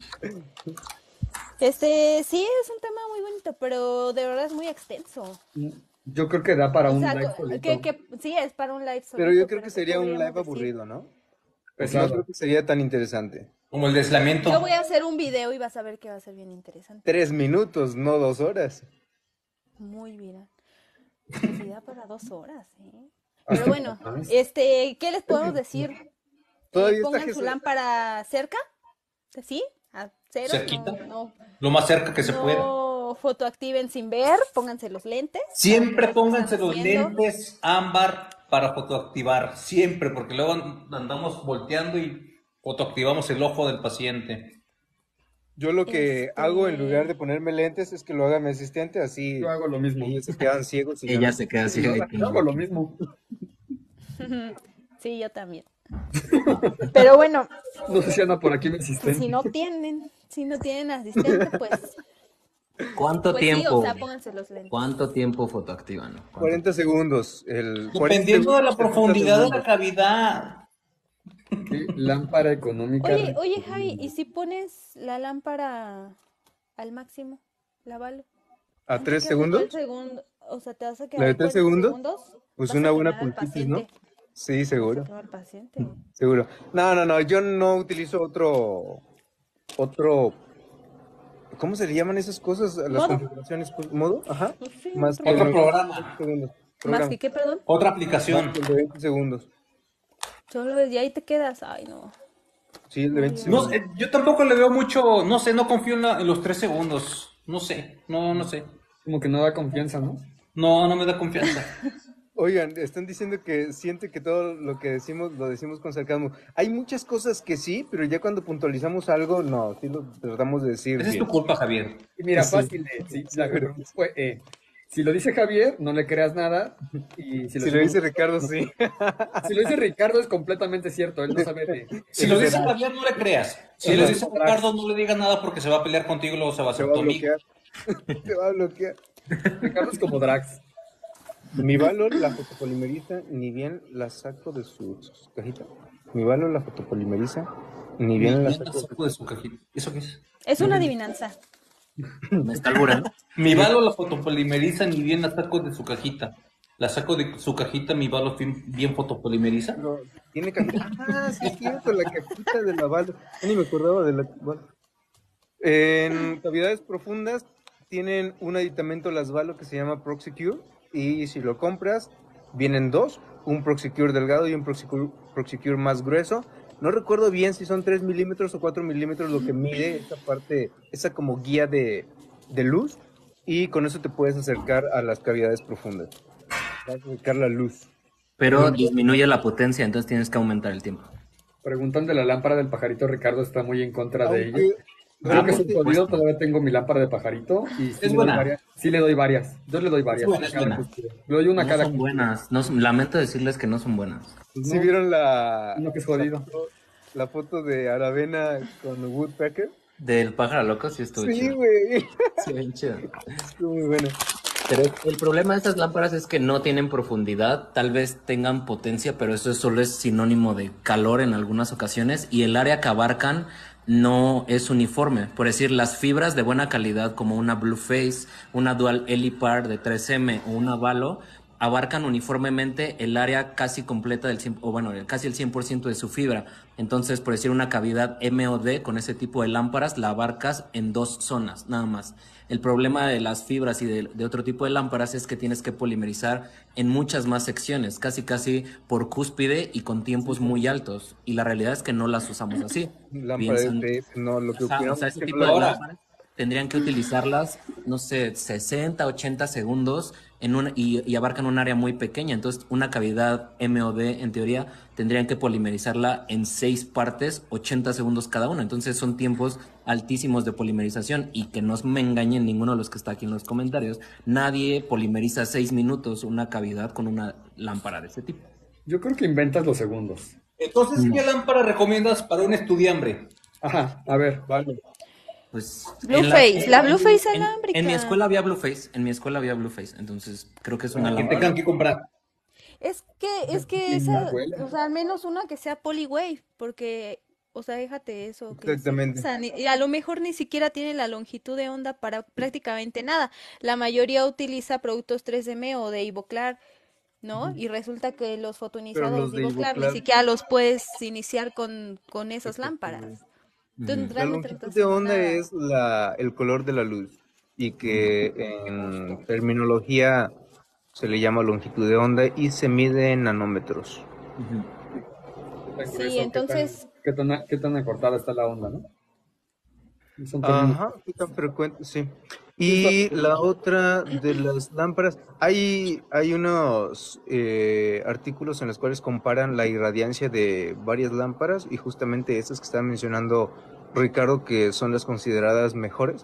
Sí, es un tema muy bonito, pero de verdad es muy extenso. Yo creo que da para O un sea, live solito. sí, es para un live Pero solito, yo creo que sí sería un podríamos live decir. aburrido, ¿no? Pesado. No creo que sería tan interesante. Como el deslamiento. Yo voy a hacer un video y vas a ver que va a ser bien interesante. 3 minutos, no 2 horas. Muy bien. Sí da para 2 horas, ¿eh? Pero bueno, ¿qué les podemos decir? Todavía está Pongan su Jesús. lámpara cerca, ¿sí? A cero, Cerquita. no Lo más cerca que se pueda. fotoactiven sin ver, pónganse los lentes. Siempre para que vean lo que pónganse están los haciendo. lentes ámbar para fotoactivar. Siempre, porque luego andamos volteando y fotoactivamos el ojo del paciente. Yo lo que hago en lugar de ponerme lentes es que lo haga mi asistente, así Yo hago lo mismo. ellos se quedan ciegos. Y Ella se queda así. Yo hago lo mismo. Sí, yo también. Pero bueno, No sé si anda por aquí mi pues asistente. si no tienen asistente, pues ¿Cuánto sí, tiempo? o sea, pónganse los lentes. ¿Cuánto tiempo fotoactivan? 40 segundos. 40 Dependiendo de la segundos, 70 profundidad de la segundos. cavidad. Sí, lámpara económica. Oye, Javi, ¿y si pones la lámpara al máximo? Lávalo. ¿A ¿Cuánto 3 queda segundos? el segundo? O sea, ¿te vas a quedar ¿La de 40 3 segundos? Pues Vas a una buena quemar al pulpitis, ¿no? paciente. Sí, seguro. Quemar al paciente. Seguro. No, yo no utilizo otro, ¿cómo se le llaman esas cosas? Las Modo. configuraciones, ¿modo? Ajá. Pues sí, Más que Otro el- programa. segundos. ¿Más Programa. que qué, perdón? Otra Más aplicación. que el de 20 segundos. Solo ves y ahí te quedas. Ay, no. Sí, el de 20 No, segundos. yo tampoco le veo mucho, no sé, no confío en los 3 segundos. No sé, no sé. Como que no da confianza, ¿no? No me da confianza. Oigan, están diciendo que siente que todo lo que decimos lo decimos con sarcasmo. Hay muchas cosas que sí, pero ya cuando puntualizamos algo, no, sí lo tratamos de decir Esa es bien. tu culpa, Javier. Y mira, Sí. fácil, sí, Sí, la pero- pregunta fue, si lo dice Javier, no le creas nada, y si lo Si lo decimos dice Ricardo, sí. si lo dice Ricardo es completamente cierto, él no sabe de... Si lo dice Javier, no le creas. Si Él lo es dice como Ricardo, Drax. no le diga nada porque se va a pelear contigo y luego se va a Te hacer va tu a amigo. bloquear. Te va a bloquear. Ricardo es como Drax. Mi valor la fotopolimeriza, ni bien la saco de su cajita. Mi valor la fotopolimeriza, ni Ni bien la bien la saco. saco de su cajita. ¿Eso qué es? Es una adivinanza. Me está alburando. Mi balo la fotopolimeriza, ni bien la saco de su cajita. La saco de su cajita, mi balo bien fotopolimeriza. No, tiene cajita. Ah, sí es cierto, la cajita de la bala. Ya ni me acordaba de la bala. En cavidades profundas tienen un aditamento las Valo que se llama Proxicure y si lo compras vienen dos, un Proxicure delgado y un Proxicure más grueso. No recuerdo bien si son 3 milímetros o 4 milímetros lo que mide esa parte, esa como guía de luz y con eso te puedes acercar a las cavidades profundas. Vas a acercar la luz. Pero disminuye la potencia, entonces tienes que aumentar el tiempo. Preguntan de la lámpara del pajarito, Ricardo está muy en contra de ella. Aunque Creo que por soy jodido, supuesto. todavía tengo mi lámpara de pajarito y sí Es le doy buena. varias. Sí le doy varias. Yo le doy varias. buena, a es cada buena. cúspide. Le doy una a No cada son cúspide. buenas. Lamento decirles que no son buenas. Pues ¿sí no, vieron la, uno que es jodido. la foto de Aravena con Woodpecker? Del pájaro loco sí estuvo Sí, chido. güey. Sí, bien chido. Estuvo muy buena. Pero el problema de estas lámparas es que no tienen profundidad, tal vez tengan potencia, pero eso solo es sinónimo de calor en algunas ocasiones y el área que abarcan no es uniforme. Por decir, las fibras de buena calidad como una Blueface, una Dual Helipar de 3M o una Valo abarcan uniformemente el área casi completa del 100, o bueno, casi el 100% de su fibra. Entonces, por decir una cavidad MOD con ese tipo de lámparas, la abarcas en 2 zonas, nada más. El problema de las fibras y de otro tipo de lámparas es que tienes que polimerizar en muchas más secciones, casi por cúspide y con tiempos muy altos. Y la realidad es que no las usamos así. Lámpara de Piensan, TF, no, lo que ajá, o opinamos sea, es ese que no tipo la de Ahora- lámparas tendrían que utilizarlas, no sé, 60, 80 segundos y abarcan un área muy pequeña. Entonces, una cavidad MOD, en teoría, tendrían que polimerizarla en 6 partes, 80 segundos cada una. Entonces, son tiempos altísimos de polimerización y que no me engañen ninguno de los que está aquí en los comentarios. Nadie polimeriza 6 minutos una cavidad con una lámpara de ese tipo. Yo creo que inventas los segundos. Entonces, ¿qué lámpara recomiendas para un estudiambre? Ajá, a ver. Vale. Pues Blueface, la Blueface en alámbrica. mi escuela había Blueface, entonces creo que es una Que lámpara. tengan que comprar. Es que Y esa, la huele. o sea, al menos una que sea polywave, porque, o sea, déjate eso. Que Exactamente. o sea, y a lo mejor ni siquiera tiene la longitud de onda para prácticamente nada. La mayoría utiliza productos 3M o de Ivoclar, ¿no? Y resulta que los fotoiniciadores los de de Ivoclar ni Ivoclar- siquiera los puedes iniciar con esas lámparas. Entonces, Ujú. La realmente no longitud estás de haciendo onda nada. es el color de la luz y que en terminología se le llama longitud de onda y se mide en nanómetros. Ujú. ¿Qué tan Sí, grueso, entonces, qué tan acortada está la onda, no? Son términos. Ajá, qué tan frecuente, sí. Y la otra de las lámparas, hay unos artículos en los cuales comparan la irradiancia de varias lámparas y justamente estas que está mencionando Ricardo, que son las consideradas mejores.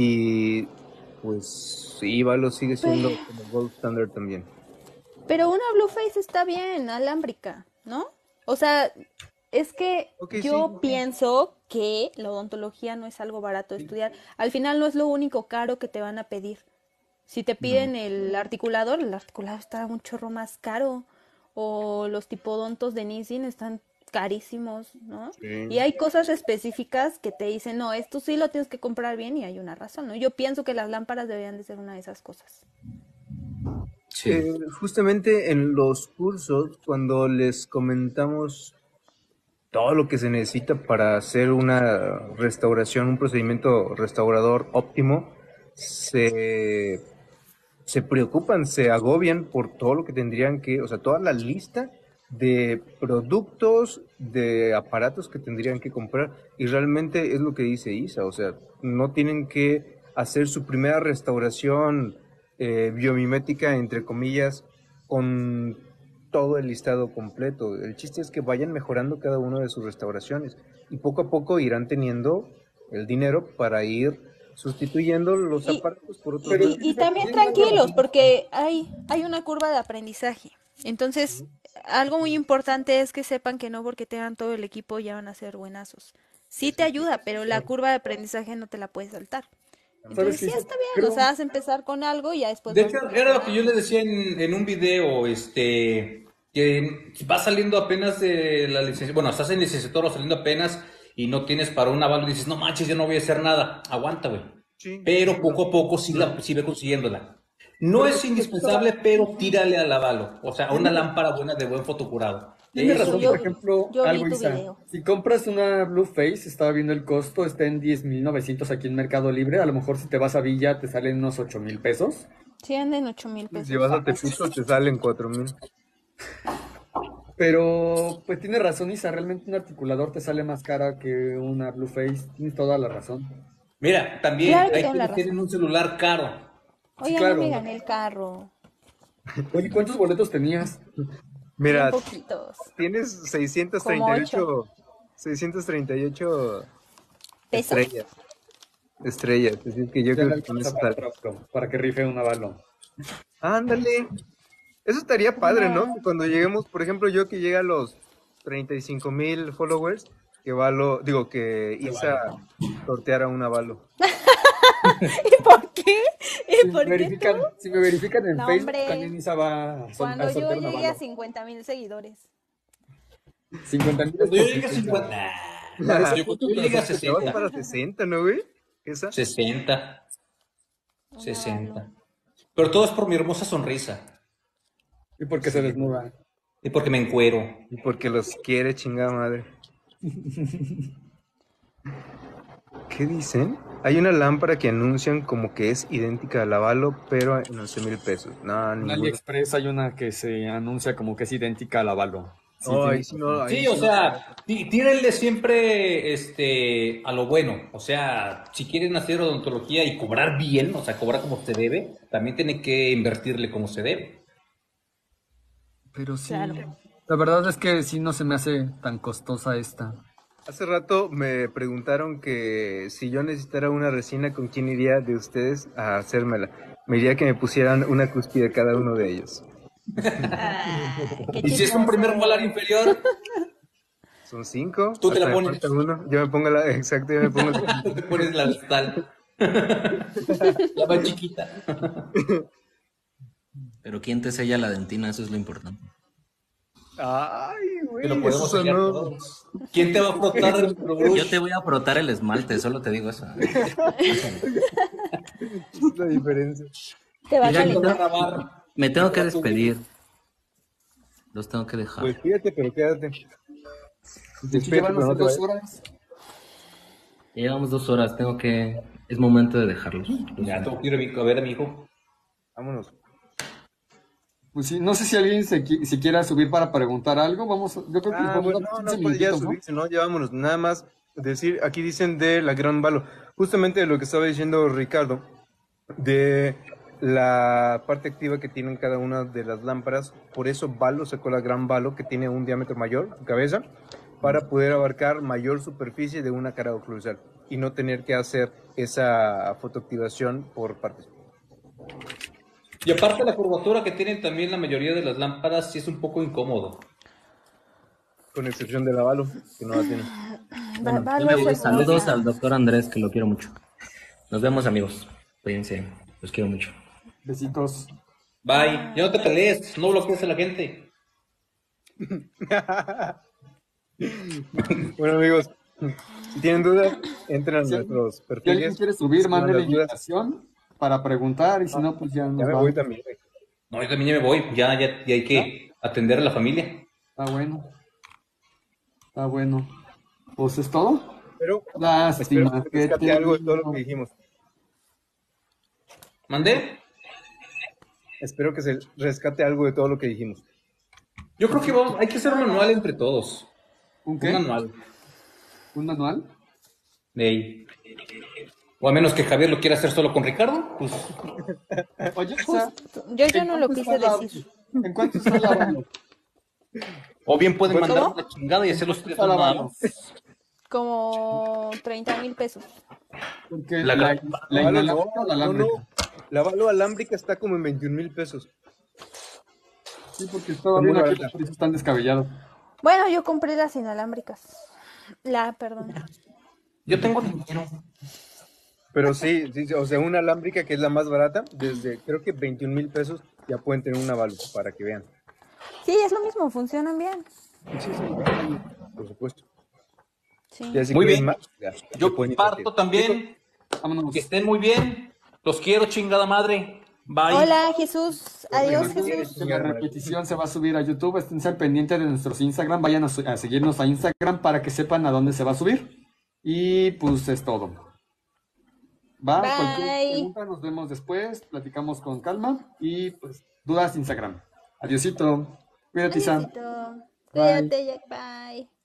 Y pues sí, Valo sigue siendo como gold standard también. pero una Blueface está bien, alámbrica, ¿no? O sea, es que Ok, yo sí. pienso que la odontología no es algo barato de estudiar. Al final no es lo único caro que te van a pedir. Si te piden el articulador está un chorro más caro. O los tipodontos de Nissin están carísimos, ¿no? Sí. Y hay cosas específicas que te dicen, no, esto sí lo tienes que comprar bien y hay una razón, ¿no? Yo pienso que las lámparas deberían de ser una de esas cosas. Sí. Justamente en los cursos, cuando les comentamos todo lo que se necesita para hacer una restauración, un procedimiento restaurador óptimo, se preocupan, se agobian por todo lo que tendrían que, o sea, toda la lista de productos, de aparatos que tendrían que comprar. Y realmente es lo que dice Isa, o sea, no tienen que hacer su primera restauración biomimética, entre comillas, con todo el listado completo. El chiste es que vayan mejorando cada una de sus restauraciones y poco a poco irán teniendo el dinero para ir sustituyendo los Y, aparatos por otros. Pero y también tranquilos, porque hay una curva de aprendizaje. Entonces, algo muy importante es que sepan que no porque tengan todo el equipo ya van a ser buenazos. Sí te ayuda, pero la curva de aprendizaje no te la puedes saltar. ¿Sabes Entonces, qué, sí Isa? está bien, Creo, o sea, vas a empezar con algo y ya después De vas hecho, era lo que yo mejorando. le decía en un video, que vas saliendo apenas de la licencia, bueno, estás en licenciatura saliendo apenas y no tienes para un aval y dices, no manches, yo no voy a hacer nada. Aguanta, güey. Sí. Pero poco a poco sí ve consiguiéndola. No es indispensable, pero tírale al avalo. O sea, a una lámpara buena de buen fotocurado. tienes Eso razón, sí. por ejemplo, Yo vi algo, tu Isa. video. Si compras una Blueface, estaba viendo el costo, está en 10,900 aquí en Mercado Libre. A lo mejor si te vas a Villa te salen unos 8,000 pesos. Sí, anden 8,000 Si vas pesos. a Tepito te salen 4,000. Pero, pues tienes razón, Isa. Realmente un articulador te sale más cara que una Blueface. Tienes toda la razón. Mira, también Claro que hay tengo la quienes tienen razón. un celular caro. Sí, Oigan, ya me claro. gané el carro. Oye, ¿cuántos boletos tenías? Bien Mira, poquitos. tienes Como 638 ¿Pesos? estrellas. Estrellas, así que yo Ya creo le que con alcanza eso para, está. para que rife un avalo. Ándale. Eso estaría padre, ¿no? No. Que cuando lleguemos, por ejemplo, yo que llegue a los 35,000 followers, que Isa sorteara un avalo. ¿Y por qué? ¿Y por qué tú? Si me verifican en No, Facebook, hombre. también Isa va a Cuando yo sortear un llegué a avalo. 50,000 seguidores. 50,000 Cuando yo llegue a 50, yo cuando yo llegue a Te vas 60, para 60, ¿no, güey? Esa. 60, Un 60. avalo. Pero todo es por mi hermosa sonrisa Y porque se desnuda. y porque me encuero. Y porque los quiere, chingada madre. ¿Qué dicen? Hay una lámpara que anuncian como que es idéntica al avalo, pero en 11,000 pesos. No, En ninguna. AliExpress hay una que se anuncia como que es idéntica al avalo. Sí, Oh, ahí tienes sí no, razón. ahí Sí, sí o no. sea, tírenle siempre a lo bueno. O sea, si quieren hacer odontología y cobrar bien, o sea, cobrar como se debe, también tienen que invertirle como se debe. Pero sí, Claro. la verdad es que sí no se me hace tan costosa esta. Hace rato me preguntaron que si yo necesitara una resina, ¿con quién iría de ustedes a hacérmela? Me diría que me pusieran una cúspide cada uno de ellos. Ay, qué Y si es un primer chismoso. molar inferior, Son 5. Tú te la hasta me pones. falta uno. Yo me pongo exacto, yo me pongo la. tú te pones la tal. La más chiquita. Pero ¿quién te sella la dentina? Eso es lo importante. Ay, güey, Te lo eso podemos sellar sonó. todos. ¿Quién te va a frotar el microbrush? Yo te voy a frotar el esmalte, solo te digo eso. Es la diferencia. Te va a Mira, ¿Quién te va a calentar. grabar? Me tengo que despedir. Los tengo que dejar. Pues fíjate, pero quédate. De hecho, Despídete, llevan pero no te 2 vayas. horas. Ya llevamos 2 horas, es momento de dejarlos. Ya tengo que ir a ver a mi hijo. Vámonos. Pues sí, no sé si alguien si quiera subir para preguntar algo. Yo creo que les Bueno, vamos a dar no 15 pues ya minutitos, ¿no? subirse, ¿no? Ya vámonos. Nada más decir, aquí dicen de la gran valo. Justamente de lo que estaba diciendo Ricardo, de la parte activa que tienen cada una de las lámparas. Por eso Valo sacó la gran Valo, que tiene un diámetro mayor, su cabeza, para poder abarcar mayor superficie de una cara oclusal y no tener que hacer esa fotoactivación por partes. Y aparte la curvatura que tienen también la mayoría de las lámparas sí es un poco incómodo. Con excepción de la Valo, que no la tiene. Bueno, Valo yo me es voy. hermosa. Saludos al doctor Andrés, que lo quiero mucho. Nos vemos, amigos. Cuídense, los quiero mucho. Besitos. Bye. Ya no te pelees, no bloquees a la gente. Bueno, amigos, si tienen dudas, entren a Si nuestros Si alguien perfiles. quiere subir, escriban mande la las dudas. invitación para preguntar y si no, pues ya Ya nos me vamos. voy también. No, yo también ya me voy. Ya hay que atender a la familia. Está bueno. Está bueno. Pues es todo. Pero espero Lástima que que rescate algo de todo lo que dijimos. ¿Mandé? Espero que se rescate algo de todo lo que dijimos. Yo creo que hay que hacer un manual entre todos. ¿Un qué? Un manual. ¿Un manual? Ey. O a menos que Javier lo quiera hacer solo con Ricardo, pues Oye, o sea, Yo no lo quise decir. ¿en cuánto está la mano? o bien pueden ¿Cómo? mandar una chingada y hacer los tres Está la nada mano. más. Como 30,000 pesos. Porque La- la Lávalo, inalámbrica o la alámbrica. La balo alámbrica está como en 21,000 pesos. Sí, porque todavía Muy aquí barata. los precios están descabellados. Bueno, yo compré las inalámbricas. Perdón. Yo tengo dinero. Pero sí, o sea, una alámbrica que es la más barata, desde creo que 21,000 pesos ya pueden tener una Valo, para que vean. Sí, es lo mismo, funcionan bien. Sí, por supuesto. Sí. Ya si Muy quieren bien. más, ya, se Yo pueden parto invertir. también. Vámonos. Que estén muy bien. Los quiero, chingada madre. Bye. Hola, Jesús. Adiós, Recuerden Jesús. que la repetición se va a subir a YouTube. Estén al pendiente de nuestros Instagram. Vayan a seguirnos a Instagram para que sepan a dónde se va a subir. Y pues es todo. Va, Bye. cualquier pregunta nos vemos después. Platicamos con calma. Y pues dudas Instagram. Adiosito. Cuídate, Isa. Adiósito. Bye. Cuídate, Jack. Bye.